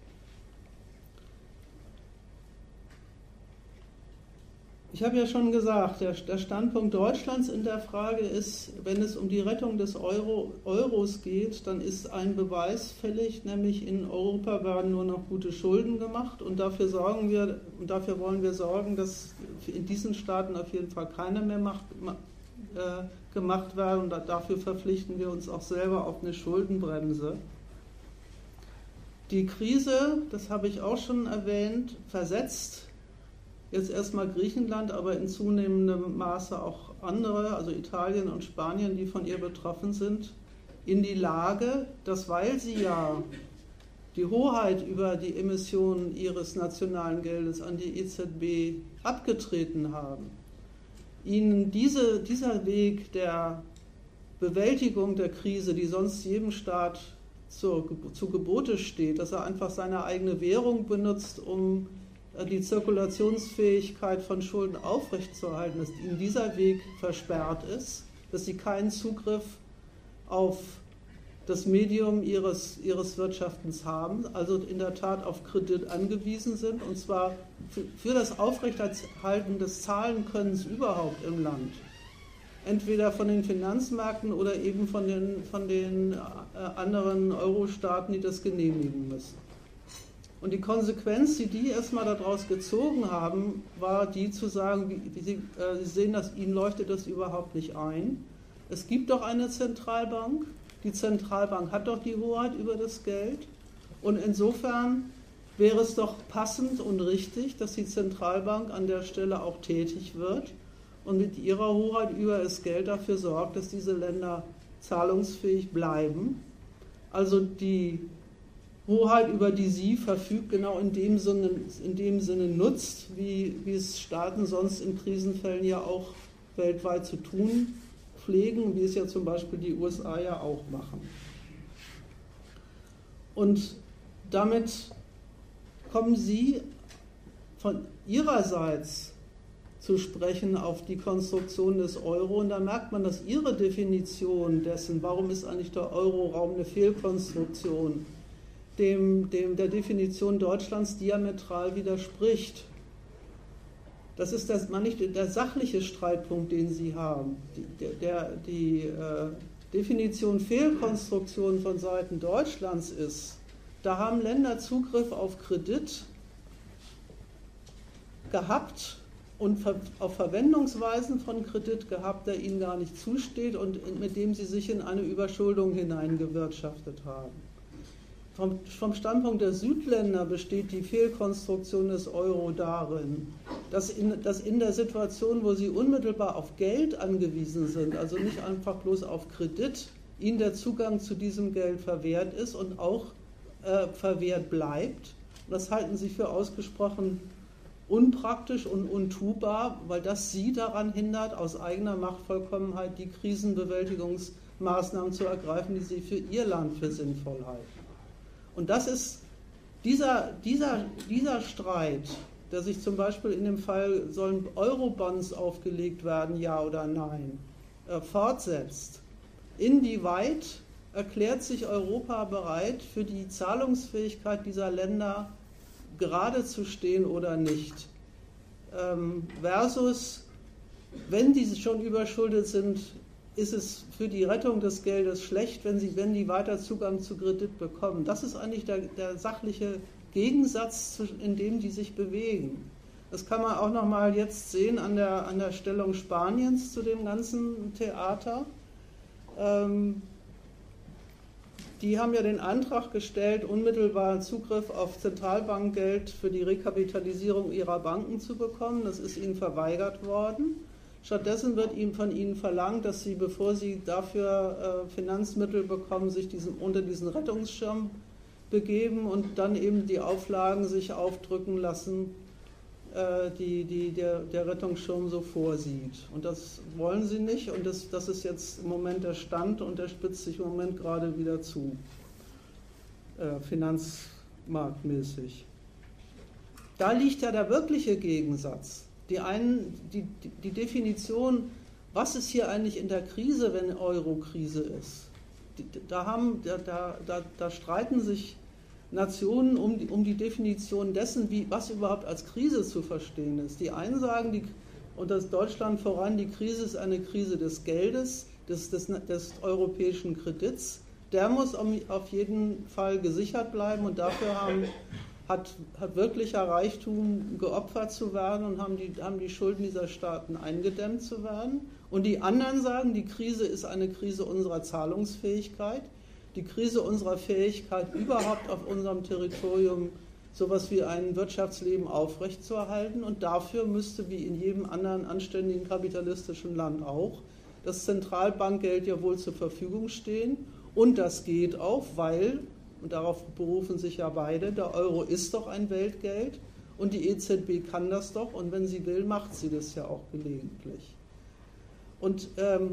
Ich habe ja schon gesagt, der, der Standpunkt Deutschlands in der Frage ist, wenn es um die Rettung des Euro, Euros geht, dann ist ein Beweis fällig, nämlich in Europa werden nur noch gute Schulden gemacht, und dafür sorgen wir, und dafür wollen wir sorgen, dass in diesen Staaten auf jeden Fall keine mehr macht, äh, gemacht werden, und dafür verpflichten wir uns auch selber auf eine Schuldenbremse. Die Krise, das habe ich auch schon erwähnt, versetzt jetzt erstmal Griechenland, aber in zunehmendem Maße auch andere, also Italien und Spanien, die von ihr betroffen sind, in die Lage, dass, weil sie ja die Hoheit über die Emissionen ihres nationalen Geldes an die E Z B abgetreten haben, ihnen diese, dieser Weg der Bewältigung der Krise, die sonst jedem Staat zu, zu Gebote steht, dass er einfach seine eigene Währung benutzt, um die Zirkulationsfähigkeit von Schulden aufrechtzuerhalten, dass ihnen dieser Weg versperrt ist, dass sie keinen Zugriff auf das Medium ihres, ihres Wirtschaftens haben, also in der Tat auf Kredit angewiesen sind, und zwar für, für das Aufrechterhalten des Zahlenkönnens überhaupt im Land. Entweder von den Finanzmärkten oder eben von den, von den äh, anderen Euro-Staaten, die das genehmigen müssen. Und die Konsequenz, die die erstmal daraus gezogen haben, war die zu sagen, wie, wie sie, äh, sie sehen, dass ihnen leuchtet das überhaupt nicht ein. Es gibt doch eine Zentralbank, die Zentralbank hat doch die Hoheit über das Geld, und insofern wäre es doch passend und richtig, dass die Zentralbank an der Stelle auch tätig wird und mit ihrer Hoheit über das Geld dafür sorgt, dass diese Länder zahlungsfähig bleiben. Also die Hoheit, über die sie verfügt, genau in dem Sinne, in dem Sinne nutzt, wie, wie es Staaten sonst in Krisenfällen ja auch weltweit zu tun pflegen, wie es ja zum Beispiel die U S A ja auch machen. Und damit kommen Sie von Ihrerseits zu sprechen auf die Konstruktion des Euro, und da merkt man, dass Ihre Definition dessen, warum ist eigentlich der Euroraum eine Fehlkonstruktion, dem, dem der Definition Deutschlands diametral widerspricht. Das ist das, man nicht, der sachliche Streitpunkt, den Sie haben. Die, der, der, die äh, Definition Fehlkonstruktion von Seiten Deutschlands ist, da haben Länder Zugriff auf Kredit gehabt und ver, auf Verwendungsweisen von Kredit gehabt, der ihnen gar nicht zusteht und mit dem sie sich in eine Überschuldung hineingewirtschaftet haben. Vom, vom Standpunkt der Südländer besteht die Fehlkonstruktion des Euro darin, dass in, dass in der Situation, wo sie unmittelbar auf Geld angewiesen sind, also nicht einfach bloß auf Kredit, ihnen der Zugang zu diesem Geld verwehrt ist und auch äh, verwehrt bleibt. Und das halten sie für ausgesprochen unpraktisch und untubar, weil das sie daran hindert, aus eigener Machtvollkommenheit die Krisenbewältigungsmaßnahmen zu ergreifen, die sie für ihr Land für sinnvoll halten. Und das ist dieser, dieser, dieser Streit, der sich zum Beispiel in dem Fall, sollen Eurobonds aufgelegt werden, ja oder nein, äh, fortsetzt. Inwieweit erklärt sich Europa bereit, für die Zahlungsfähigkeit dieser Länder gerade zu stehen oder nicht? Ähm, versus, wenn die schon überschuldet sind, ist es für die Rettung des Geldes schlecht, wenn, sie, wenn die weiter Zugang zu Kredit bekommen. Das ist eigentlich der, der sachliche Gegensatz, in dem die sich bewegen. Das kann man auch noch mal jetzt sehen an der, an der Stellung Spaniens zu dem ganzen Theater. Ähm, die haben ja den Antrag gestellt, unmittelbar Zugriff auf Zentralbankgeld für die Rekapitalisierung ihrer Banken zu bekommen. Das ist ihnen verweigert worden. Stattdessen wird ihnen von ihnen verlangt, dass sie, bevor sie dafür äh, Finanzmittel bekommen, sich diesen, unter diesen Rettungsschirm begeben und dann eben die Auflagen sich aufdrücken lassen, äh, die, die der, der Rettungsschirm so vorsieht. Und das wollen sie nicht, und das, das ist jetzt im Moment der Stand, und der spitzt sich im Moment gerade wieder zu, äh, finanzmarktmäßig. Da liegt ja der wirkliche Gegensatz. Die, einen, die, die Definition, was ist hier eigentlich in der Krise, wenn Euro-Krise ist, die, da, haben, da, da, da streiten sich Nationen um die, um die Definition dessen, wie, was überhaupt als Krise zu verstehen ist. Die einen sagen, die, und das Deutschland voran, die Krise ist eine Krise des Geldes, des, des, des europäischen Kredits. Der muss auf jeden Fall gesichert bleiben, und dafür haben Hat, hat wirklicher Reichtum geopfert zu werden und haben die, haben die Schulden dieser Staaten eingedämmt zu werden. Und die anderen sagen, die Krise ist eine Krise unserer Zahlungsfähigkeit, die Krise unserer Fähigkeit, überhaupt auf unserem Territorium sowas wie ein Wirtschaftsleben aufrechtzuerhalten. Und dafür müsste, wie in jedem anderen anständigen kapitalistischen Land auch, das Zentralbankgeld ja wohl zur Verfügung stehen. Und das geht auch, weil, und darauf berufen sich ja beide, der Euro ist doch ein Weltgeld und die E Z B kann das doch, und wenn sie will, macht sie das ja auch gelegentlich. Und ähm,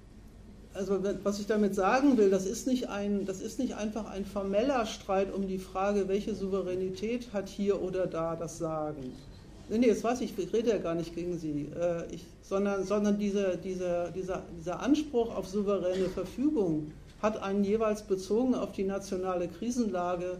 also was ich damit sagen will, das ist, nicht ein, das ist nicht einfach ein formeller Streit um die Frage, welche Souveränität hat hier oder da das Sagen. Nee, nee, das weiß ich, ich rede ja gar nicht gegen Sie, äh, ich, sondern, sondern diese, diese, dieser, dieser Anspruch auf souveräne Verfügung hat einen jeweils bezogen auf die nationale Krisenlage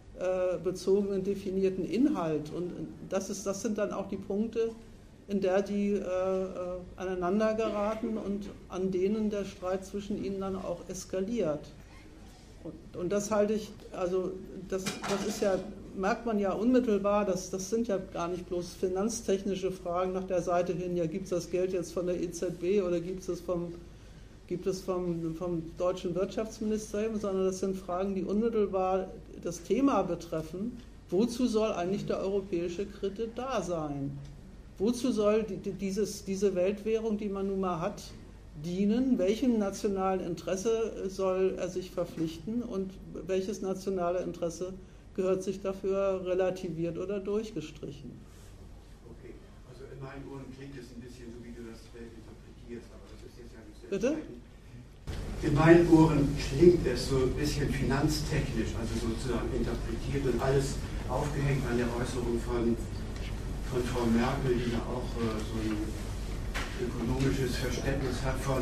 äh, bezogenen definierten Inhalt. Und das, ist, das sind dann auch die Punkte, in der die äh, aneinander geraten und an denen der Streit zwischen ihnen dann auch eskaliert. Und, und das halte ich, also das, das ist ja, merkt man ja unmittelbar, das, das sind ja gar nicht bloß finanztechnische Fragen nach der Seite hin, ja gibt es das Geld jetzt von der E Z B oder gibt es das vom, gibt es vom, vom deutschen Wirtschaftsministerium, sondern das sind Fragen, die unmittelbar das Thema betreffen, wozu soll eigentlich der europäische Kredit da sein? Wozu soll die, dieses, diese Weltwährung, die man nun mal hat, dienen? Welchem nationalen Interesse soll er sich verpflichten und welches nationale Interesse gehört sich dafür relativiert oder durchgestrichen? Okay, also in meinen Ohren klingt es ein bisschen so, wie du das Welt interpretierst, aber das ist jetzt ja nicht sehr Bitte? entscheidend. In meinen Ohren klingt es so ein bisschen finanztechnisch, also sozusagen interpretiert und alles aufgehängt an der Äußerung von von Frau Merkel, die ja auch äh, so ein ökonomisches Verständnis hat von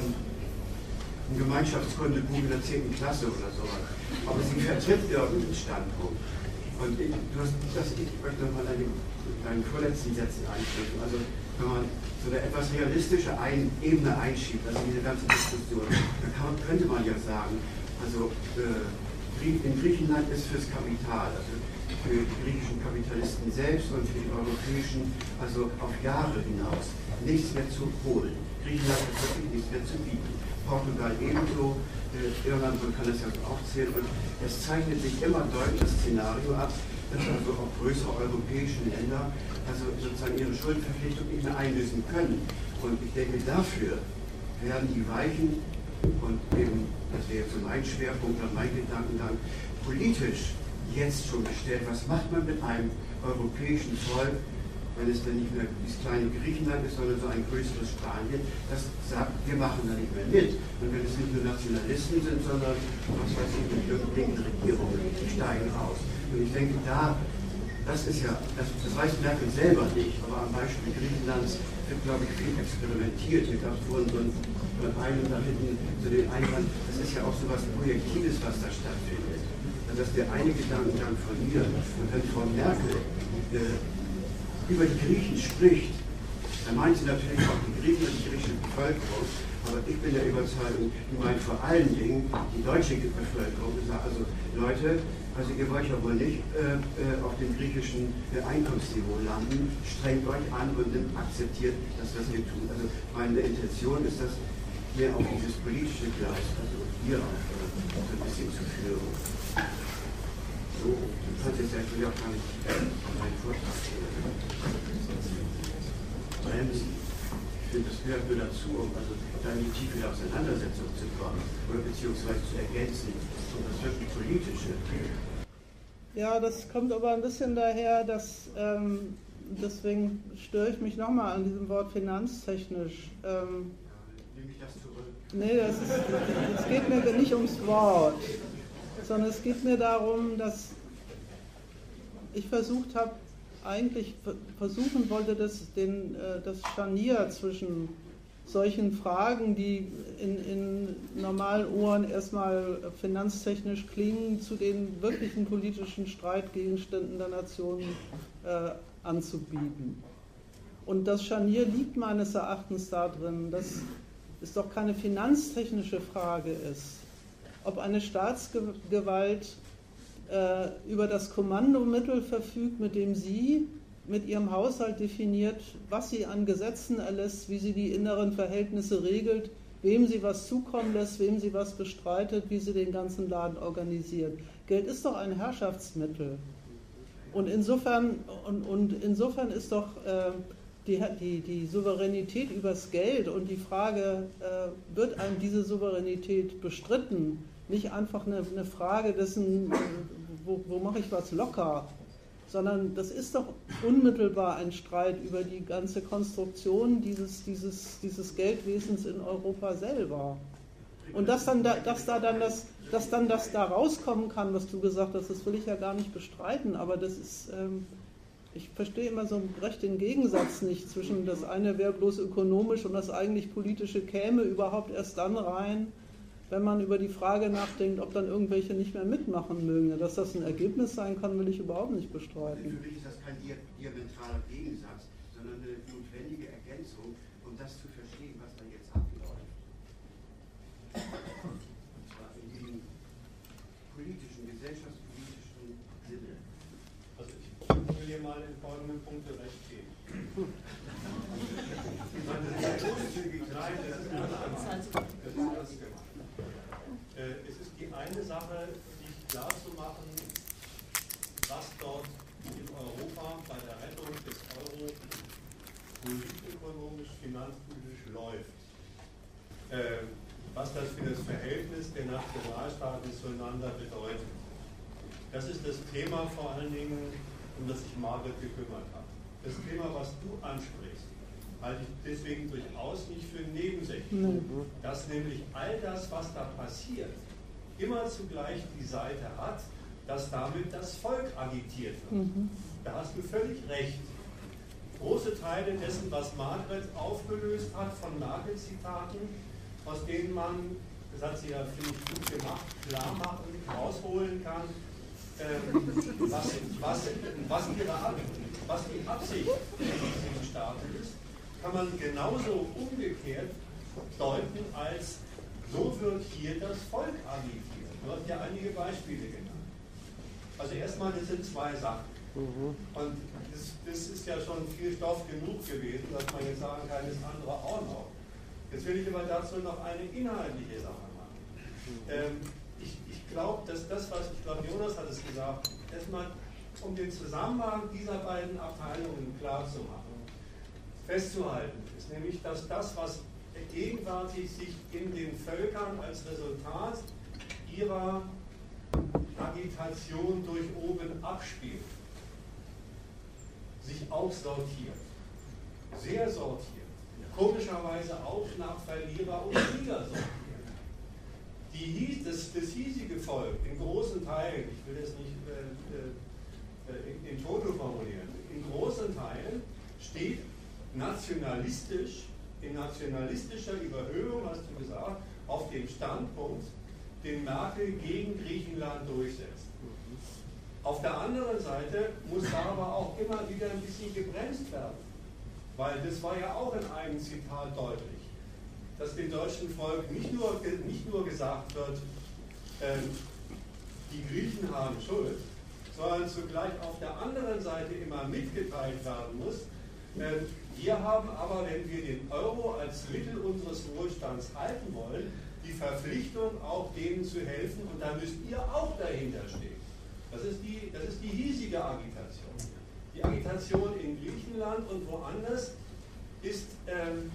einem Gemeinschaftskundebuch in der zehnten Klasse oder sowas. Aber sie vertritt irgendeinen Standpunkt. Und ich, du hast, das, ich möchte nochmal an deinen vorletzten Sätzen einsprechen. Also wenn man so eine etwas realistische ein Ebene einschiebt, also diese ganze Diskussion, dann kann, könnte man ja sagen, also äh, in Griechenland ist fürs Kapital, also für die griechischen Kapitalisten selbst und für die europäischen, also auf Jahre hinaus, nichts mehr zu holen. Griechenland hat wirklich nichts mehr zu bieten. Portugal ebenso, äh, Irland, man kann das ja auch zählen. Und es zeichnet sich immer deutlich das Szenario ab, dass also auch größere europäische Länder also sozusagen ihre Schuldenverpflichtung nicht mehr einlösen können. Und ich denke, dafür werden die Weichen, und eben, das wäre jetzt so mein Schwerpunkt und mein Gedankengang, politisch jetzt schon gestellt. Was macht man mit einem europäischen Volk, wenn es dann nicht mehr dieses kleine Griechenland ist, sondern so ein größeres Spanien, das sagt, wir machen da nicht mehr mit. Und wenn es nicht nur Nationalisten sind, sondern, was weiß ich, mit irgendwelchen Regierungen, die steigen aus. Und ich denke, da, das ist ja, das, das weiß Merkel selber nicht, aber am Beispiel Griechenlands wird, glaube ich, viel experimentiert. Hier gab es vorhin so von einem da hinten zu den Einwand, das ist ja auch so etwas Projektives, was da stattfindet. Und das ist der eine Gedankengang von mir. Und wenn Frau Merkel äh, über die Griechen spricht, dann meint sie natürlich auch die Griechen und die griechische Bevölkerung, aber ich bin der Überzeugung, die meint vor allen Dingen die deutsche Bevölkerung. Die sagt also, Leute, also ihr wollt ja wohl nicht äh, auf dem griechischen äh, Einkommensniveau landen, strengt euch an und akzeptiert, dass das wir tun. Also meine Intention ist das, mehr auf dieses politische Gleis, also hier auch äh, so ein bisschen zu führen. So, du kannst jetzt eigentlich auch gar nicht auf meinen Vortrag bremsen. Ich finde, das gehört nur dazu, um also da in die Tiefe der Auseinandersetzung zu kommen oder beziehungsweise zu ergänzen und das wirklich politische. Ja, das kommt aber ein bisschen daher, dass, ähm, deswegen störe ich mich nochmal an diesem Wort finanztechnisch. Ähm, Nehme ich das zurück? Nee, das ist, es geht mir nicht ums Wort, sondern es geht mir darum, dass ich versucht habe, eigentlich versuchen wollte, das, den, das Scharnier zwischen solchen Fragen, die in, in normalen Ohren erstmal finanztechnisch klingen, zu den wirklichen politischen Streitgegenständen der Nationen äh, anzubieten. Und das Scharnier liegt meines Erachtens darin, dass es doch keine finanztechnische Frage ist, ob eine Staatsgewalt äh, über das Kommandomittel verfügt, mit dem sie mit ihrem Haushalt definiert, was sie an Gesetzen erlässt, wie sie die inneren Verhältnisse regelt, wem sie was zukommen lässt, wem sie was bestreitet, wie sie den ganzen Laden organisiert. Geld ist doch ein Herrschaftsmittel. Und insofern, und, und insofern ist doch äh, die, die, die Souveränität übers Geld und die Frage, äh, wird einem diese Souveränität bestritten, nicht einfach eine, eine Frage dessen, wo, wo mache ich was locker, sondern das ist doch unmittelbar ein Streit über die ganze Konstruktion dieses, dieses, dieses Geldwesens in Europa selber. Und dass dann da, dass da dann das, dass dann das da rauskommen kann, was du gesagt hast, das will ich ja gar nicht bestreiten, aber das ist, ähm, ich verstehe immer so recht den Gegensatz nicht zwischen das eine wäre bloß ökonomisch und das eigentlich politische käme überhaupt erst dann rein, wenn man über die Frage nachdenkt, ob dann irgendwelche nicht mehr mitmachen mögen. Dass das ein Ergebnis sein kann, will ich überhaupt nicht bestreiten. Für mich ist das kein diametraler Gegensatz, sondern eine notwendige Ergänzung, um das zu verstehen, was da jetzt abläuft. Und zwar in diesem politischen, gesellschaftspolitischen Sinne. Also ich will dir mal in folgenden Punkte recht geben. Nein, das ist großzügig. Nein, das ist ernst gemeint. Das ist ernst gemeint. Es ist die eine Sache, sich klar zu machen, was dort in Europa bei der Rettung des Euro politökonomisch, finanzpolitisch läuft. Äh, was das für das Verhältnis der Nationalstaaten zueinander bedeutet. Das ist das Thema vor allen Dingen, um das sich Margret gekümmert hat. Das Thema, was du ansprichst, halte ich deswegen durchaus nicht für nebensächlich. Mhm. Dass nämlich all das, was da passiert, immer zugleich die Seite hat, dass damit das Volk agitiert wird. Mhm. Da hast du völlig recht. Große Teile dessen, was Margret aufgelöst hat von Merkel-Zitaten, aus denen man, das hat sie ja, finde ich, gut gemacht, klar machen, rausholen kann, ähm, was, was, was, ihre, was die Absicht dieses Staates ist, kann man genauso umgekehrt deuten, als so wird hier das Volk agitiert. Du hast ja einige Beispiele genannt. Also erstmal, das sind zwei Sachen. Mhm. Und das, das ist ja schon viel Stoff genug gewesen, dass man jetzt sagen kann, das andere auch noch. Jetzt will ich aber dazu noch eine inhaltliche Sache machen. Mhm. Ähm, ich ich glaube, dass das, was, ich glaube, Jonas hat es gesagt, erstmal, um den Zusammenhang dieser beiden Abteilungen klar zu machen, festzuhalten ist, nämlich, dass das, was gegenwärtig sich in den Völkern als Resultat ihrer Agitation durch oben abspielt, sich auch sortiert, sehr sortiert, komischerweise auch nach Verlierer und Sieger sortiert. Die, das, das hiesige Volk in großen Teilen, ich will das nicht äh, äh, in, in Toto formulieren, in großen Teilen steht nationalistisch, in nationalistischer Überhöhung, hast du gesagt, auf dem Standpunkt, den Merkel gegen Griechenland durchsetzt. Auf der anderen Seite muss da aber auch immer wieder ein bisschen gebremst werden, weil das war ja auch in einem Zitat deutlich, dass dem deutschen Volk nicht nur, nicht nur gesagt wird, äh, die Griechen haben Schuld, sondern zugleich auf der anderen Seite immer mitgeteilt werden muss, äh, wir haben aber, wenn wir den Euro als Mittel unseres Wohlstands halten wollen, die Verpflichtung, auch denen zu helfen, und da müsst ihr auch dahinter stehen. Das ist die, das ist die hiesige Agitation. Die Agitation in Griechenland und woanders ist, ähm,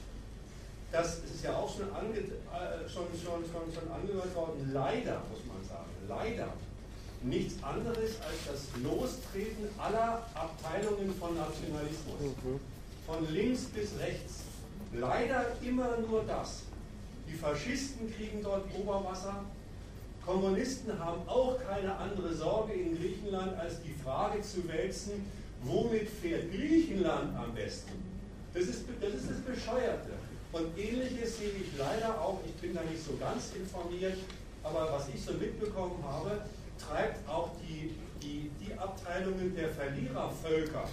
das ist ja auch schon, ange, äh, schon, schon, schon, schon angehört worden, leider, muss man sagen, leider nichts anderes als das Lostreten aller Abteilungen von Nationalismus. Mhm. Von links bis rechts. Leider immer nur das. Die Faschisten kriegen dort Oberwasser. Kommunisten haben auch keine andere Sorge in Griechenland, als die Frage zu wälzen, womit fährt Griechenland am besten? Das ist das, ist das Bescheuerte. Und Ähnliches sehe ich leider auch, ich bin da nicht so ganz informiert, aber was ich so mitbekommen habe, treibt auch die, die, die Abteilungen der Verlierervölker,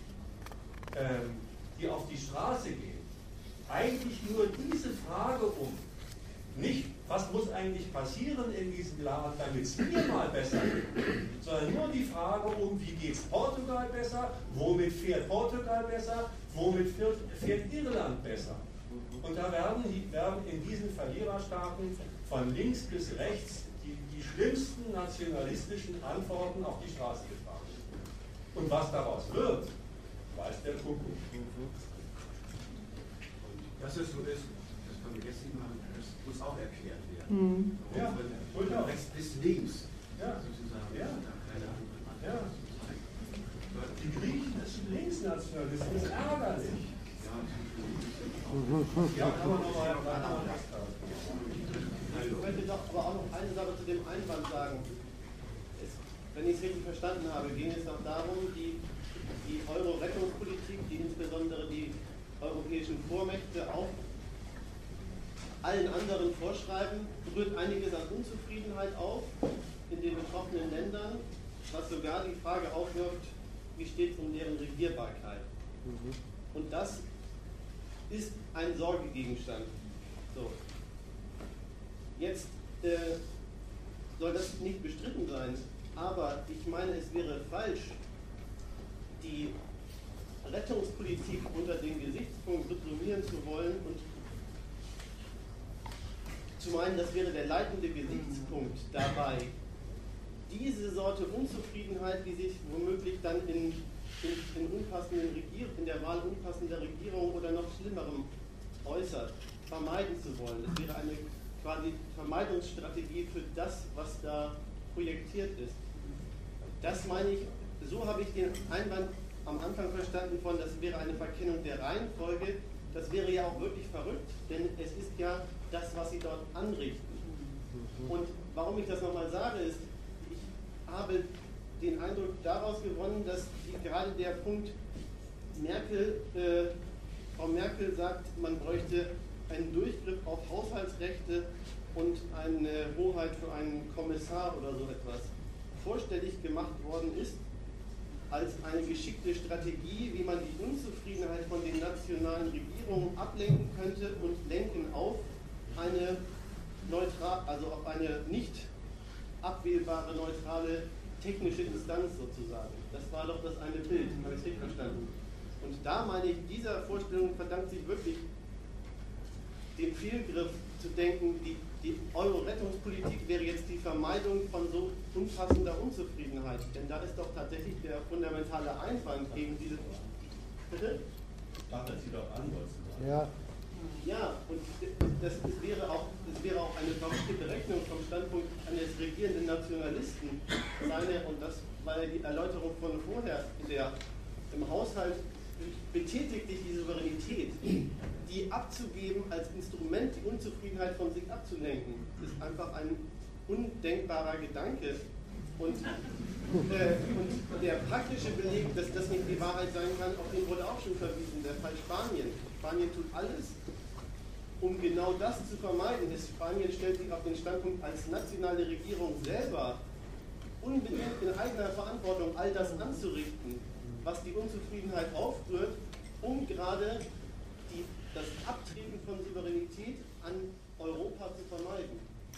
ähm, die auf die Straße gehen, eigentlich nur diese Frage um. Nicht, was muss eigentlich passieren in diesem Land, damit es mir mal besser geht, sondern nur die Frage um, wie geht es Portugal besser, womit fährt Portugal besser, womit fährt, fährt Irland besser. Und da werden, die, werden in diesen Verliererstaaten von links bis rechts die, die schlimmsten nationalistischen Antworten auf die Straße getragen. Und was daraus wird, weiß der Kuckuck. Dass es so ist, das können wir jetzt nicht machen, das muss auch erklärt werden. Mhm. Ja, von rechts bis links, ja. sozusagen. Ja. Da keine andere ja. Ja, kann man noch mal Ich könnte doch aber auch noch eine Sache zu dem Einwand sagen. Es, wenn ich es richtig verstanden habe, ging es doch darum, die, die Euro-Rettungspolitik, die insbesondere die europäischen Vormächte auch allen anderen vorschreiben, rührt einiges an Unzufriedenheit auf in den betroffenen Ländern, was sogar die Frage aufwirft, wie steht es um deren Regierbarkeit. Mhm. Und das ist ein Sorgegegenstand. So. Jetzt äh, soll das nicht bestritten sein, aber ich meine, es wäre falsch, die Rettungspolitik unter den Gesichtspunkt subsumieren zu wollen und zu meinen, das wäre der leitende Gesichtspunkt dabei, diese Sorte Unzufriedenheit, die sich womöglich dann in, in, in, unpassenden Regier in der Wahl unpassender Regierung oder noch Schlimmerem äußert, vermeiden zu wollen. Das wäre eine quasi Vermeidungsstrategie für das, was da projektiert ist. Das meine ich, so habe ich den Einwand am Anfang verstanden von, das wäre eine Verkennung der Reihenfolge. Das wäre ja auch wirklich verrückt, denn es ist ja das, was sie dort anrichten. Und warum ich das nochmal sage, ist, ich habe den Eindruck daraus gewonnen, dass die, gerade der Punkt Merkel, äh, Frau Merkel sagt, man bräuchte einen Durchgriff auf Haushaltsrechte und eine Hoheit für einen Kommissar oder so etwas vorstellig gemacht worden ist, als eine geschickte Strategie, wie man die Unzufriedenheit von den nationalen Regierungen ablenken könnte und lenken auf eine neutral, also auf eine nicht abwählbare, neutrale technische Instanz sozusagen. Das war doch das eine Bild, habe ich es richtig verstanden. Und da meine ich, dieser Vorstellung verdankt sich wirklich dem Fehlgriff zu denken, die, die Euro-Rettungspolitik wäre jetzt die Vermeidung von so unpassender Unzufriedenheit. Denn da ist doch tatsächlich der fundamentale Einwand gegen diese... Bitte? Startet sie doch an, wolltest du sagen. Ja. Ja, und das, das, wäre auch, das wäre auch eine verrückte Berechnung vom Standpunkt eines regierenden Nationalisten. Seine, und das war ja die Erläuterung von vorher, in der, im Haushalt betätigt sich die Souveränität, die abzugeben als Instrument, die Unzufriedenheit von sich abzulenken, ist einfach ein undenkbarer Gedanke. Und, äh, und der praktische Beleg, dass das nicht die Wahrheit sein kann, auf den wurde auch schon verwiesen, der Fall Spanien. Spanien tut alles, um genau das zu vermeiden. Spanien stellt sich auf den Standpunkt als nationale Regierung selber unbedingt in eigener Verantwortung all das anzurichten, was die Unzufriedenheit aufrührt, um gerade die, das Abtreten von Souveränität an Europa zu vermeiden.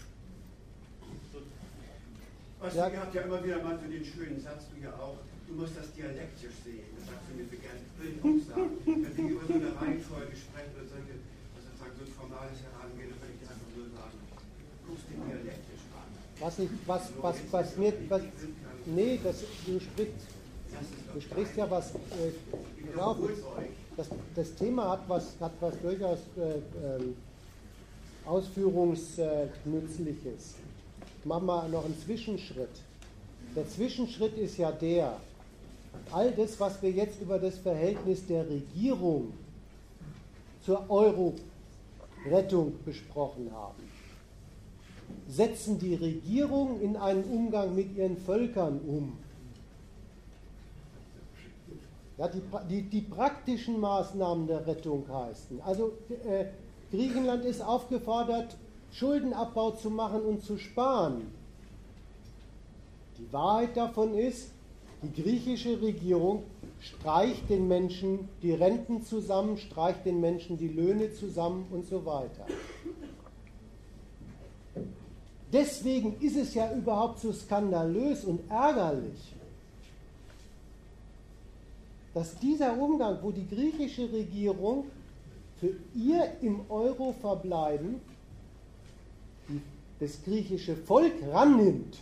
So. Weißt du, ihr habt ja immer wieder mal so den schönen Satz, du ja auch, du musst das dialektisch sehen. Das sagst du mir so gerne. Ich will auch sagen, wenn wir über so eine Reihenfolge sprechen oder solche, also sozusagen so ein formales Herangehen, dann würde ich einfach nur sagen, guckst den dialektisch an. Was, ich, was, was, was mir, was, nee, das, du sprichst, du sprichst ja was, äh, genau, das, das Thema hat was, hat was durchaus äh, äh, Ausführungsnützliches. Ich mache mal noch einen Zwischenschritt. Der Zwischenschritt ist ja der, all das, was wir jetzt über das Verhältnis der Regierung zur Euro-Rettung besprochen haben, setzen die Regierungen in einen Umgang mit ihren Völkern um. Ja, die, die, die praktischen Maßnahmen der Rettung heißen, also äh, Griechenland ist aufgefordert, Schuldenabbau zu machen und zu sparen. Die Wahrheit davon ist, die griechische Regierung streicht den Menschen die Renten zusammen, streicht den Menschen die Löhne zusammen und so weiter. Deswegen ist es ja überhaupt so skandalös und ärgerlich, dass dieser Umgang, wo die griechische Regierung für ihr im Euro verbleiben, die, das griechische Volk rannimmt.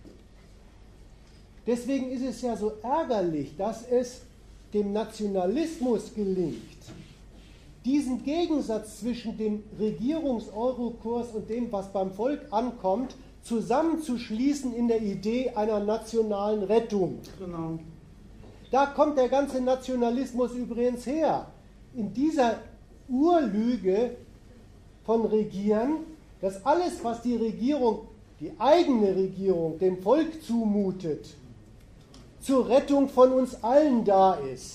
Deswegen ist es ja so ärgerlich, dass es dem Nationalismus gelingt, diesen Gegensatz zwischen dem Regierungs-Euro-Kurs und dem, was beim Volk ankommt, zusammenzuschließen in der Idee einer nationalen Rettung. Genau. Da kommt der ganze Nationalismus übrigens her. In dieser Urlüge von Regieren, dass alles, was die Regierung, die eigene Regierung, dem Volk zumutet, zur Rettung von uns allen da ist.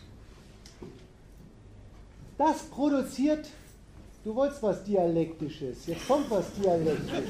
Das produziert, du wolltest was Dialektisches, jetzt kommt was Dialektisches.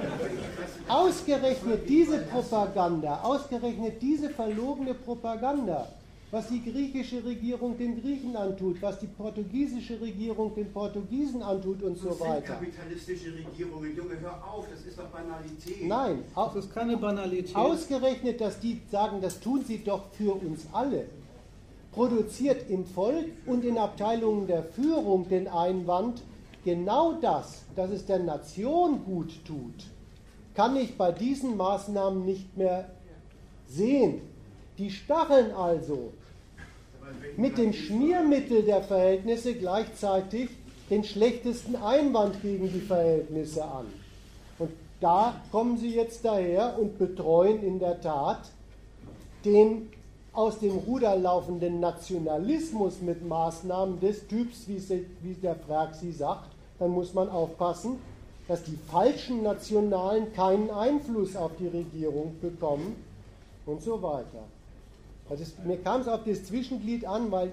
Ausgerechnet diese Propaganda, ausgerechnet diese verlogene Propaganda, was die griechische Regierung den Griechen antut, was die portugiesische Regierung den Portugiesen antut und so weiter. Kapitalistische Regierungen, Junge, hör auf, das ist doch Banalität. Nein, das ist keine Banalität. Ausgerechnet, dass die sagen, das tun sie doch für uns alle, produziert im Volk und in Abteilungen der Führung den Einwand, genau das, dass es der Nation gut tut, kann ich bei diesen Maßnahmen nicht mehr sehen. Die stacheln also mit dem Schmiermittel der Verhältnisse gleichzeitig den schlechtesten Einwand gegen die Verhältnisse an. Und da kommen sie jetzt daher und betreuen in der Tat den aus dem Ruder laufenden Nationalismus mit Maßnahmen des Typs, wie, sie, wie der Frag sie sagt. Dann muss man aufpassen, dass die falschen Nationalen keinen Einfluss auf die Regierung bekommen und so weiter. Also es, mir kam es auf das Zwischenglied an, weil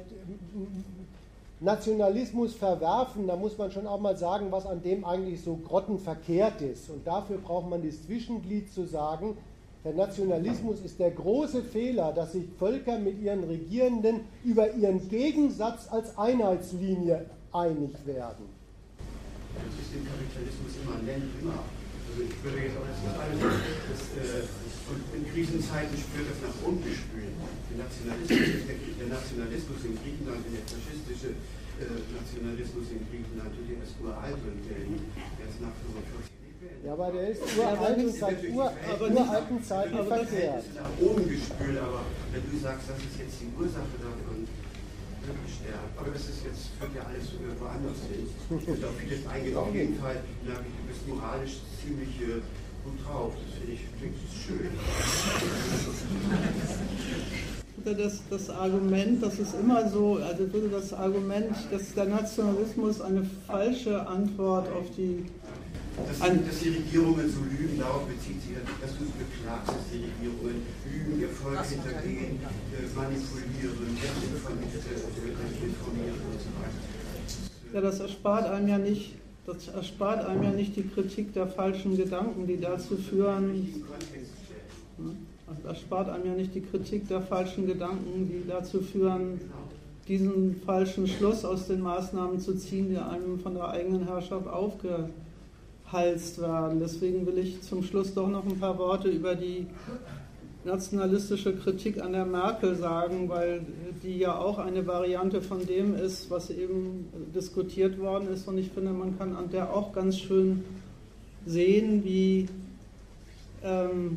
Nationalismus verwerfen, da muss man schon auch mal sagen, was an dem eigentlich so grottenverkehrt ist. Und dafür braucht man das Zwischenglied zu sagen, der Nationalismus ist der große Fehler, dass sich Völker mit ihren Regierenden über ihren Gegensatz als Einheitslinie einig werden. Das ist dem Kapitalismus immanent immer. Also ich würde jetzt auch das alles, das, äh, und in Krisenzeiten spürt das nach unten spülen. Der Nationalismus, der, der Nationalismus in Griechenland, der faschistische äh, Nationalismus in Griechenland, der ist uralt und der jetzt nach fünfundvierzig. Ja, aber der ist uralt und seit ur, uralten Zeiten verkehrt. Nach oben gespült, aber wenn du sagst, das ist jetzt die Ursache davon, aber das ist jetzt, führt ja alles woanders hin. Ich finde auch vieles eingeht. Auf jeden Fall, du bist moralisch ziemlich äh, gut drauf. Das finde ich, find ich schön. Das, das Argument, das ist immer so, also würde das Argument, dass der Nationalismus eine falsche Antwort auf die... Dass die, dass die Regierungen so lügen, darauf bezieht sich, dass du es beklagst, dass die Regierungen lügen, ihr Volk hintergehen, manipulieren, informieren und so weiter. Ja, das erspart einem ja nicht, das erspart einem ja nicht die Kritik der falschen Gedanken, die dazu führen. Das erspart einem ja nicht die Kritik der falschen Gedanken, die dazu führen, diesen falschen Schluss aus den Maßnahmen zu ziehen, die einem von der eigenen Herrschaft aufge halst werden. Deswegen will ich zum Schluss doch noch ein paar Worte über die nationalistische Kritik an der Merkel sagen, weil die ja auch eine Variante von dem ist, was eben diskutiert worden ist. Und ich finde, man kann an der auch ganz schön sehen, wie, ähm,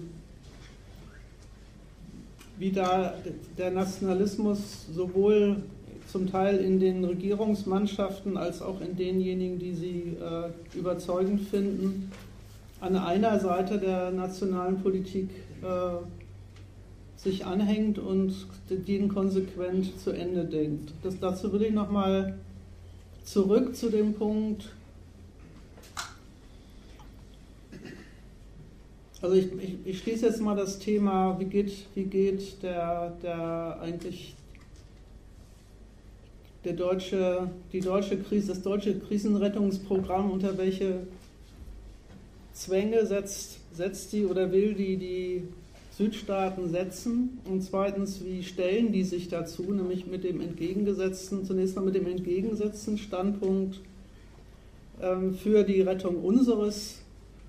wie da der Nationalismus sowohl zum Teil in den Regierungsmannschaften als auch in denjenigen, die sie äh, überzeugend finden, an einer Seite der nationalen Politik äh, sich anhängt und den konsequent zu Ende denkt. Das, dazu will ich nochmal zurück zu dem Punkt, also ich, ich, ich schließe jetzt mal das Thema, wie geht, wie geht der, der eigentlich Der deutsche, die deutsche Krise, das deutsche Krisenrettungsprogramm, unter welche Zwänge setzt, setzt die oder will die die Südstaaten setzen? Und zweitens, wie stellen die sich dazu, nämlich mit dem entgegengesetzten, zunächst mal mit dem entgegengesetzten Standpunkt, ähm, für die Rettung unseres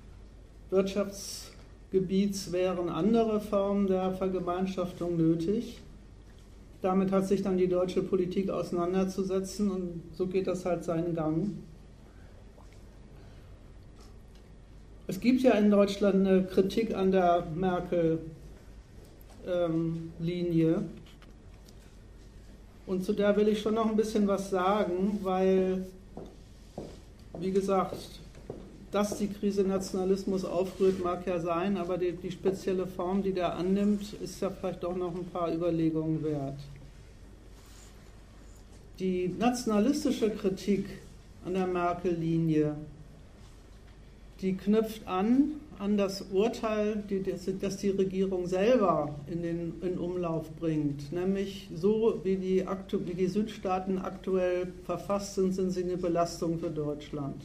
Wirtschaftsgebiets wären andere Formen der Vergemeinschaftung nötig. Damit hat sich dann die deutsche Politik auseinanderzusetzen und so geht das halt seinen Gang. Es gibt ja in Deutschland eine Kritik an der Merkel-Linie und zu der will ich schon noch ein bisschen was sagen, weil, wie gesagt, dass die Krise Nationalismus aufrührt, mag ja sein, aber die, die spezielle Form, die der annimmt, ist ja vielleicht doch noch ein paar Überlegungen wert. Die nationalistische Kritik an der Merkel-Linie, die knüpft an an das Urteil, die, das die Regierung selber in den in Umlauf bringt. Nämlich so, wie die, wie die Südstaaten aktuell verfasst sind, sind sie eine Belastung für Deutschland.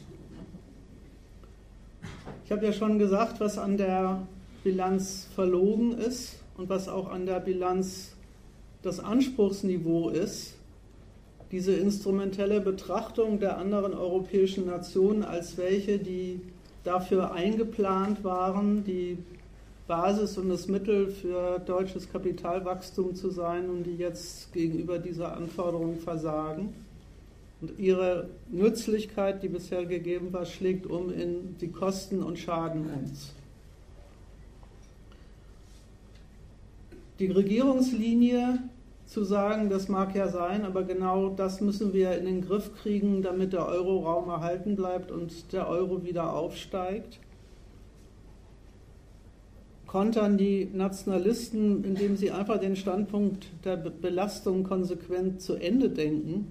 Ich habe ja schon gesagt, was an der Bilanz verlogen ist und was auch an der Bilanz das Anspruchsniveau ist. Diese instrumentelle Betrachtung der anderen europäischen Nationen als welche, die dafür eingeplant waren, die Basis und das Mittel für deutsches Kapitalwachstum zu sein und die jetzt gegenüber dieser Anforderung versagen. Und ihre Nützlichkeit, die bisher gegeben war, schlägt um in die Kosten und Schaden uns. Die Regierungslinie zu sagen, das mag ja sein, aber genau das müssen wir in den Griff kriegen, damit der Euroraum erhalten bleibt und der Euro wieder aufsteigt. Kontern die Nationalisten, indem sie einfach den Standpunkt der Belastung konsequent zu Ende denken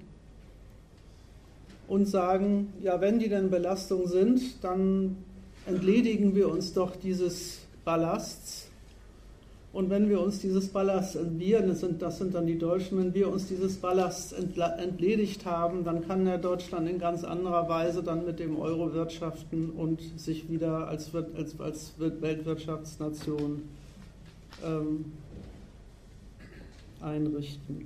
und sagen, ja, wenn die denn Belastung sind, dann entledigen wir uns doch dieses Ballasts. Und wenn wir uns dieses Ballasts, wir, das sind, das sind dann die Deutschen, wenn wir uns dieses Ballasts entledigt haben, dann kann ja Deutschland in ganz anderer Weise dann mit dem Euro wirtschaften und sich wieder als, als, als Weltwirtschaftsnation ähm, einrichten.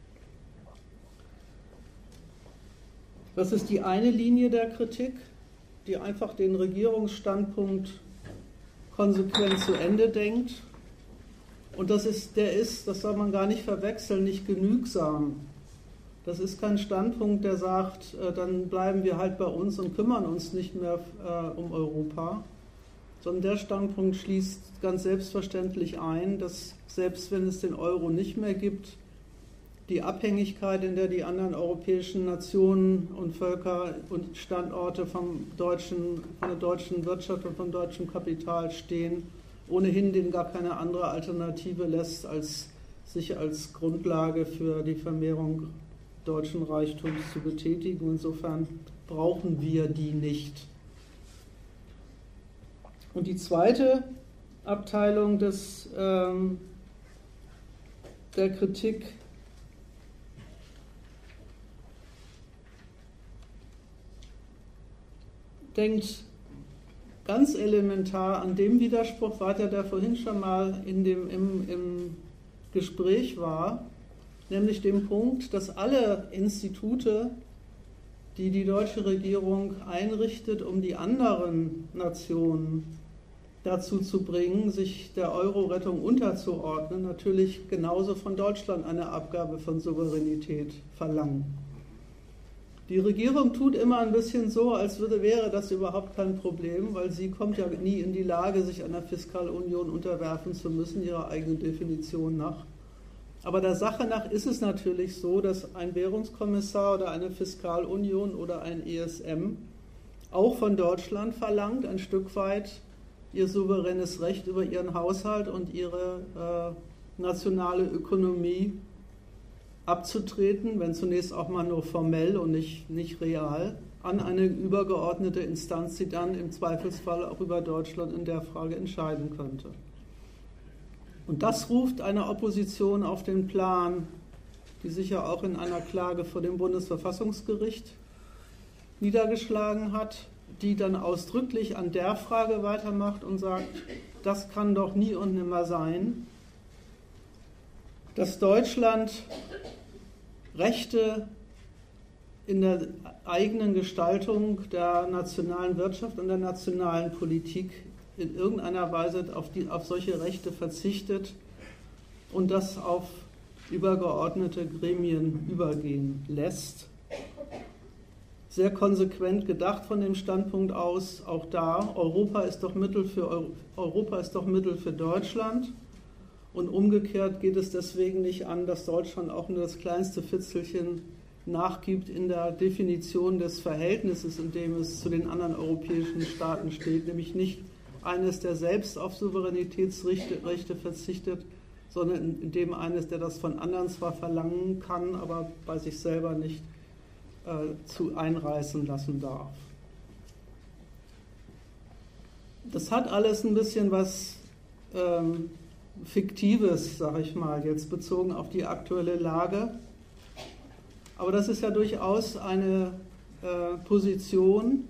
Das ist die eine Linie der Kritik, die einfach den Regierungsstandpunkt konsequent zu Ende denkt. Und das ist, der ist, das soll man gar nicht verwechseln, nicht genügsam. Das ist kein Standpunkt, der sagt, äh, dann bleiben wir halt bei uns und kümmern uns nicht mehr äh, um Europa, sondern der Standpunkt schließt ganz selbstverständlich ein, dass selbst wenn es den Euro nicht mehr gibt, die Abhängigkeit, in der die anderen europäischen Nationen und Völker und Standorte vom deutschen, von der deutschen Wirtschaft und vom deutschen Kapital stehen, ohnehin denen gar keine andere Alternative lässt, als sich als Grundlage für die Vermehrung deutschen Reichtums zu betätigen. Insofern brauchen wir die nicht. Und die zweite Abteilung des, ähm, der Kritik denkt ganz elementar an dem Widerspruch weiter, der vorhin schon mal in dem, im, im Gespräch war, nämlich dem Punkt, dass alle Institute, die die deutsche Regierung einrichtet, um die anderen Nationen dazu zu bringen, sich der Euro-Rettung unterzuordnen, natürlich genauso von Deutschland eine Abgabe von Souveränität verlangen. Die Regierung tut immer ein bisschen so, als würde, wäre das überhaupt kein Problem, weil sie kommt ja nie in die Lage, sich einer Fiskalunion unterwerfen zu müssen, ihrer eigenen Definition nach. Aber der Sache nach ist es natürlich so, dass ein Währungskommissar oder eine Fiskalunion oder ein E S M auch von Deutschland verlangt, ein Stück weit ihr souveränes Recht über ihren Haushalt und ihre äh, nationale Ökonomie abzutreten, wenn zunächst auch mal nur formell und nicht, nicht real, an eine übergeordnete Instanz, die dann im Zweifelsfall auch über Deutschland in der Frage entscheiden könnte. Und das ruft eine Opposition auf den Plan, die sich ja auch in einer Klage vor dem Bundesverfassungsgericht niedergeschlagen hat, die dann ausdrücklich an der Frage weitermacht und sagt, das kann doch nie und nimmer sein, dass Deutschland Rechte in der eigenen Gestaltung der nationalen Wirtschaft und der nationalen Politik in irgendeiner Weise auf, die, auf solche Rechte verzichtet und das auf übergeordnete Gremien übergehen lässt. Sehr konsequent gedacht von dem Standpunkt aus, auch da, Europa ist doch Mittel für, Europa ist doch Mittel für Deutschland. Und umgekehrt geht es deswegen nicht an, dass Deutschland auch nur das kleinste Fitzelchen nachgibt in der Definition des Verhältnisses, in dem es zu den anderen europäischen Staaten steht, nämlich nicht eines, der selbst auf Souveränitätsrechte verzichtet, sondern in dem eines, der das von anderen zwar verlangen kann, aber bei sich selber nicht äh, zu einreißen lassen darf. Das hat alles ein bisschen was ähm, Fiktives, sage ich mal, jetzt bezogen auf die aktuelle Lage. Aber das ist ja durchaus eine äh, Position,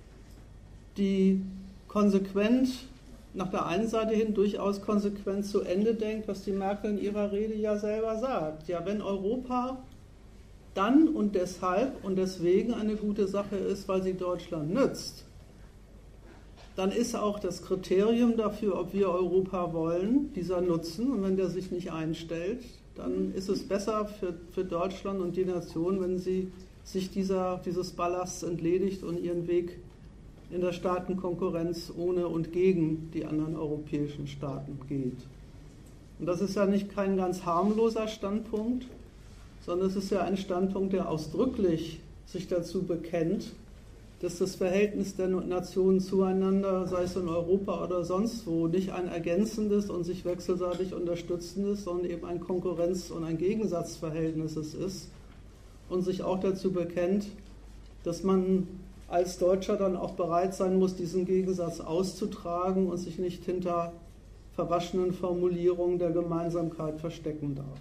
die konsequent, nach der einen Seite hin durchaus konsequent zu Ende denkt, was die Merkel in ihrer Rede ja selber sagt. Ja, wenn Europa dann und deshalb und deswegen eine gute Sache ist, weil sie Deutschland nützt, dann ist auch das Kriterium dafür, ob wir Europa wollen, dieser Nutzen. Und wenn der sich nicht einstellt, dann ist es besser für, für Deutschland und die Nation, wenn sie sich dieser, dieses Ballasts entledigt und ihren Weg in der Staatenkonkurrenz ohne und gegen die anderen europäischen Staaten geht. Und das ist ja nicht kein ganz harmloser Standpunkt, sondern es ist ja ein Standpunkt, der ausdrücklich sich dazu bekennt, dass das Verhältnis der Nationen zueinander, sei es in Europa oder sonst wo, nicht ein ergänzendes und sich wechselseitig unterstützendes, sondern eben ein Konkurrenz- und ein Gegensatzverhältnis ist und sich auch dazu bekennt, dass man als Deutscher dann auch bereit sein muss, diesen Gegensatz auszutragen und sich nicht hinter verwaschenen Formulierungen der Gemeinsamkeit verstecken darf.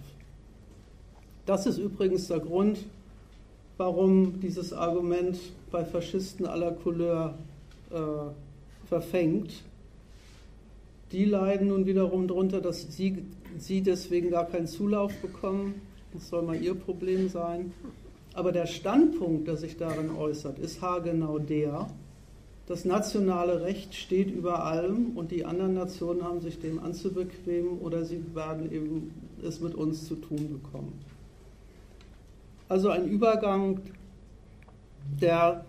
Das ist übrigens der Grund, warum dieses Argument bei Faschisten aller Couleur äh, verfängt. Die leiden nun wiederum darunter, dass sie, sie deswegen gar keinen Zulauf bekommen. Das soll mal ihr Problem sein. Aber der Standpunkt, der sich darin äußert, ist haargenau der, das nationale Recht steht über allem und die anderen Nationen haben sich dem anzubequemen oder sie werden eben es mit uns zu tun bekommen. Also ein Übergang, der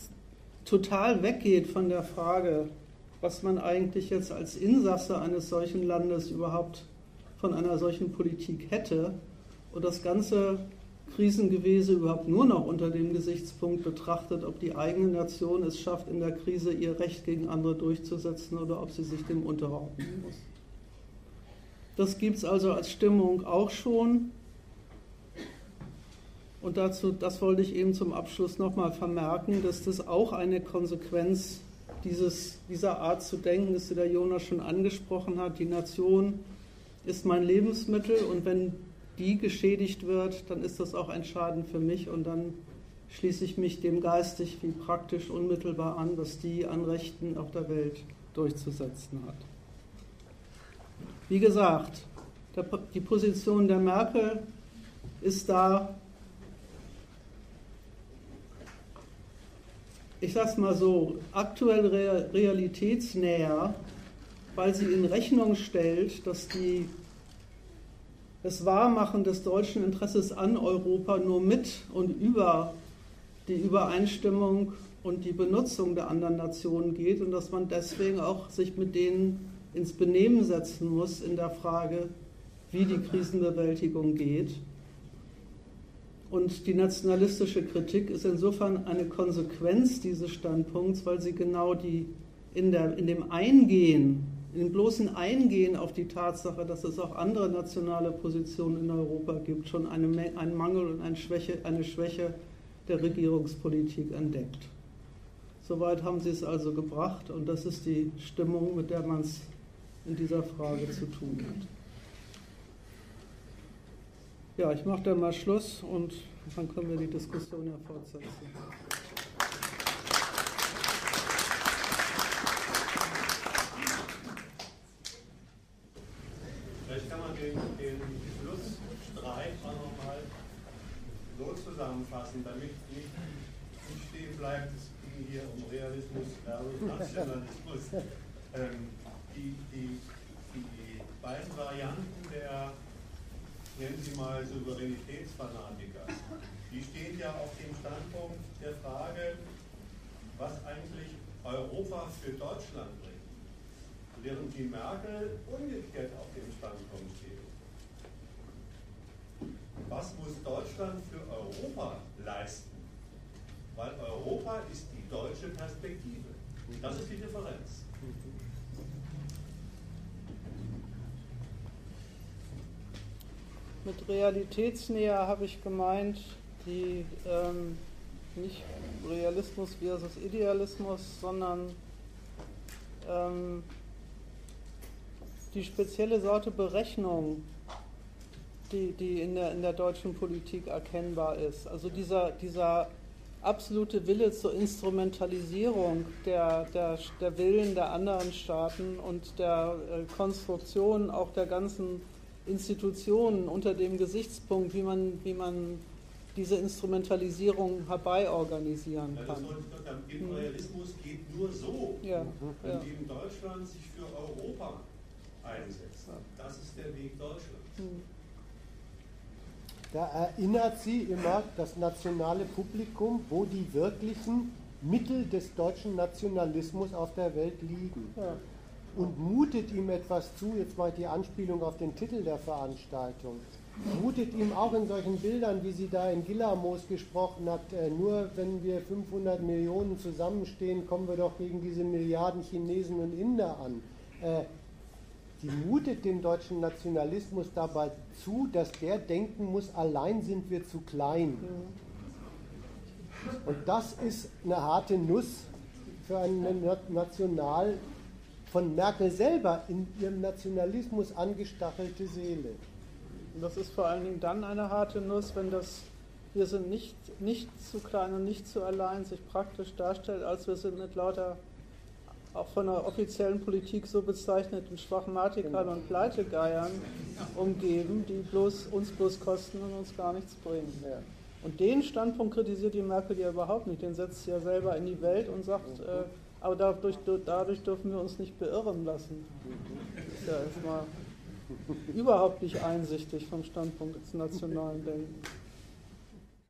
total weggeht von der Frage, was man eigentlich jetzt als Insasse eines solchen Landes überhaupt von einer solchen Politik hätte und das ganze Krisengewese überhaupt nur noch unter dem Gesichtspunkt betrachtet, ob die eigene Nation es schafft, in der Krise ihr Recht gegen andere durchzusetzen oder ob sie sich dem unterordnen muss. Das gibt es also als Stimmung auch schon. Und dazu, das wollte ich eben zum Abschluss nochmal vermerken, dass das auch eine Konsequenz dieses, dieser Art zu denken ist, die der Jonas schon angesprochen hat. Die Nation ist mein Lebensmittel und wenn die geschädigt wird, dann ist das auch ein Schaden für mich und dann schließe ich mich dem geistig wie praktisch unmittelbar an, was die an Rechten auf der Welt durchzusetzen hat. Wie gesagt, der, die Position der Merkel ist da, ich sage es mal so, aktuell realitätsnäher, weil sie in Rechnung stellt, dass die, das Wahrmachen des deutschen Interesses an Europa nur mit und über die Übereinstimmung und die Benutzung der anderen Nationen geht und dass man deswegen auch sich mit denen ins Benehmen setzen muss in der Frage, wie die Krisenbewältigung geht. Und die nationalistische Kritik ist insofern eine Konsequenz dieses Standpunkts, weil sie genau die in, der, in dem Eingehen, in dem bloßen Eingehen auf die Tatsache, dass es auch andere nationale Positionen in Europa gibt, schon eine, einen Mangel und eine Schwäche, eine Schwäche der Regierungspolitik entdeckt. Soweit haben sie es also gebracht und das ist die Stimmung, mit der man es in dieser Frage zu tun hat. Ja, ich mache dann mal Schluss und dann können wir die Diskussion ja fortsetzen. Vielleicht kann man den, den Schlussstreit auch nochmal so zusammenfassen, damit nicht stehen bleibt, es ging hier um Realismus versus Nationalismus. ähm, die, die, die beiden Varianten der, nennen Sie mal, Souveränitätsfanatiker, die stehen ja auf dem Standpunkt der Frage, was eigentlich Europa für Deutschland bringt. Während die Merkel umgekehrt auf dem Standpunkt steht. Was muss Deutschland für Europa leisten? Weil Europa ist die deutsche Perspektive. Das ist die Differenz. mit Realitätsnähe habe ich gemeint, die ähm, nicht Realismus versus Idealismus, sondern ähm, die spezielle Sorte Berechnung, die, die in, der, in der deutschen Politik erkennbar ist. Also dieser, dieser absolute Wille zur Instrumentalisierung der, der, der Willen der anderen Staaten und der äh, Konstruktion auch der ganzen Institutionen unter dem Gesichtspunkt, wie man, wie man diese Instrumentalisierung herbeiorganisieren kann. Also das Imperialismus geht nur so, ja, indem ja. Deutschland sich für Europa einsetzt. Das ist der Weg Deutschlands. Da erinnert sie immer das nationale Publikum, wo die wirklichen Mittel des deutschen Nationalismus auf der Welt liegen. Ja. Und mutet ihm etwas zu, jetzt mal die Anspielung auf den Titel der Veranstaltung, mutet ihm auch in solchen Bildern, wie sie da in Gillamos gesprochen hat, äh, nur wenn wir fünfhundert Millionen zusammenstehen, kommen wir doch gegen diese Milliarden Chinesen und Inder an. Äh, die mutet dem deutschen Nationalismus dabei zu, dass der denken muss, allein sind wir zu klein. Und das ist eine harte Nuss für eine national von Merkel selber in ihrem Nationalismus angestachelte Seele. Und das ist vor allen Dingen dann eine harte Nuss, wenn das wir sind nicht, nicht zu klein und nicht zu allein sich praktisch darstellt, als wir sind mit lauter auch von der offiziellen Politik so bezeichneten Schwachmatikern genau. und Pleitegeiern umgeben, die bloß, uns bloß kosten und uns gar nichts bringen. Ja. Und den Standpunkt kritisiert die Merkel ja überhaupt nicht, den setzt sie ja selber in die Welt und sagt, äh, aber dadurch, dadurch dürfen wir uns nicht beirren lassen. Das ist ja erstmal überhaupt nicht einsichtig vom Standpunkt des nationalen Denkens.